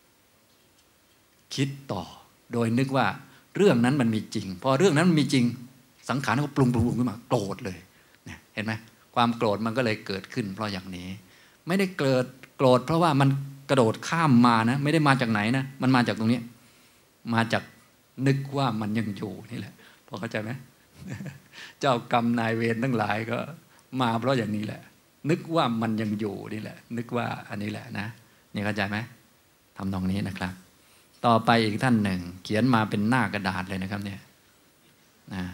คิดต่อโดยนึกว่าเรื่องนั้นมันมีจริงพอเรื่องนั้นมันมีจริงสังขารก็ปรุงปรุงขึ้นมาโกรธเลยเนี่ยเห็นไหมความโกรธมันก็เลยเกิดขึ้นเพราะอย่างนี้ไม่ได้เกิดโกรธเพราะว่ามันกระโดดข้ามมานะไม่ได้มาจากไหนนะมันมาจากตรงนี้มาจากนึกว่ามันยังอยู่นี่แหละพอเข้าใจไหม เจ้ากรรมนายเวรทั้งหลายก็มาเพราะอย่างนี้แหละนึกว่ามันยังอยู่นี่แหละนึกว่าอันนี้แหละนะนี่เข้าใจไหมทำตรงนี้นะครับต่อไปอีกท่านหนึ่งเขียนมาเป็นหน้ากระดาษเลยนะครับเนี่ยนะ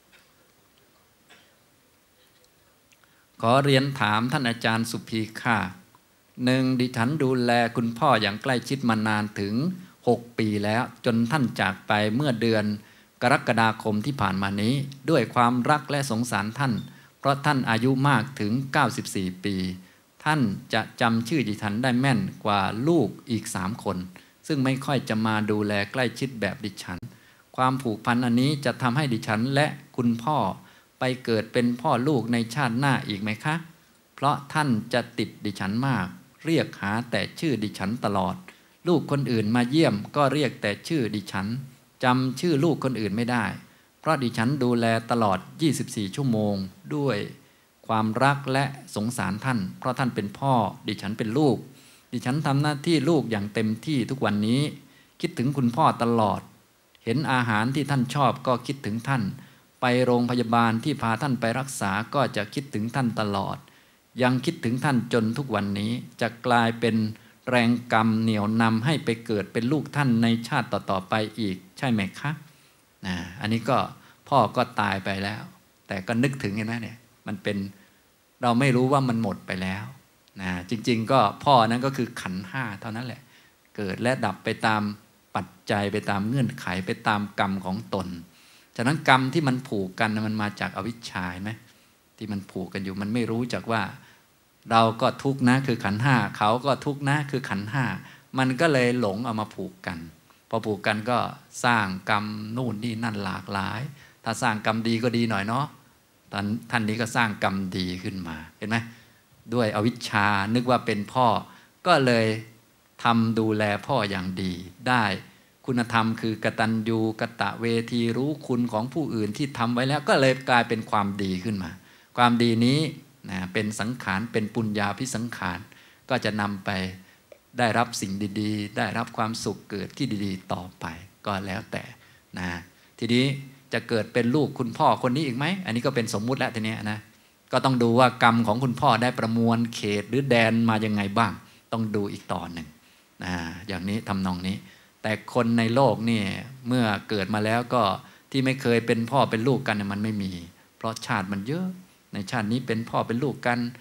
ขอเรียนถามท่านอาจารย์สุภีค่ะหนึ่งดิฉันดูแลคุณพ่ออย่างใกล้ชิดมานานถึงหกปีแล้วจนท่านจากไปเมื่อเดือนกรกฎาคมที่ผ่านมานี้ด้วยความรักและสงสารท่านเพราะท่านอายุมากถึงเก้าสิบสี่ปีท่านจะจำชื่อดิฉันได้แม่นกว่าลูกอีกสามคนซึ่งไม่ค่อยจะมาดูแลใกล้ชิดแบบดิฉันความผูกพันอันนี้จะทำให้ดิฉันและคุณพ่อไปเกิดเป็นพ่อลูกในชาติหน้าอีกไหมคะเพราะท่านจะติดดิฉันมากเรียกหาแต่ชื่อดิฉันตลอดลูกคนอื่นมาเยี่ยมก็เรียกแต่ชื่อดิฉันจำชื่อลูกคนอื่นไม่ได้เพราะดิฉันดูแลตลอดยี่สิบสี่ชั่วโมงด้วยความรักและสงสารท่านเพราะท่านเป็นพ่อดิฉันเป็นลูกดิฉันทำหน้าที่ลูกอย่างเต็มที่ทุกวันนี้คิดถึงคุณพ่อตลอดเห็นอาหารที่ท่านชอบก็คิดถึงท่านไปโรงพยาบาลที่พาท่านไปรักษาก็จะคิดถึงท่านตลอดยังคิดถึงท่านจนทุกวันนี้จะกลายเป็นแรงกรรมเหนี่ยวนำให้ไปเกิดเป็นลูกท่านในชาติต่อๆไปอีกใช่ไหมคะนะอันนี้ก็พ่อก็ตายไปแล้วแต่ก็นึกถึงเห็นไหมเนี่ยมันเป็นเราไม่รู้ว่ามันหมดไปแล้วนะจริงๆก็พ่อนั้นก็คือขันธ์ห้าเท่านั้นแหละเกิดและดับไปตามปัจจัยไปตามเงื่อนไขไปตามกรรมของตนฉะนั้นกรรมที่มันผูกกันมันมาจากอวิชชาไหมที่มันผูกกันอยู่มันไม่รู้จักว่าเราก็ทุกข์นะคือขันธ์ห้าเขาก็ทุกข์นะคือขันธ์ห้ามันก็เลยหลงเอามาผูกกันพอผูกกันก็สร้างกรรมนู่นนี่นั่นหลากหลายถ้าสร้างกรรมดีก็ดีหน่อยเนาะตอนท่านนี้ก็สร้างกรรมดีขึ้นมาเห็นไหมด้วยอวิชชานึกว่าเป็นพ่อก็เลยทำดูแลพ่ออย่างดีได้คุณธรรมคือกตัญญูกตเวทีรู้คุณของผู้อื่นที่ทำไว้แล้วก็เลยกลายเป็นความดีขึ้นมาความดีนี้นะเป็นสังขารเป็นปุญญาภิสังขารก็จะนำไปได้รับสิ่งดีๆได้รับความสุขเกิดที่ดีๆต่อไปก็แล้วแต่นะทีนี้จะเกิดเป็นลูกคุณพ่อคนนี้อีกไหมอันนี้ก็เป็นสมมุติแล้วทีนี้นะก็ต้องดูว่ากรรมของคุณพ่อได้ประมวลเขตหรือแดนมายังไงบ้างต้องดูอีกต่อหนึ่งนะอย่างนี้ทำนองนี้แต่คนในโลกนี่เมื่อเกิดมาแล้วก็ที่ไม่เคยเป็นพ่อเป็นลูกกันมันไม่มีเพราะชาติมันเยอะในชาตินี้เป็นพ่อเป็นลูกกัน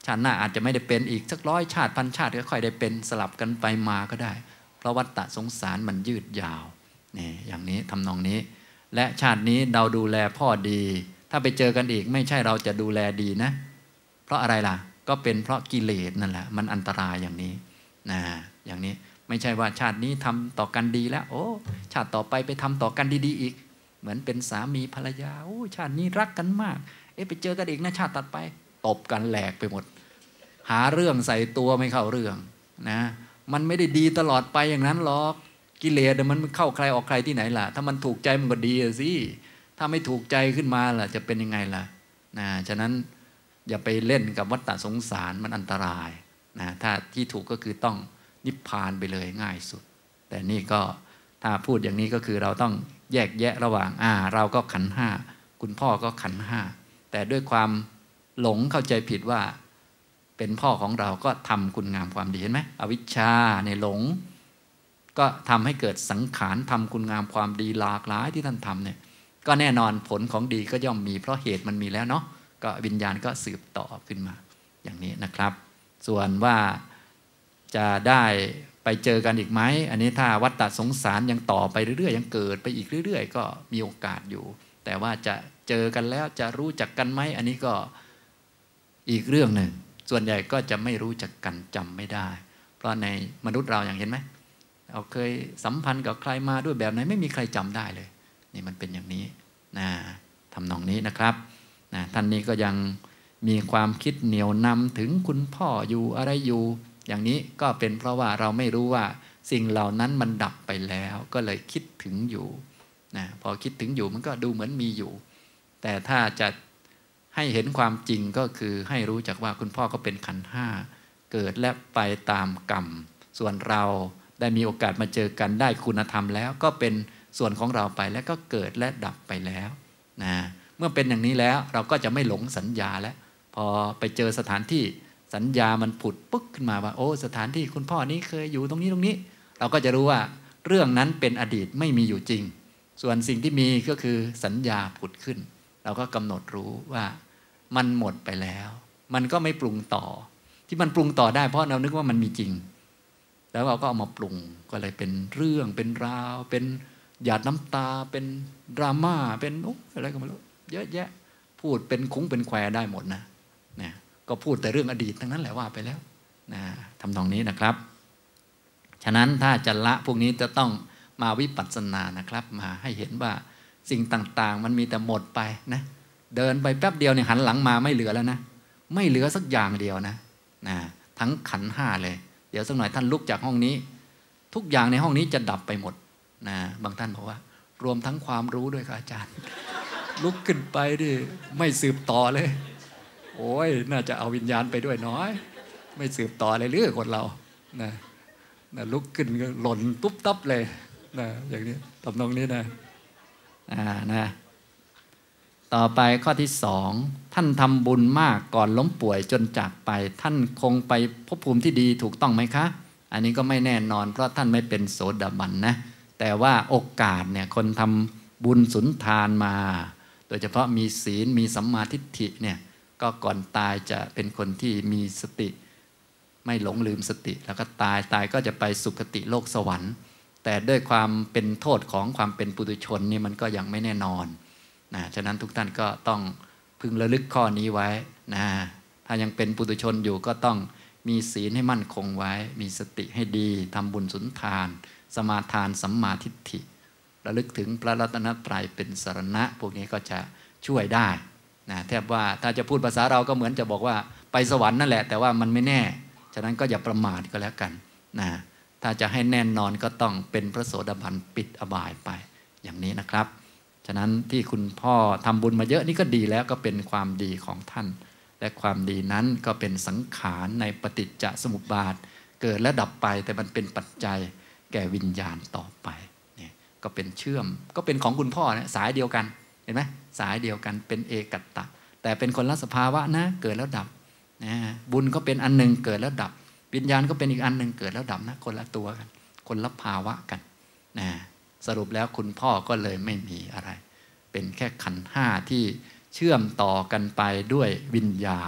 ชาติหน้าอาจจะไม่ได้เป็นอีกสักร้อยชาติพันชาติก็ค่อยได้เป็นสลับกันไปมาก็ได้เพราะวัฏฏะสงสารมันยืดยาวนี่อย่างนี้ทำนองนี้และชาตินี้เราดูแลพ่อดีถ้าไปเจอกันอีกไม่ใช่เราจะดูแลดีนะเพราะอะไรล่ะก็เป็นเพราะกิเลสนั่นแหละมันอันตรายอย่างนี้นะอย่างนี้ไม่ใช่ว่าชาตินี้ทำต่อกันดีแล้วโอ้ชาติต่อไปไปทำต่อกันดีๆอีกเหมือนเป็นสามีภรรยาโอ้ชาตินี้รักกันมากเอ๊ะไปเจอกันอีกนะชาติตัดไปตบกันแหลกไปหมดหาเรื่องใส่ตัวไม่เข้าเรื่องนะมันไม่ได้ดีตลอดไปอย่างนั้นหรอกกิเลสมันเข้าใครออกใครที่ไหนล่ะถ้ามันถูกใจมันก็ดีสิถ้าไม่ถูกใจขึ้นมาล่ะจะเป็นยังไงล่ะนะฉะนั้นอย่าไปเล่นกับวัฏฏะสงสารมันอันตรายนะถ้าที่ถูกก็คือต้องนิพพานไปเลยง่ายสุดแต่นี่ก็ถ้าพูดอย่างนี้ก็คือเราต้องแยกแยะระหว่างอ่าเราก็ขันธ์ห้าคุณพ่อก็ขันธ์ห้าแต่ด้วยความหลงเข้าใจผิดว่าเป็นพ่อของเราก็ทำคุณงามความดีเห็นไหมอวิชชาในหลงก็ทำให้เกิดสังขารทำคุณงามความดีหลากหลายที่ท่านทำเนี่ยก็แน่นอนผลของดีก็ย่อมมีเพราะเหตุมันมีแล้วเนาะก็วิญญาณก็สืบต่อขึ้นมาอย่างนี้นะครับส่วนว่าจะได้ไปเจอกันอีกไหมอันนี้ถ้าวัฏฏะสงสารยังต่อไปเรื่อยๆยังเกิดไปอีกเรื่อยๆก็มีโอกาสอยู่แต่ว่าจะเจอกันแล้วจะรู้จักกันไหมอันนี้ก็อีกเรื่องหนึ่งส่วนใหญ่ก็จะไม่รู้จักกันจำไม่ได้เพราะในมนุษย์เราอย่างเห็นไหมเราเคยสัมพันธ์กับใครมาด้วยแบบไหนไม่มีใครจำได้เลยนี่มันเป็นอย่างนี้นะทำนองนี้นะครับนะท่านนี้ก็ยังมีความคิดเหนียวนำถึงคุณพ่ออยู่อะไรอยู่อย่างนี้ก็เป็นเพราะว่าเราไม่รู้ว่าสิ่งเหล่านั้นมันดับไปแล้วก็เลยคิดถึงอยู่นะพอคิดถึงอยู่มันก็ดูเหมือนมีอยู่แต่ถ้าจะให้เห็นความจริงก็คือให้รู้จักว่าคุณพ่อก็เป็นขันธ์ห้าเกิดและไปตามกรรมส่วนเราได้มีโอกาสมาเจอกันได้คุณธรรมแล้วก็เป็นส่วนของเราไปแล้วก็เกิดและดับไปแล้วนะเมื่อเป็นอย่างนี้แล้วเราก็จะไม่หลงสัญญาแล้วพอไปเจอสถานที่สัญญามันผุดปึ๊กขึ้นมาว่าโอ้สถานที่คุณพ่อนี้เคยอยู่ตรงนี้ตรงนี้เราก็จะรู้ว่าเรื่องนั้นเป็นอดีตไม่มีอยู่จริงส่วนสิ่งที่มีก็คือสัญญาผุดขึ้นเราก็กำหนดรู้ว่ามันหมดไปแล้วมันก็ไม่ปรุงต่อที่มันปรุงต่อได้เพราะเรานึกว่ามันมีจริงแล้วเราก็เอามาปรุงก็เลยเป็นเรื่องเป็นราวเป็นหยาดน้ำตาเป็นดราม่าเป็นอะไรก็ไม่รู้เยอะแยะพูดเป็นคุ้งเป็นแควได้หมดนะนะก็พูดแต่เรื่องอดีตทั้งนั้นแหละว่าไปแล้วนะทำตรงนี้นะครับฉะนั้นถ้าจะละพวกนี้จะต้องมาวิปัสสนานะครับมาให้เห็นว่าสิ่งต่างๆมันมีแต่หมดไปนะเดินไปแป๊บเดียวเนี่ยหันหลังมาไม่เหลือแล้วนะไม่เหลือสักอย่างเดียวนะนะทั้งขันธ์ห้าเลยเดี๋ยวสักหน่อยท่านลุกจากห้องนี้ทุกอย่างในห้องนี้จะดับไปหมดนะบางท่านบอกว่ารวมทั้งความรู้ด้วยครับอาจารย์ลุกขึ้นไปดิไม่สืบต่อเลยโอ้ยน่าจะเอาวิญญาณไปด้วยน้อยไม่สืบต่อเลยหรือคนเรานะนะลุกขึ้นก็หล่นตุ๊บตับเลยนะอย่างนี้ทำนองนี้นะอ่านะต่อไปข้อที่สองท่านทำบุญมากก่อนล้มป่วยจนจากไปท่านคงไปภพภูมิที่ดีถูกต้องไหมคะอันนี้ก็ไม่แน่นอนเพราะท่านไม่เป็นโสดาบันนะแต่ว่าโอกาสเนี่ยคนทำบุญสุนทานมาโดยเฉพาะมีศีลมีสัมมาทิฏฐิเนี่ยก็ก่อนตายจะเป็นคนที่มีสติไม่หลงลืมสติแล้วก็ตายตายก็จะไปสุคติโลกสวรรค์แต่ด้วยความเป็นโทษของความเป็นปุถุชนนี่มันก็ยังไม่แน่นอนนะฉะนั้นทุกท่านก็ต้องพึงระลึกข้อนี้ไว้นะถ้ายังเป็นปุถุชนอยู่ก็ต้องมีศีลให้มั่นคงไว้มีสติให้ดีทำบุญสุนทานสมาทานสัมมาทิฏฐิระลึกถึงพระรัตนตรัยเป็นสรณะพวกนี้ก็จะช่วยได้นะแทบว่าถ้าจะพูดภาษาเราก็เหมือนจะบอกว่าไปสวรรค์นั่นแหละแต่ว่ามันไม่แน่ฉะนั้นก็อย่าประมาทก็แล้วกันนะถ้าจะให้แน่นอนก็ต้องเป็นพระโสดาบันปิดอบายไปอย่างนี้นะครับฉะนั้นที่คุณพ่อทำบุญมาเยอะนี่ก็ดีแล้วก็เป็นความดีของท่านและความดีนั้นก็เป็นสังขารในปฏิจจสมุปบาทเกิดและดับไปแต่มันเป็นปัจจัยแก่วิญญาณต่อไปเนี่ยก็เป็นเชื่อมก็เป็นของคุณพ่อนะสายเดียวกันเห็นไหมสายเดียวกันเป็นเอกัตตะแต่เป็นคนละสภาวะนะเกิดแล้วดับนะบุญก็เป็นอันหนึ่งเกิดแล้วดับวิญญาณก็เป็นอีกอันหนึ่งเกิดแล้วดับนะคนละตัวกันคนละภาวะกันนะสรุปแล้วคุณพ่อก็เลยไม่มีอะไรเป็นแค่ขันธ์ห้าที่เชื่อมต่อกันไปด้วยวิญญาณที่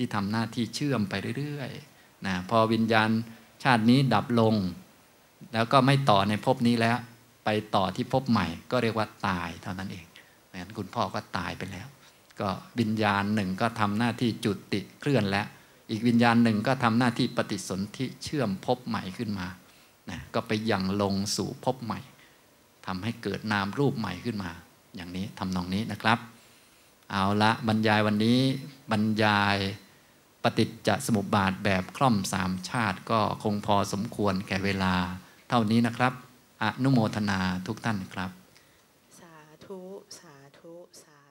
ที่ทำหน้าที่เชื่อมไปเรื่อยๆนะพอวิญญาณชาตินี้ดับลงแล้วก็ไม่ต่อในภพนี้แล้วไปต่อที่ภพใหม่ก็เรียกว่าตายเท่านั้นเองงั้นคุณพ่อก็ตายไปแล้วก็วิญญาณหนึ่งก็ทำหน้าที่จุติเคลื่อนแล้วอีกวิญญาณหนึ่งก็ทำหน้าที่ปฏิสนธิเชื่อมภพใหม่ขึ้นมานะก็ไปยังลงสู่ภพใหม่ทำให้เกิดนามรูปใหม่ขึ้นมาอย่างนี้ทำนองนี้นะครับเอาละบรรยายวันนี้บรรยายปฏิจจสมุปบาทแบบคล่อมสามชาติก็คงพอสมควรแก่เวลาเท่านี้นะครับอนุโมทนาทุกท่านครับสาธุสาธุสา